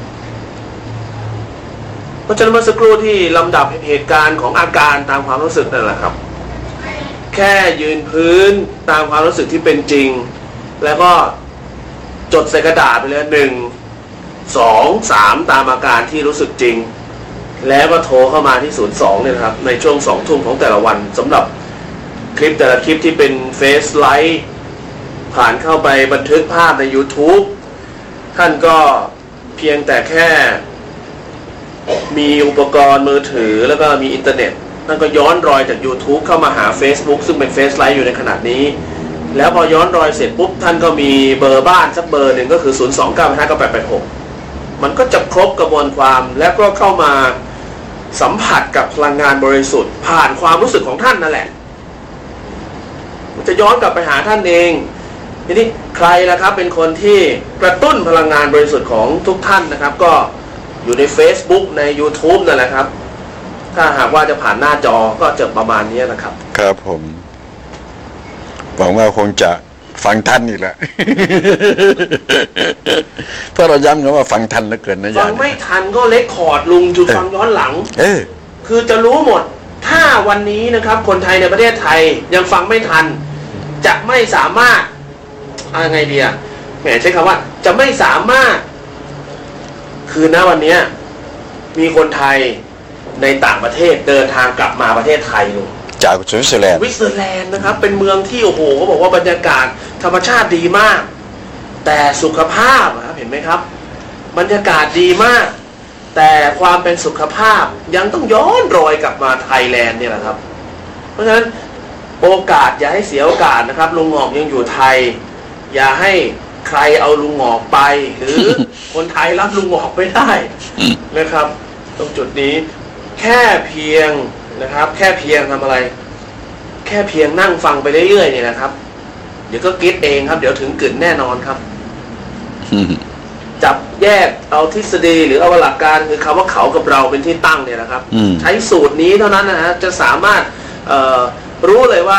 เพราะฉะนั้นเมื่อสักครู่ที่ลำดับเหตุการณ์ของอาการตามความรู้สึกนั่นแหละครับแค่ยืนพื้นตามความรู้สึกที่เป็นจริงแล้วก็จดใส่กระดาษไปเลย1 2 3ตามอาการที่รู้สึกจริงแล้วก็โทรเข้ามาที่02เนี่ยนะครับในช่วง2 ทุ่มของแต่ละวันสำหรับคลิปแต่ละคลิปที่เป็นเฟซไลฟ์ผ่านเข้าไปบันทึกภาพใน YouTube ท่านก็เพียงแต่แค่มีอุปกรณ์มือถือแล้วก็มีอินเทอร์เน็ตท่านก็ย้อนรอยจาก YouTube เข้ามาหา Facebook ซึ่งเป็นเฟซไลฟ์อยู่ในขณะนี้แล้วพอย้อนรอยเสร็จปุ๊บท่านก็มีเบอร์บ้านสักเบอร์หนึ่งก็คือ0295886มันก็จะครบกระบวนความแล้วก็เข้ามาสัมผัสกับพลังงานบริสุทธิ์ผ่านความรู้สึกของท่านนั่นแหละมันจะย้อนกลับไปหาท่านเองทีนี้ใครล่ะครับเป็นคนที่กระตุ้นพลังงานบริสุทธิ์ของทุกท่านนะครับก็อยู่ใน Facebook ใน YouTube นั่นแหละครับถ้าหากว่าจะผ่านหน้าจอก็จะประมาณนี้นะครับครับผมหวังว่าคงจะฟังทันอีกแหละ เพราะเราย้ำกันว่าฟังทันแล้วเกินนะฟังไม่ทันก็เล็กคอร์ดลุงจุดฟังย้อนหลังคือจะรู้หมดถ้าวันนี้นะครับคนไทยในประเทศไทยยังฟังไม่ทันจะไม่สามารถอะไรไงดีแหมใช้คำว่าจะไม่สามารถคือณวันนี้มีคนไทยในต่างประเทศเดินทางกลับมาประเทศไทยลุงจากสวิตเซอร์แลนด์นะครับเป็นเมืองที่โอ้โหเขาบอกว่าบรรยากาศธรรมชาติดีมากแต่สุขภาพครับเห็นไหมครับบรรยากาศดีมากแต่ความเป็นสุขภาพยังต้องย้อนรอยกลับมาไทยแลนด์เนี่ยแหละครับเพราะฉะนั้นโอกาสอย่าให้เสียโอกาสนะครับลุงหงอกยังอยู่ไทยอย่าให้ใครเอาลุงหงอกไปหรือคนไทยรับลุงหงอกไม่ได้นะครับตรงจุดนี้แค่เพียงนะครับแค่เพียงทำอะไรแค่เพียงนั่งฟังไปเรื่อยๆเนี่ยนะครับเดี๋ยวก็คิดเองครับเดี๋ยวถึงกึ่นแน่นอนครับจับแยกเอาทฤษฎีหรือเอาหลักการคือคำว่าเขากับเราเป็นที่ตั้งเนี่ยนะครับใช้สูตรนี้เท่านั้นนะฮะจะสามารถรู้เลยว่า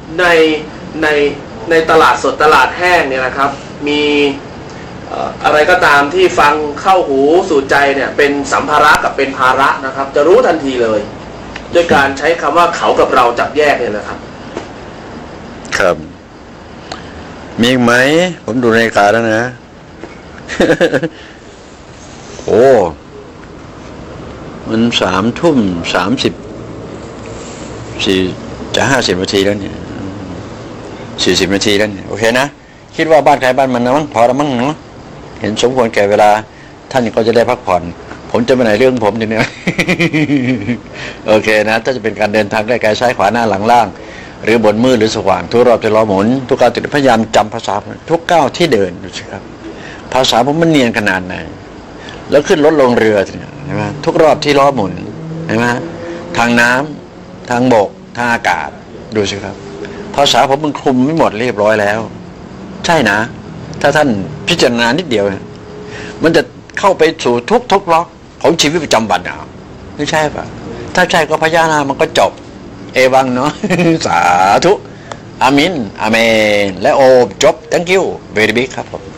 ในตลาดสดตลาดแห้งเนี่ยนะครับมีอะไรก็ตามที่ฟังเข้าหูสู่ใจเนี่ยเป็นสัมภาระกับเป็นภาระนะครับจะรู้ทันทีเลยด้วยการใช้คำว่าเขากับเราจับแยกเนี่ยนะครับครับมีไหมผมดูนาฬิกาแล้วนะ โอ้มัน3 ทุ่ม 30จะ50 นาทีแล้วเนี่ย40 นาทีแล้วเนี่ยโอเคนะคิดว่าบ้านใครบ้านมันนะมั้งพอแล้วมั้งเนาะเห็นสมควรแก่เวลาท่านก็จะได้พักผ่อนผมจะไปไหนเรื่องผมทีเนี้ย โอเคนะถ้าจะเป็นการเดินทางใกล้ๆซ้ายขวาหน้าหลังล่างหรือบนมืดหรือสว่างทุกรอบจะล้อหมุนทุกก้าวติดพยายามจำภาษาทุกก้าวที่เดินดูสิครับภาษาผมมันเนียนขนาดไหนแล้วขึ้นรถลงเรือใช่ไหมทุกรอบที่ล้อหมุนใช่ไหมทางน้ำทางบกทางอากาศดูสิครับภาษาผมมันคลุมไม่หมดเรียบร้อยแล้วใช่นะถ้าท่านพิจารณานิดเดียวมันจะเข้าไปสู่ทุกล็อกของชีวิตประจำวันไม่ใช่ปะถ้าใช่ก็พยานามันก็จบเอวังเนาะ สาธุอามินอาเมนและโอจบ thank you very big ครับผม